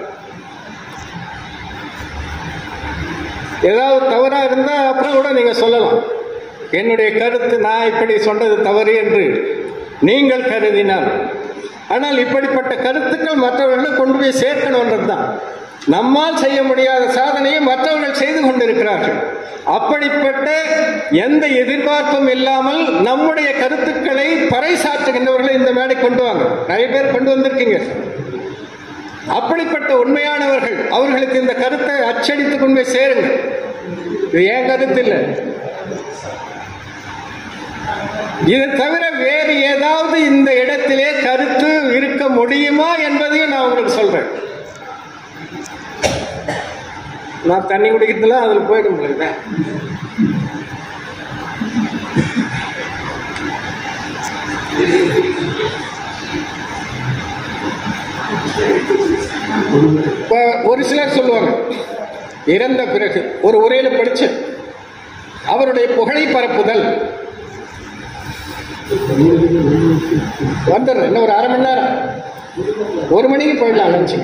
A: ஏதாவது தவறா இருந்தா அப்புறம் கூட நீங்க சொல்லலாம், என்னுடைய கருத்து நான் இப்படி சொன்னது தவறு என்று நீங்கள் கருதினால். ஆனால் இப்படிப்பட்ட கருத்துக்கள் மற்றவர்களை கொண்டு போய் சேர்க்கணும்ன்றது தான். நம்மால் செய்ய முடியாத சாதனையை மற்றவர்கள் செய்து கொண்டிருக்கிறார்கள். அப்படிப்பட்ட எந்த எதிர்பார்ப்பும் இல்லாமல் நம்முடைய கருத்துக்களை பறைசாற்றுகின்றவர்களை இந்த மேடை கொண்டு வாங்க. நிறைய பேர் கொண்டு வந்திருக்கீங்க. அப்படிப்பட்ட உண்மையானவர்கள், அவர்களுக்கு இந்த கருத்தை அச்சடித்துக் கொண்டு போய் சேருங்க. இது ஏன் கருத்து இல்லை. இது தவிர வேறு ஏதாவது இந்த இடத்திலே கருத்து இருக்க முடியுமா என்பதையும் நான் உங்களுக்கு சொல்றேன். நான் தண்ணி குடிக்கிறதுல அதுல போயிட முடியல. ஒரு சிலர் சொல்லுவாங்க, இறந்த பிறகு ஒரு உரையில படிச்சு அவருடைய புகழை பரப்புதல் வந்துடுறேன். இன்னும் ஒரு அரை மணி நேரம், ஒரு மணிக்கு போயிடலாம் லஞ்சு.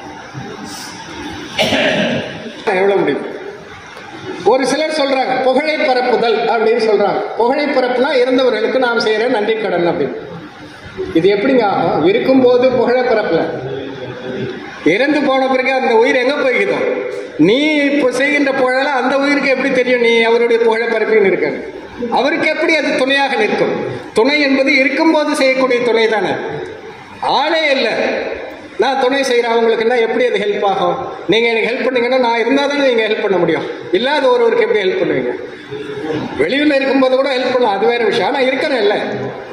A: எவ்வளவு முடியும்? ஒரு சிலர் சொல்றாங்க புகழை பரப்புதல் அப்படின்னு சொல்றாங்க. புகழை பரப்புனா இறந்தவர்களுக்கு நாம் செய்யற நன்றி கடன் அப்படின்னு. இது எப்படிங்க ஆகும்? இருக்கும் போது புகழை பரப்பல, இறந்து போன பிறகு அந்த உயிர் எங்க போய்க்குதோ? நீ இப்போ செய்கின்ற புகழெல்லாம் அந்த உயிருக்கு எப்படி தெரியும் நீ அவருடைய புகழை பரப்பின்னு இருக்க? அவருக்கு எப்படி அது துணையாக நிற்கும்? துணை என்பது இருக்கும்போது செய்யக்கூடிய துணை தானே. ஆளே இல்லை, நான் துணை செய்கிறேன் அவங்களுக்குன்னா எப்படி அது ஹெல்ப் ஆகும்? நீங்கள் எனக்கு ஹெல்ப் பண்ணீங்கன்னா நான் இருந்தால் தானே நீங்கள் ஹெல்ப் பண்ண முடியும். இல்லாத ஒருவருக்கு எப்படி ஹெல்ப் பண்ணுவீங்க? வெளியில் இருக்கும்போது கூட ஹெல்ப் பண்ணலாம், அது வேற விஷயம். ஆனால் இருக்கிறேன் இல்லை,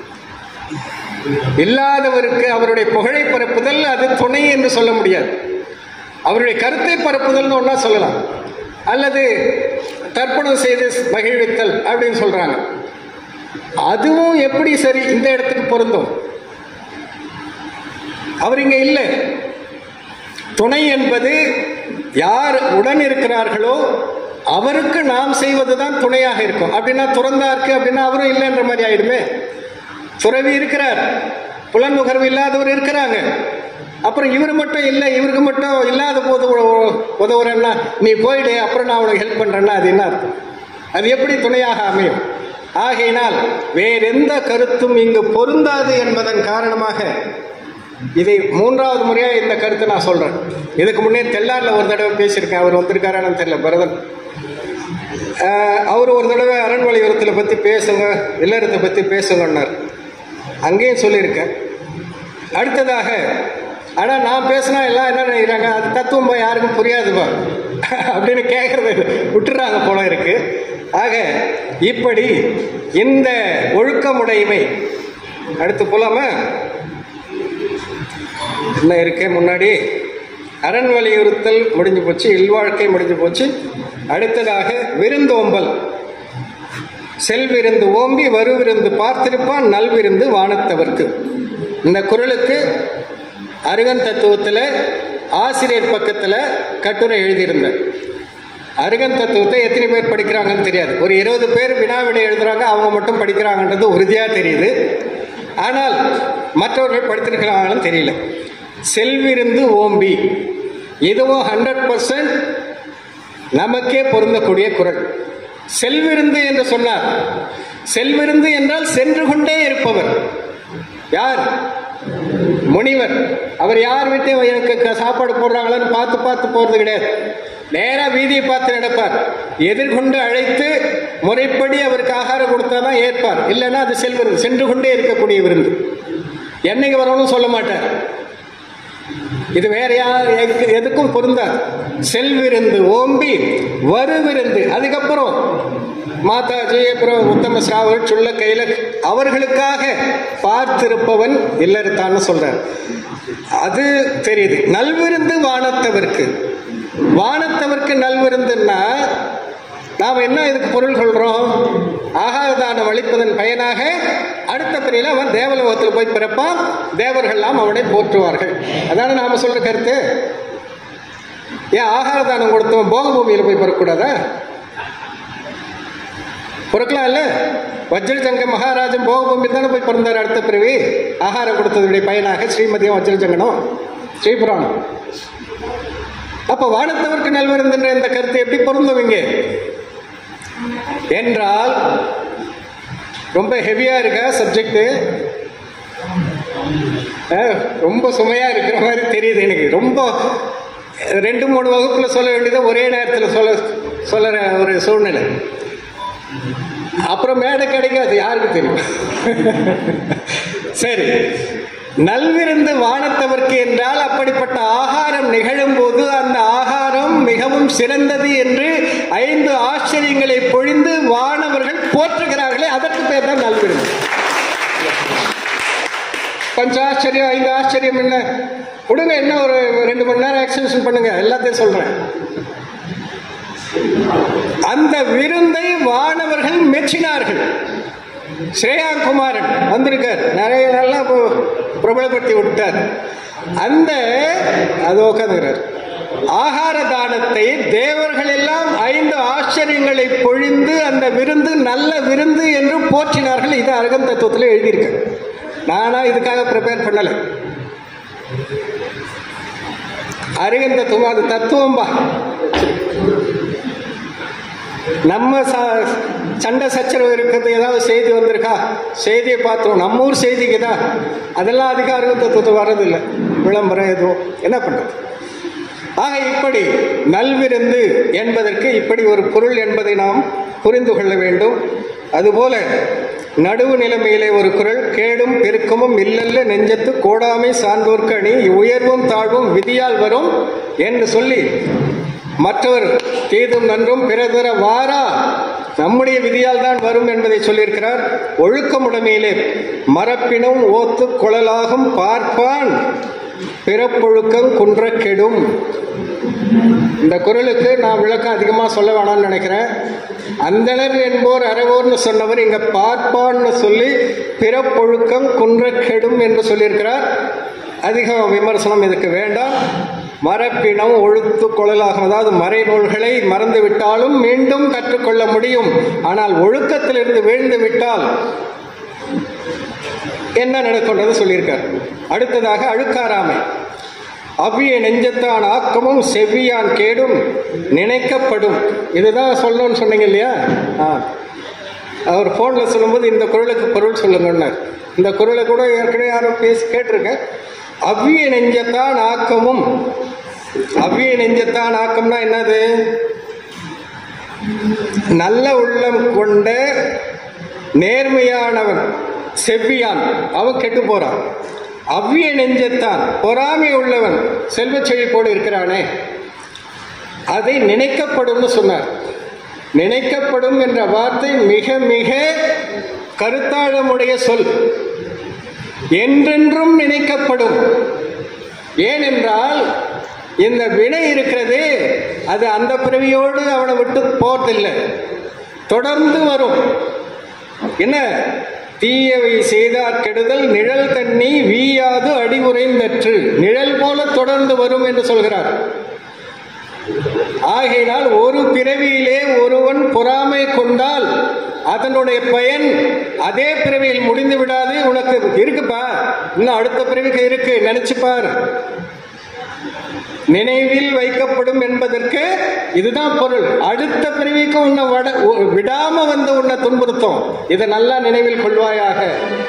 A: இல்லாதவருக்கு அவருடைய புகழை பரப்புதல் அது துணை என்று சொல்ல முடியாது. அவருடைய கருத்தை பரப்புதல்னு ஒன்றா சொல்லலாம், அல்லது தர்ப்பணம் செய்து மகிழ்வித்தல் அப்படின்னு சொல்றாங்க. அதுவும் எப்படி சரி இந்த இடத்துக்கு பொருந்தும்? அவர் இங்க இல்லை. துணை என்பது யார் உடன் இருக்கிறார்களோ அவருக்கு நாம் செய்வதுதான் துணையாக இருக்கும். அப்படின்னா துறந்தா இருக்கு அப்படின்னா அவரும் இல்லைன்ற மாதிரி ஆயிடுமே. துறவி இருக்கிறார், புலன் நுகர்வு இல்லாதவர் இருக்கிறாங்க, அப்புறம் இவர் மட்டும் இல்லை, இவருக்கு மட்டும் இல்லாத போது உதவுறேன்னா நீ போயிடு அப்புறம் நான் உனக்கு ஹெல்ப் பண்றேன்னா அது என்ன அர்த்தம்? அது எப்படி துணையாக அமையும்? ஆகையினால் வேறெந்த கருத்தும் இங்கு பொருந்தாது என்பதன் காரணமாக இதை மூன்றாவது முறையா இந்த கருத்தை நான் சொல்றேன். இதுக்கு முன்னே தெல்லாரில் ஒரு தடவை பேசியிருக்கேன், அவர் வந்திருக்காரான்னு தெரியல, பரதன். அவர் ஒரு தடவை அரண்வலியுறத்தை பற்றி பேசுங்க, இல்லறத்தை பற்றி பேசுங்கன்னார், அங்கேயும் சொல்லியிருக்கேன். அடுத்ததாக ஆனால் நான் பேசினா எல்லாம் என்ன நினைக்கிறாங்க, அது தத்துவம் யாருக்கும் புரியாதுப்பா அப்படின்னு கேட்கறது விட்டுறாங்க போல இருக்கு. ஆக இப்படி இந்த ஒழுக்கமுடைமை அடுத்து போலாம என்ன இருக்கே, முன்னாடி அரண் வலியுறுத்தல் முடிஞ்சு போச்சு, இல்வாழ்க்கை முடிஞ்சு போச்சு. அடுத்ததாக விருந்தோம்பல். செல்விருந்து ஓம்பி வருவிருந்து பார்த்திருப்பான் நல்விருந்து வானத்தவர்க்கு. இந்த குறளுக்கு அருகன் தத்துவத்தில் ஆசிரியர் பக்கத்தில் கட்டுரை எழுதியிருந்தார். அருகன் தத்துவத்தை எத்தனை பேர் படிக்கிறாங்கன்னு தெரியாது. ஒரு இருபது பேர் வினாவிடை எழுதுறாங்க, அவங்க மட்டும் படிக்கிறாங்கன்றது உறுதியாக தெரியுது. ஆனால் மற்றவர்கள் படித்திருக்கிறாங்கன்னு தெரியல. செல்விருந்து ஓம்பி இதுவும் ஹண்ட்ரட் பர்சன்ட் நமக்கே பொருந்தக்கூடிய குறள். செல்விருந்து என்று சொன்னார். செல்விருந்து என்றால் சென்று கொண்டே இருப்பவர். யார்? முனிவர். அவர் யார் வீட்டை எனக்கு சாப்பாடு போடுறாங்களான்னு பார்த்து பார்த்து போறது கிடையாது. நேரா வீதியை பார்த்து நடப்பார். எதிர்கொண்டு அழைத்து முறைப்படி அவருக்கு ஆகாரம் கொடுத்தாதான் ஏற்பார், இல்லைன்னா அது செல்விருந்து, சென்று கொண்டே இருக்கக்கூடிய விருந்து. என்னைக்கு வரணும்னு சொல்ல மாட்டார். இது வேற யார் எதுக்கும் பொருந்தார். செல்விருந்து ஓம்பி வருவிருந்து, அதுக்கப்புறம் மாதாஜி அப்புறம் உத்தம சாவர் சுள்ள கையில அவர்களுக்காக பார்த்திருப்பவன் இல்லறத்தான்னு சொல்றார். அது தெரியுது. நல்விருந்து வானத்தவர்க்கு. வானத்தவர்க்கு நல்விருந்துன்னா நாம் என்ன இதுக்கு பொருள் கொள்றோம்? ஆகாதானம் அளிப்பதன் பயனாக அடுத்த பிரிவில் அவன் தேவலோகத்தில் போய் பிறப்பான், தேவர்கள்லாம் அவனை போற்றுவார்கள். அதான நாம சொல்ற கருத்து. ஏன் ஆகாதானம் கொடுத்தவன் போக பூமியில் போய் பிறக்கூடாதா? பிறக்கலாம் இல்ல? வஜ்ரஜங்க மகாராஜன் போக பூமி தானே போய் பிறந்தார் அடுத்த பிறவி, ஆகாரம் கொடுத்ததுடைய பயனாக. ஸ்ரீமதியம் வஜ்ரஜங்கனம் ஸ்ரீபுராணம். அப்ப வானத்தவர்க்கு நல்விருந்துன்ற இந்த கருத்து எப்படி பொருந்துவீங்க என்றால் ரொம்ப ஹெவியா இருக்க சப்ஜெக்ட், ரொம்ப சுமையா இருக்கிற மாதிரி தெரியுது எனக்கு. ரொம்ப ரெண்டு மூணு வகுப்புல சொல்ல வேண்டியதை ஒரே நேரத்தில் சொல்ல சொல்லுற ஒரு சூழ்நிலை. அப்புறம் மேடை கிடைக்காது, யாருக்கு தெரியும். சரி, நல்விருந்து வானத்தவர்க்கு என்றால் அப்படிப்பட்ட ஆகாரம் நிகழும் போது அந்த ஆகாரம் மிகவும் சிறந்தது என்று ஐந்து ஆச்சரியங்களை பொழிந்து வானவர்கள் போற்றுகிறார்களே, அதற்கு பேர் தான் நல்விருந்து. பஞ்ச ஆச்சரியம் ஐந்து ஆச்சரியம் என்ன கொடுங்க, என்ன ஒரு ரெண்டு மணி நேரம் எக்ஸசைஸ் பண்ணுங்க, எல்லாத்தையும் சொல்றேன். அந்த விருந்தை வானவர்கள் மெச்சினார்கள். ஸ்ரேயாங்குமாரன் வந்திருக்கார், நிறைய நல்லா பிரபலப்படுத்தி விட்டார். அந்த அது உட்காந்துகிறார். ஆகார தானத்தை தேவர்கள் எல்லாம் ஐந்து ஆச்சரியங்களை பொழிந்து அந்த விருந்து நல்ல விருந்து என்று போற்றினார்கள். இது அருகம் தத்துவத்தில் எழுதியிருக்க. நானா இதுக்காக ப்ரிப்பேர் பண்ணல. அருகம் தத்துவம் அது தத்துவம்பா. நம்ம சண்டை சச்சரவு இருக்கிறது, ஏதாவது செய்தி வந்திருக்கா, செய்தியை பார்த்தோம், நம்ம ஊர் செய்திக்கு தான், அதெல்லாம் அதிகாரம் தத்துவத்தை வர்றதில்லை, விளம்பரம் எதுவும் என்ன பண்றது. ஆக இப்படி நல்விருந்து என்பதற்கு இப்படி ஒரு பொருள் என்பதை நாம் புரிந்து கொள்ள வேண்டும். அதுபோல நடுவு நிலைமையிலே ஒரு குறள், கேடும் பெருக்கமும் இல்லல்ல நெஞ்சத்து கோடாமை சார்ந்தோர்க்கு அணி உயர்வும் தாழ்வும் விதியால் வரும் என்று சொல்லி, மற்றவர் தீதும் நன்றும் பிறதர வாரா நம்முடைய விதியால் தான் வரும் என்பதை சொல்லியிருக்கிறார். ஒழுக்கமுடைமையிலே மரப்பினும் ஓத்து குழலாகும் பார்ப்பான் பிறப்பொழுக்கம் குன்ற கெடும். இந்த குறளுக்கு நான் விளக்கம் அதிகமாக சொல்ல வேணாம்னு நினைக்கிறேன். அந்தனர் என்போர் அறவோர்னு சொன்னவர் இங்க பார்ப்பான்னு சொல்லி பிறப்பொழுக்கம் குன்ற கெடும் என்று சொல்லியிருக்கிறார். அதிக விமர்சனம் இதுக்கு வேண்டாம். மரப்பினம் ஒழுத்து கொள்ளலாகும், அதாவது மறை நூல்களை மறந்து விட்டாலும் மீண்டும் கற்றுக்கொள்ள முடியும். ஆனால் ஒழுக்கத்திலிருந்து வீழ்ந்து விட்டால் என்ன நடக்கின்றது சொல்லியிருக்கார். அடுத்ததாக அழுக்காராமை. அவ்விய நெஞ்சத்தான் ஆக்கமும் செவ்வியான் கேடும் நினைக்கப்படும். இதுதான் சொல்லணும்னு சொன்னீங்க இல்லையா? அவர் போன்ல சொல்லும்போது இந்த குறளுக்கு பொருள் சொல்லுங்க. இந்த குறளை கூட ஏற்கனவே யாரும் பேசி கேட்டிருக்கேன். அவ்விய நெஞ்சத்தான் ஆக்கமும். அவ்விய நெஞ்சத்தான் ஆக்கம்னா என்னது? நல்ல உள்ளம் கொண்ட நேர்மையானவன் செவ்வியான் அவன் கெட்டு போறான். அவ்விய நெஞ்சத்தான் பொறாமை உள்ளவன் செல்வ செழிப்போடு இருக்கிறானே, அதை நினைக்கப்படும் சொன்னார். நினைக்கப்படும் என்ற வார்த்தை மிக மிக கருத்தாழமுடைய சொல். என்றென்றும் நினைக்கப்படும். ஏனென்றால் இந்த வினை இருக்கிறது, அது அந்த பிறவியோடு அவனை விட்டு போறதில்லை, தொடர்ந்து வரும். என்ன? தீயவை செய்தார் கெடுதல் நிழல் தண்ணி வீயாது அடிவுரைந்தற்று. நிழல் போல தொடர்ந்து வரும் என்று சொல்கிறார். ஆகையினால் ஒரு பிறவியிலே ஒருவன் பொறாமை கொண்டால் அதனுடைய பயன் அதே பிறவியில் முடிந்து விடாது. உனக்கு இருக்குப்பா, இன்னும் அடுத்த பிறவிக்கு இருக்கு, நினைச்சுப்பார். நினைவில் வைக்கப்படும் என்பதற்கு இதுதான் பொருள். அடுத்த பிறவிக்கு உன்னை விடாம வந்து உன்னை துன்புறுத்தும். இதை நல்லா நினைவில் கொள்வாயாக.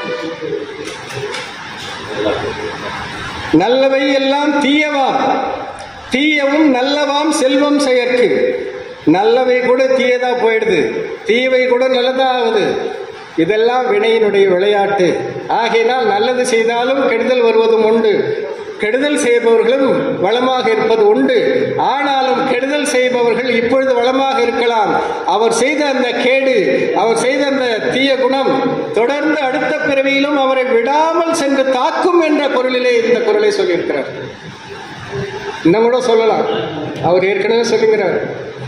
A: நல்லவை எல்லாம் தீயவாம், தீயவும் நல்லவாம் செல்வம் செயற்கு. நல்லவை கூட தீயதா போயிடுது, தீயவை கூட நல்லதா ஆகுது. இதெல்லாம் வினையினுடைய விளையாட்டு. ஆகையினால் நல்லது செய்தாலும் கெடுதல் வருவதும் உண்டு, கெடுதல் செய்பவர்களும் வளமாக இருப்பது உண்டு. ஆனாலும் கெடுதல் செய்பவர்கள் இப்பொழுது வளமாக இருக்கலாம். அவர் செய்த அந்த கேடு, அவர் செய்த அந்த தீய குணம் தொடர்ந்து அடுத்த பிறவியிலும் அவரை விடாமல் சென்று தாக்கும் என்ற பொருளிலே இந்த குறளை சொல்லியிருக்கிறார். இன்னும் கூட சொல்லலாம், அவர் ஏற்கனவே சொல்லுகிறார்.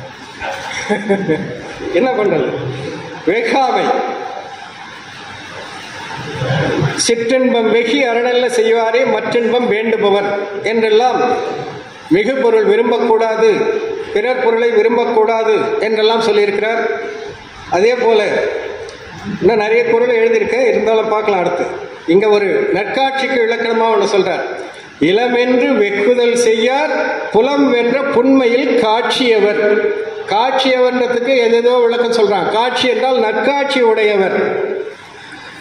A: என்ன பண்றது? வெகாமை. சிற்றின்பம் வெகி அரணல்ல செய்வாரே மற்றின்பம் வேண்டுபவர் என்றெல்லாம் மிகு பொருள் விரும்பக்கூடாது, பிறர் பொருளை விரும்பக்கூடாது என்றெல்லாம் சொல்லியிருக்கிறார். அதே போல இன்னும் நிறைய பொருள் எழுதியிருக்க, இருந்தாலும் பார்க்கலாம். அடுத்து இங்க ஒரு நற்காட்சிக்கு இலக்கணமா ஒன்று சொல்றார். இளமென்று வெக்குதல் செய்யார் புலம் வென்ற புண்மையில் காட்சியவர். காட்சியவர்ன்றதுக்கு எதோ விளக்கம் சொல்றான். காட்சி என்றால் நற்காட்சி உடையவர்.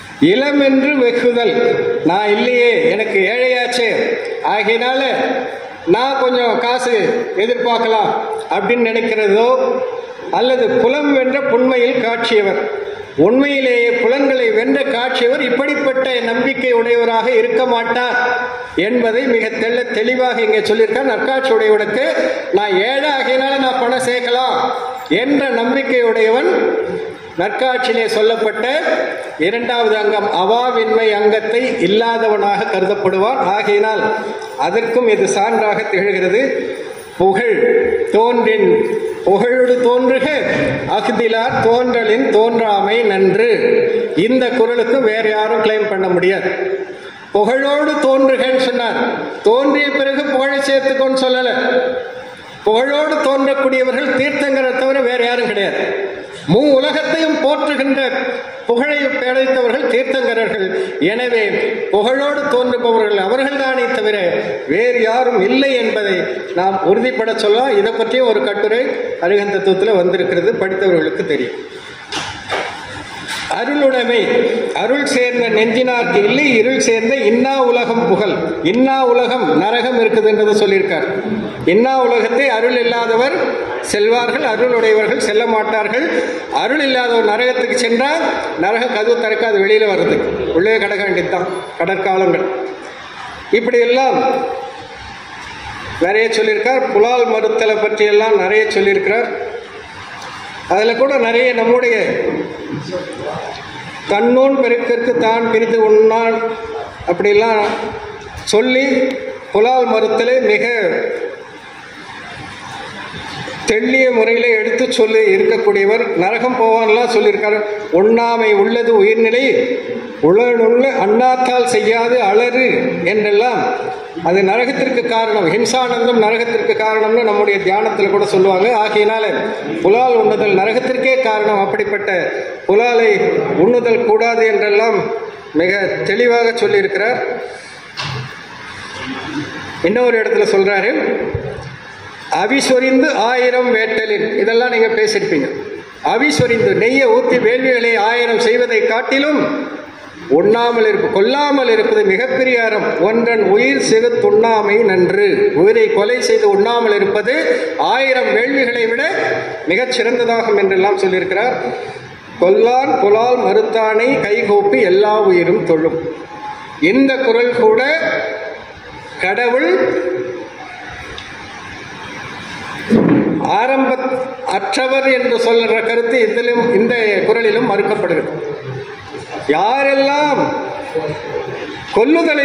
A: இளமென்று வெகுதல், நான் இல்லையே, எனக்கு ஏழையாச்சே, ஆகையினால நான் கொஞ்சம் காசு எதிர்பார்க்கலாம் அப்படின்னு நினைக்கிறதோ, அல்லது புலம் வென்ற புண்மையில் காட்சியவர், உண்மையிலேயே புலன்களை வென்ற காட்சியவர் இப்படிப்பட்ட நம்பிக்கை உடையவராக இருக்க மாட்டார் என்பதை மிக தெள்ள தெளிவாக இங்கே சொல்லியிருக்கார். நற்காட்சி உடையவனுக்கு நான் ஏழை ஆகையினால நான் பணம் சேர்க்கலாம் என்ற நம்பிக்கை உடையவன் நற்காட்சியிலே சொல்லப்பட்ட இரண்டாவது அங்கம் அவாவின்மை அங்கத்தை இல்லாதவனாக கருதப்படுவான். ஆகையினால் அதற்கும் இது சான்றாக திகழ்கிறது. புகழ் தோன்றின் புகழோடு தோன்றுக அஃதிலார் தோன்றலின் தோன்றாமை நன்று. இந்த குறளுக்கு வேற யாரும் கிளைம் பண்ண முடியாது. புகழோடு தோன்றுகன்னு சொன்னார், தோன்றிய பிறகு புகழை சேர்த்துக்கோன்னு சொல்லல. புகழோடு தோன்றக்கூடியவர்கள் தீர்த்தங்கரை தவிர வேற யாரும் கிடையாது. மூ உலகத்தையும் போற்றுகின்ற புகழை படைத்தவர்கள் தீர்த்தங்கரர்கள். எனவே புகழோடு தோன்றுபவர்கள் அவர்கள்தானே தவிர வேறு யாரும் இல்லை என்பதை நாம் உறுதிப்பட சொல்லலாம். இதை பற்றிய ஒரு கட்டுரை அருகன் தத்துவத்தில் வந்திருக்கிறது, படித்தவர்களுக்கு தெரியும். அருளுடைமை அருள் சேர்ந்த நெஞ்சினார்க்கு இல்லை, இருள் சேர்ந்த இன்னா உலகம் புகழ். இன்னா உலகம் நரகம் இருக்குதுன்றதை சொல்லியிருக்கார். இன்னா உலகத்தை அருள் இல்லாதவர் செல்வார்கள், அருளுடையவர்கள் செல்ல மாட்டார்கள். அருள் இல்லாதவர் நரகத்துக்கு சென்றால் நரக கதவு திறக்காது, வெளியில வருது, உள்ளே கடக்க வேண்டியதுதான் கடற்காலங்கள். இப்படி எல்லாம் நிறைய சொல்லியிருக்கார். புலால் மறுத்தலை பற்றி எல்லாம் நிறைய சொல்லியிருக்கிறார். அதுல கூட நிறைய நம்முடைய தன்னூன் பெருக்கிற்கு தான் பிரித்து உண்ணான் அப்படிலாம் சொல்லி புலால் மறுத்தலை மிக தெள்ளிய முறையில் எடுத்து சொல்லி இருக்கக்கூடியவர். நரகம் போவான்லாம் சொல்லியிருக்காரு. உண்ணாமை உள்ளது உயிர்நிலை, உளனுள்ள அண்ணாத்தால் செய்யாது அலறு என்றெல்லாம் அது நரகத்திற்கு காரணம். ஹிம்சானந்தம் நரகத்திற்கு காரணம்னு நம்முடைய தியானத்தில் கூட சொல்லுவாங்க. ஆகையினால புலால் உண்ணுதல் நரகத்திற்கே காரணம். அப்படிப்பட்ட புலாலை உண்ணுதல் கூடாது என்றெல்லாம் மிக தெளிவாக சொல்லியிருக்கிறார். இன்னொரு இடத்துல சொல்றாரு, அவிசொரிந்து ஆயிரம் வேட்டலின், இதெல்லாம் நீங்க பேசியிருப்பீங்க. அவிசொரிந்து நெய்யை ஊற்றி வேள்விகளை ஆயிரம் செய்வதை காட்டிலும் உண்ணாமல் இருப்பு கொல்லாமல் இருப்பது மிகப்பெரிய அறம். ஒன்றன் உயிர் சிறு துண்ணாமை நன்று. உயிரை கொலை செய்து உண்ணாமல் இருப்பது ஆயிரம் வேள்விகளை விட மிகச் சிறந்ததாகும் என்றெல்லாம் சொல்லியிருக்கிறார். கொல்லான் புலால் மறுத்தானை கைகூப்பி எல்லா உயிரும் தொழும். இந்த குறள் கூட கடவுள் ஆரம்ப அற்றவர் என்று சொல்ற கருத்து இதிலும் இந்த குறளிலும் மறுக்கப்படுகிறது. யாரெல்லாம் கொல்லுதலை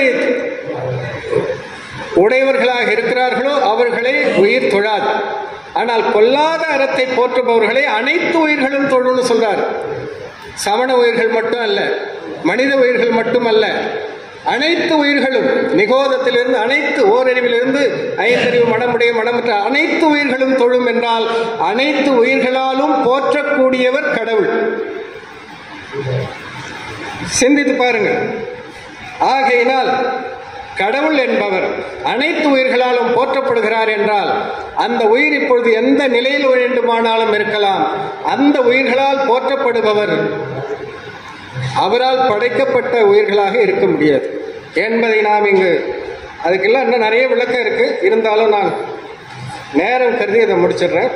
A: உடையவர்களாக இருக்கிறார்களோ அவர்களை உயிர் தொழாது. ஆனால் கொல்லாத அறத்தை போற்றுபவர்களை அனைத்து உயிர்களும் தொழுன்னு சொல்றார். சமண உயிர்கள் மட்டும் அல்ல, மனித உயிர்கள் மட்டுமல்ல, அனைத்து உயிர்களும் நிகோதத்திலிருந்து அனைத்து ஓரறிவிலிருந்து ஐந்தறிவு மனமுடைய மனமற்ற அனைத்து உயிர்களும் தொழும் என்றால் அனைத்து உயிர்களாலும் போற்றக்கூடியவர் கடவுள். சிந்தித்து பாருங்கள். ஆகையினால் கடவுள் என்பவர் அனைத்து உயிர்களாலும் போற்றப்படுகிறார் என்றால் அந்த உயிர் இப்பொழுது எந்த நிலையில் வேண்டுமானாலும் இருக்கலாம். அந்த உயிர்களால் போற்றப்படுபவர் அவரால் படைக்கப்பட்ட உயிர்களாக இருக்க முடியாது என்பதை நாம் இங்கு, அதுக்கெல்லாம் இன்னும் நிறைய விளக்கம் இருக்கு, இருந்தாலும் நான் நேரம் கருதி இதை முடிச்சிடுறேன்.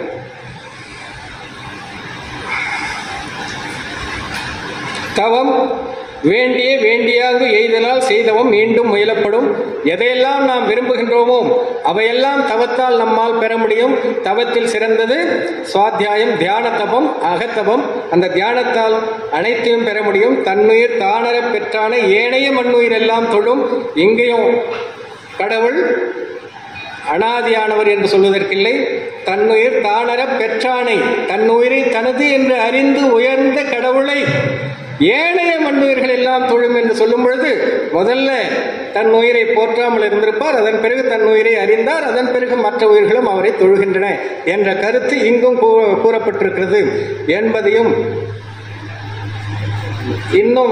A: தவம் வேண்டிய வேண்டியாக எய்தலால் செய்தவம் மீண்டும் முயலப்படும். எதையெல்லாம் நாம் விரும்புகின்றோமோ அவையெல்லாம் தவத்தால் நம்மால் பெற முடியும். தவத்தில் சிறந்தது சுவாத்தியாயம், தியான தபம், அகத்தபம். அந்த தியானத்தால் அனைத்தையும் பெற முடியும். தன்னுயிர் தானர பெற்றான ஏனைய மண்ணுயிர் எல்லாம் தொழும். இங்கேயும் கடவுள் அனாதியானவர் என்று சொல்வதற்கில்லை. தன்னுயிர் தானர பெற்றானை, தன்னுயிரை தனது என்று அறிந்து உயர்ந்த கடவுளை ஏனைய மண்ணுயிர்கள் எல்லாம் தொழும் என்று சொல்லும் பொழுது முதல்ல தன் உயிரை போற்றாமல் இருந்திருப்பார், அதன் பிறகு தன் உயிரை அறிந்தார், அதன் பிறகு மற்ற உயிர்களும் அவரை தொழுகின்றன என்ற கருத்து இங்கும் கூறப்பட்டிருக்கிறது என்பதையும், இன்னும்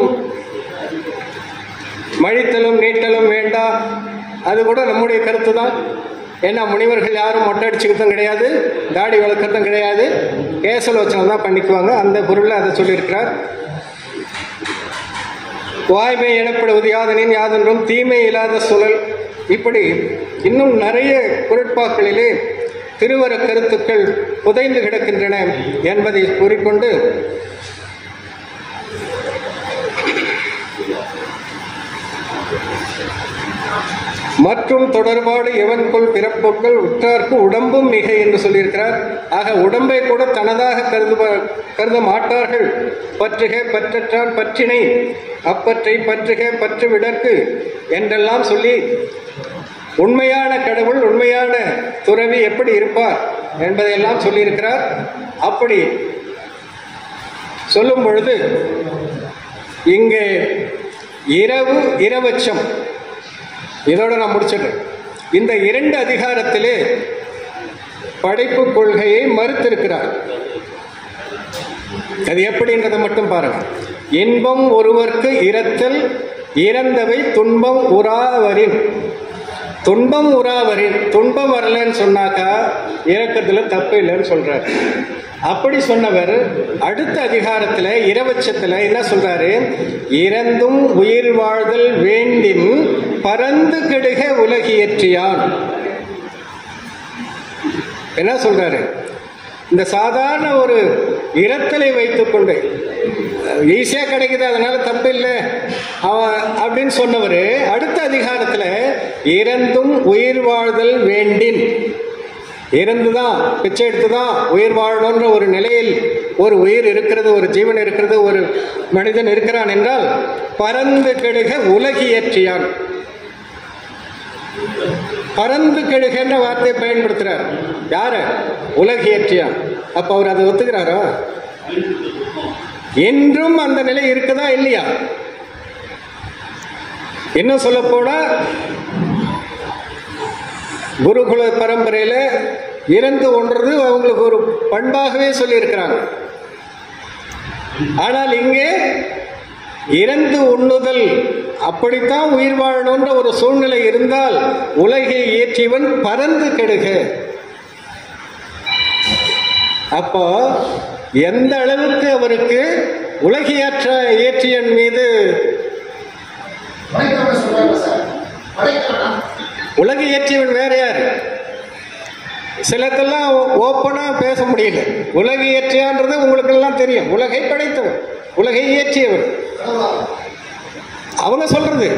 A: மழித்தலும் நீட்டலும் வேண்டாம், அது கூட நம்முடைய கருத்து தான். ஏன்னா முனிவர்கள் யாரும் மொட்டை அடிச்சுக்கிறதும் கிடையாது, தாடி வளர்க்கறதும் கிடையாது, கேசலோச்சனம் தான் பண்ணிக்குவாங்க. அந்த பொருளில் அதை சொல்லியிருக்கிறார். வாய்மை எனப்படுவது யாதனின் யாதென்றும் தீமை இல்லாத சுழல். இப்படி இன்னும் நிறைய குறட்பாக்களிலே திருவர கருத்துக்கள் புதைந்து கிடக்கின்றன என்பதை கூறிக்கொண்டு மற்றும் தொடர்பாடு எவன்கொள் பிறப்பொருட்கள் உற்றார்க்கு உடம்பும் மிகை என்று சொல்லியிருக்கிறார். ஆக உடம்பை கூட தனதாக கருத கருத மாட்டார்கள். பற்றுக பற்றற்றான் பற்றினை அப்பற்றை பற்றுக பற்று விடற்கு என்றெல்லாம் சொல்லி உண்மையான கடவுள் உண்மையான துறவி எப்படி இருப்பார் என்பதையெல்லாம் சொல்லியிருக்கிறார். அப்படி சொல்லும் பொழுது இங்கே இரவு இரவச்சம் இதோட நான் முடிச்சிடுறேன். இந்த இரண்டு அதிகாரத்திலே படைப்பு கொள்கையை மறுத்திருக்கிறார். அது எப்படின்றதை மட்டும் பாருங்க. இன்பம் ஒருவர்க்கு இரத்தல் இறந்தவை துன்பம் உறாவரின். துன்பம் உறாவரின் துன்பம் வரலன்னு சொன்னாக்கா இறக்கத்துல தப்பு இல்லைன்னு சொல்றாரு. அப்படி சொன்னவர் அடுத்த அதிகாரத்துல இரவச்சத்துல என்ன சொல்றாரு? இறந்தும் உயிர் வாழ்தல் வேண்டின் பரந்து கெடுக உலகியற்றியான். என்ன சொல்றாரு? இந்த சாதாரண ஒரு இரத்தலை வைத்துக் கொண்டு ஈஸியா கிடைக்குது அதனால தப்பு இல்லை அப்படின்னு சொன்னவர் அடுத்த அதிகாரத்துல இறந்தும் உயிர் வாழ்தல் வேண்டின், இறந்துதான் பிச்சை எடுத்துதான் உயிர் வாழணுன்ற ஒரு நிலையில் ஒரு உயிர் இருக்கிறது, ஒரு ஜீவன் இருக்கிறது, ஒரு மனிதன் இருக்கிறான் என்றால் பரந்து கெடுக உலகியற்றியான். பரந்து கெடுகின்ற வார்த்தையை பயன்படுத்துறார். யார? உலகியற்றியான். அப்ப அவர் அதை ஒத்துக்கிறாரா? என்றும் அந்த நிலை இருக்குதா இல்லையா? இன்னும் சொல்ல போனா குருகுல பரம்பரையில இறந்து ஒன்றது அவங்களுக்கு ஒரு பண்பாகவே சொல்லி இருக்கிறாங்க. ஆனால் இங்கே இறந்து உண்ணுதல் அப்படித்தான் உயிர் வாழணுன்ற ஒரு சூழ்நிலை இருந்தால் உலகை ஏற்றியவன் பரந்து கெடுக. அப்போ எந்த அளவுக்கு அவருக்கு உலகியாற்ற இயற்றியன் மீது உலக இயற்றியவன் வேற யாரு? சிலத்தெல்லாம் ஓப்பனா பேச முடியல. உலக இயற்றியான்றது உங்களுக்கு எல்லாம் தெரியும். உலகை படைத்தவன், உலகை இயற்றியவன் அவங்க சொல்றது.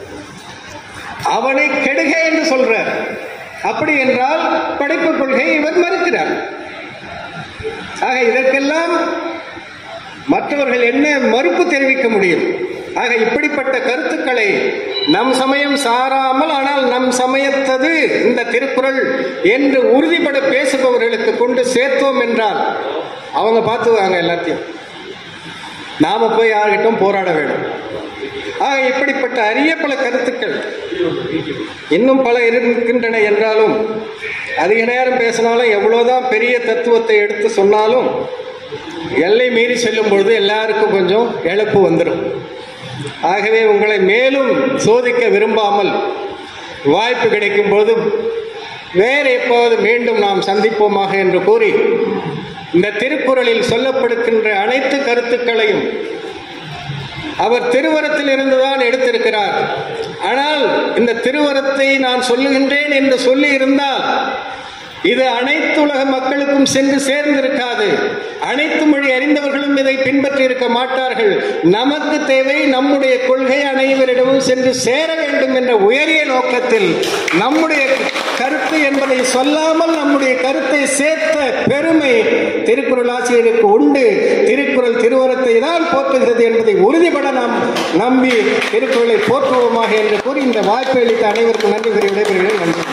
A: அவனை கெடுக என்று சொல்றார். அப்படி என்றால் படைப்பு கொள்கை இவர் மறுக்கிறார். ஆக இதற்கெல்லாம் மற்றவர்கள் என்ன மறுப்பு தெரிவிக்க முடியும்? ஆக இப்படிப்பட்ட கருத்துக்களை நம் சமயம் சாராமல் ஆனால் நம் சமயத்தது இந்த திருக்குறள் என்று உறுதிப்பட பேசுபவர்களுக்கு கொண்டு சேர்த்தோம் என்றால் அவங்க பார்த்துவாங்க எல்லாத்தையும். நாம போய் யார்கிட்டும் போராட வேண்டும். ஆக இப்படிப்பட்ட அரிய பல கருத்துக்கள் இன்னும் பல இருக்கின்றன என்றாலும் அதிக நேரம் பேசினாலும் எவ்வளவுதான் பெரிய தத்துவத்தை எடுத்து சொன்னாலும் எல்லை மீறி செல்லும் பொழுது எல்லாருக்கும் கொஞ்சம் இழப்பு வந்துடும். ஆகவே உங்களை மேலும் சோதிக்க விரும்பாமல் வாய்ப்பு கிடைக்கும் போது வேற எப்போது மீண்டும் நாம் சந்திப்போமாக என்று கூறி இந்த திருக்குறளில் சொல்லப்படுகின்ற அனைத்து கருத்துக்களையும் அவர் திருவரத்தில் இருந்துதான் எடுத்திருக்கிறார். ஆனால் இந்த திருவரத்தை நான் சொல்லுகின்றேன் என்று சொல்லி இருந்தால் இது அனைத்து உலக மக்களுக்கும் சென்று சேர்ந்திருக்காது. அனைத்து மொழி அறிந்தவர்களும் இதை பின்பற்றி இருக்க மாட்டார்கள். நமக்கு தேவை நம்முடைய கொள்கை அனைவரிடமும் சென்று சேர வேண்டும் என்ற உயரிய நோக்கத்தில் நம்முடைய கருத்து என்பதை சொல்லாமல் நம்முடைய கருத்தை சேர்த்த பெருமை திருக்குறள் ஆசிரியருக்கு உண்டு. திருக்குறள் திருவரத்தை தான் போற்றுகிறது என்பதை உறுதிபட நாம் நம்பி திருக்குறளை போற்றுவோமாக என்று கூறி இந்த வாய்ப்பை அளித்த அனைவருக்கும் நன்றி கூறி விடைபெறுகிறேன். நன்றி.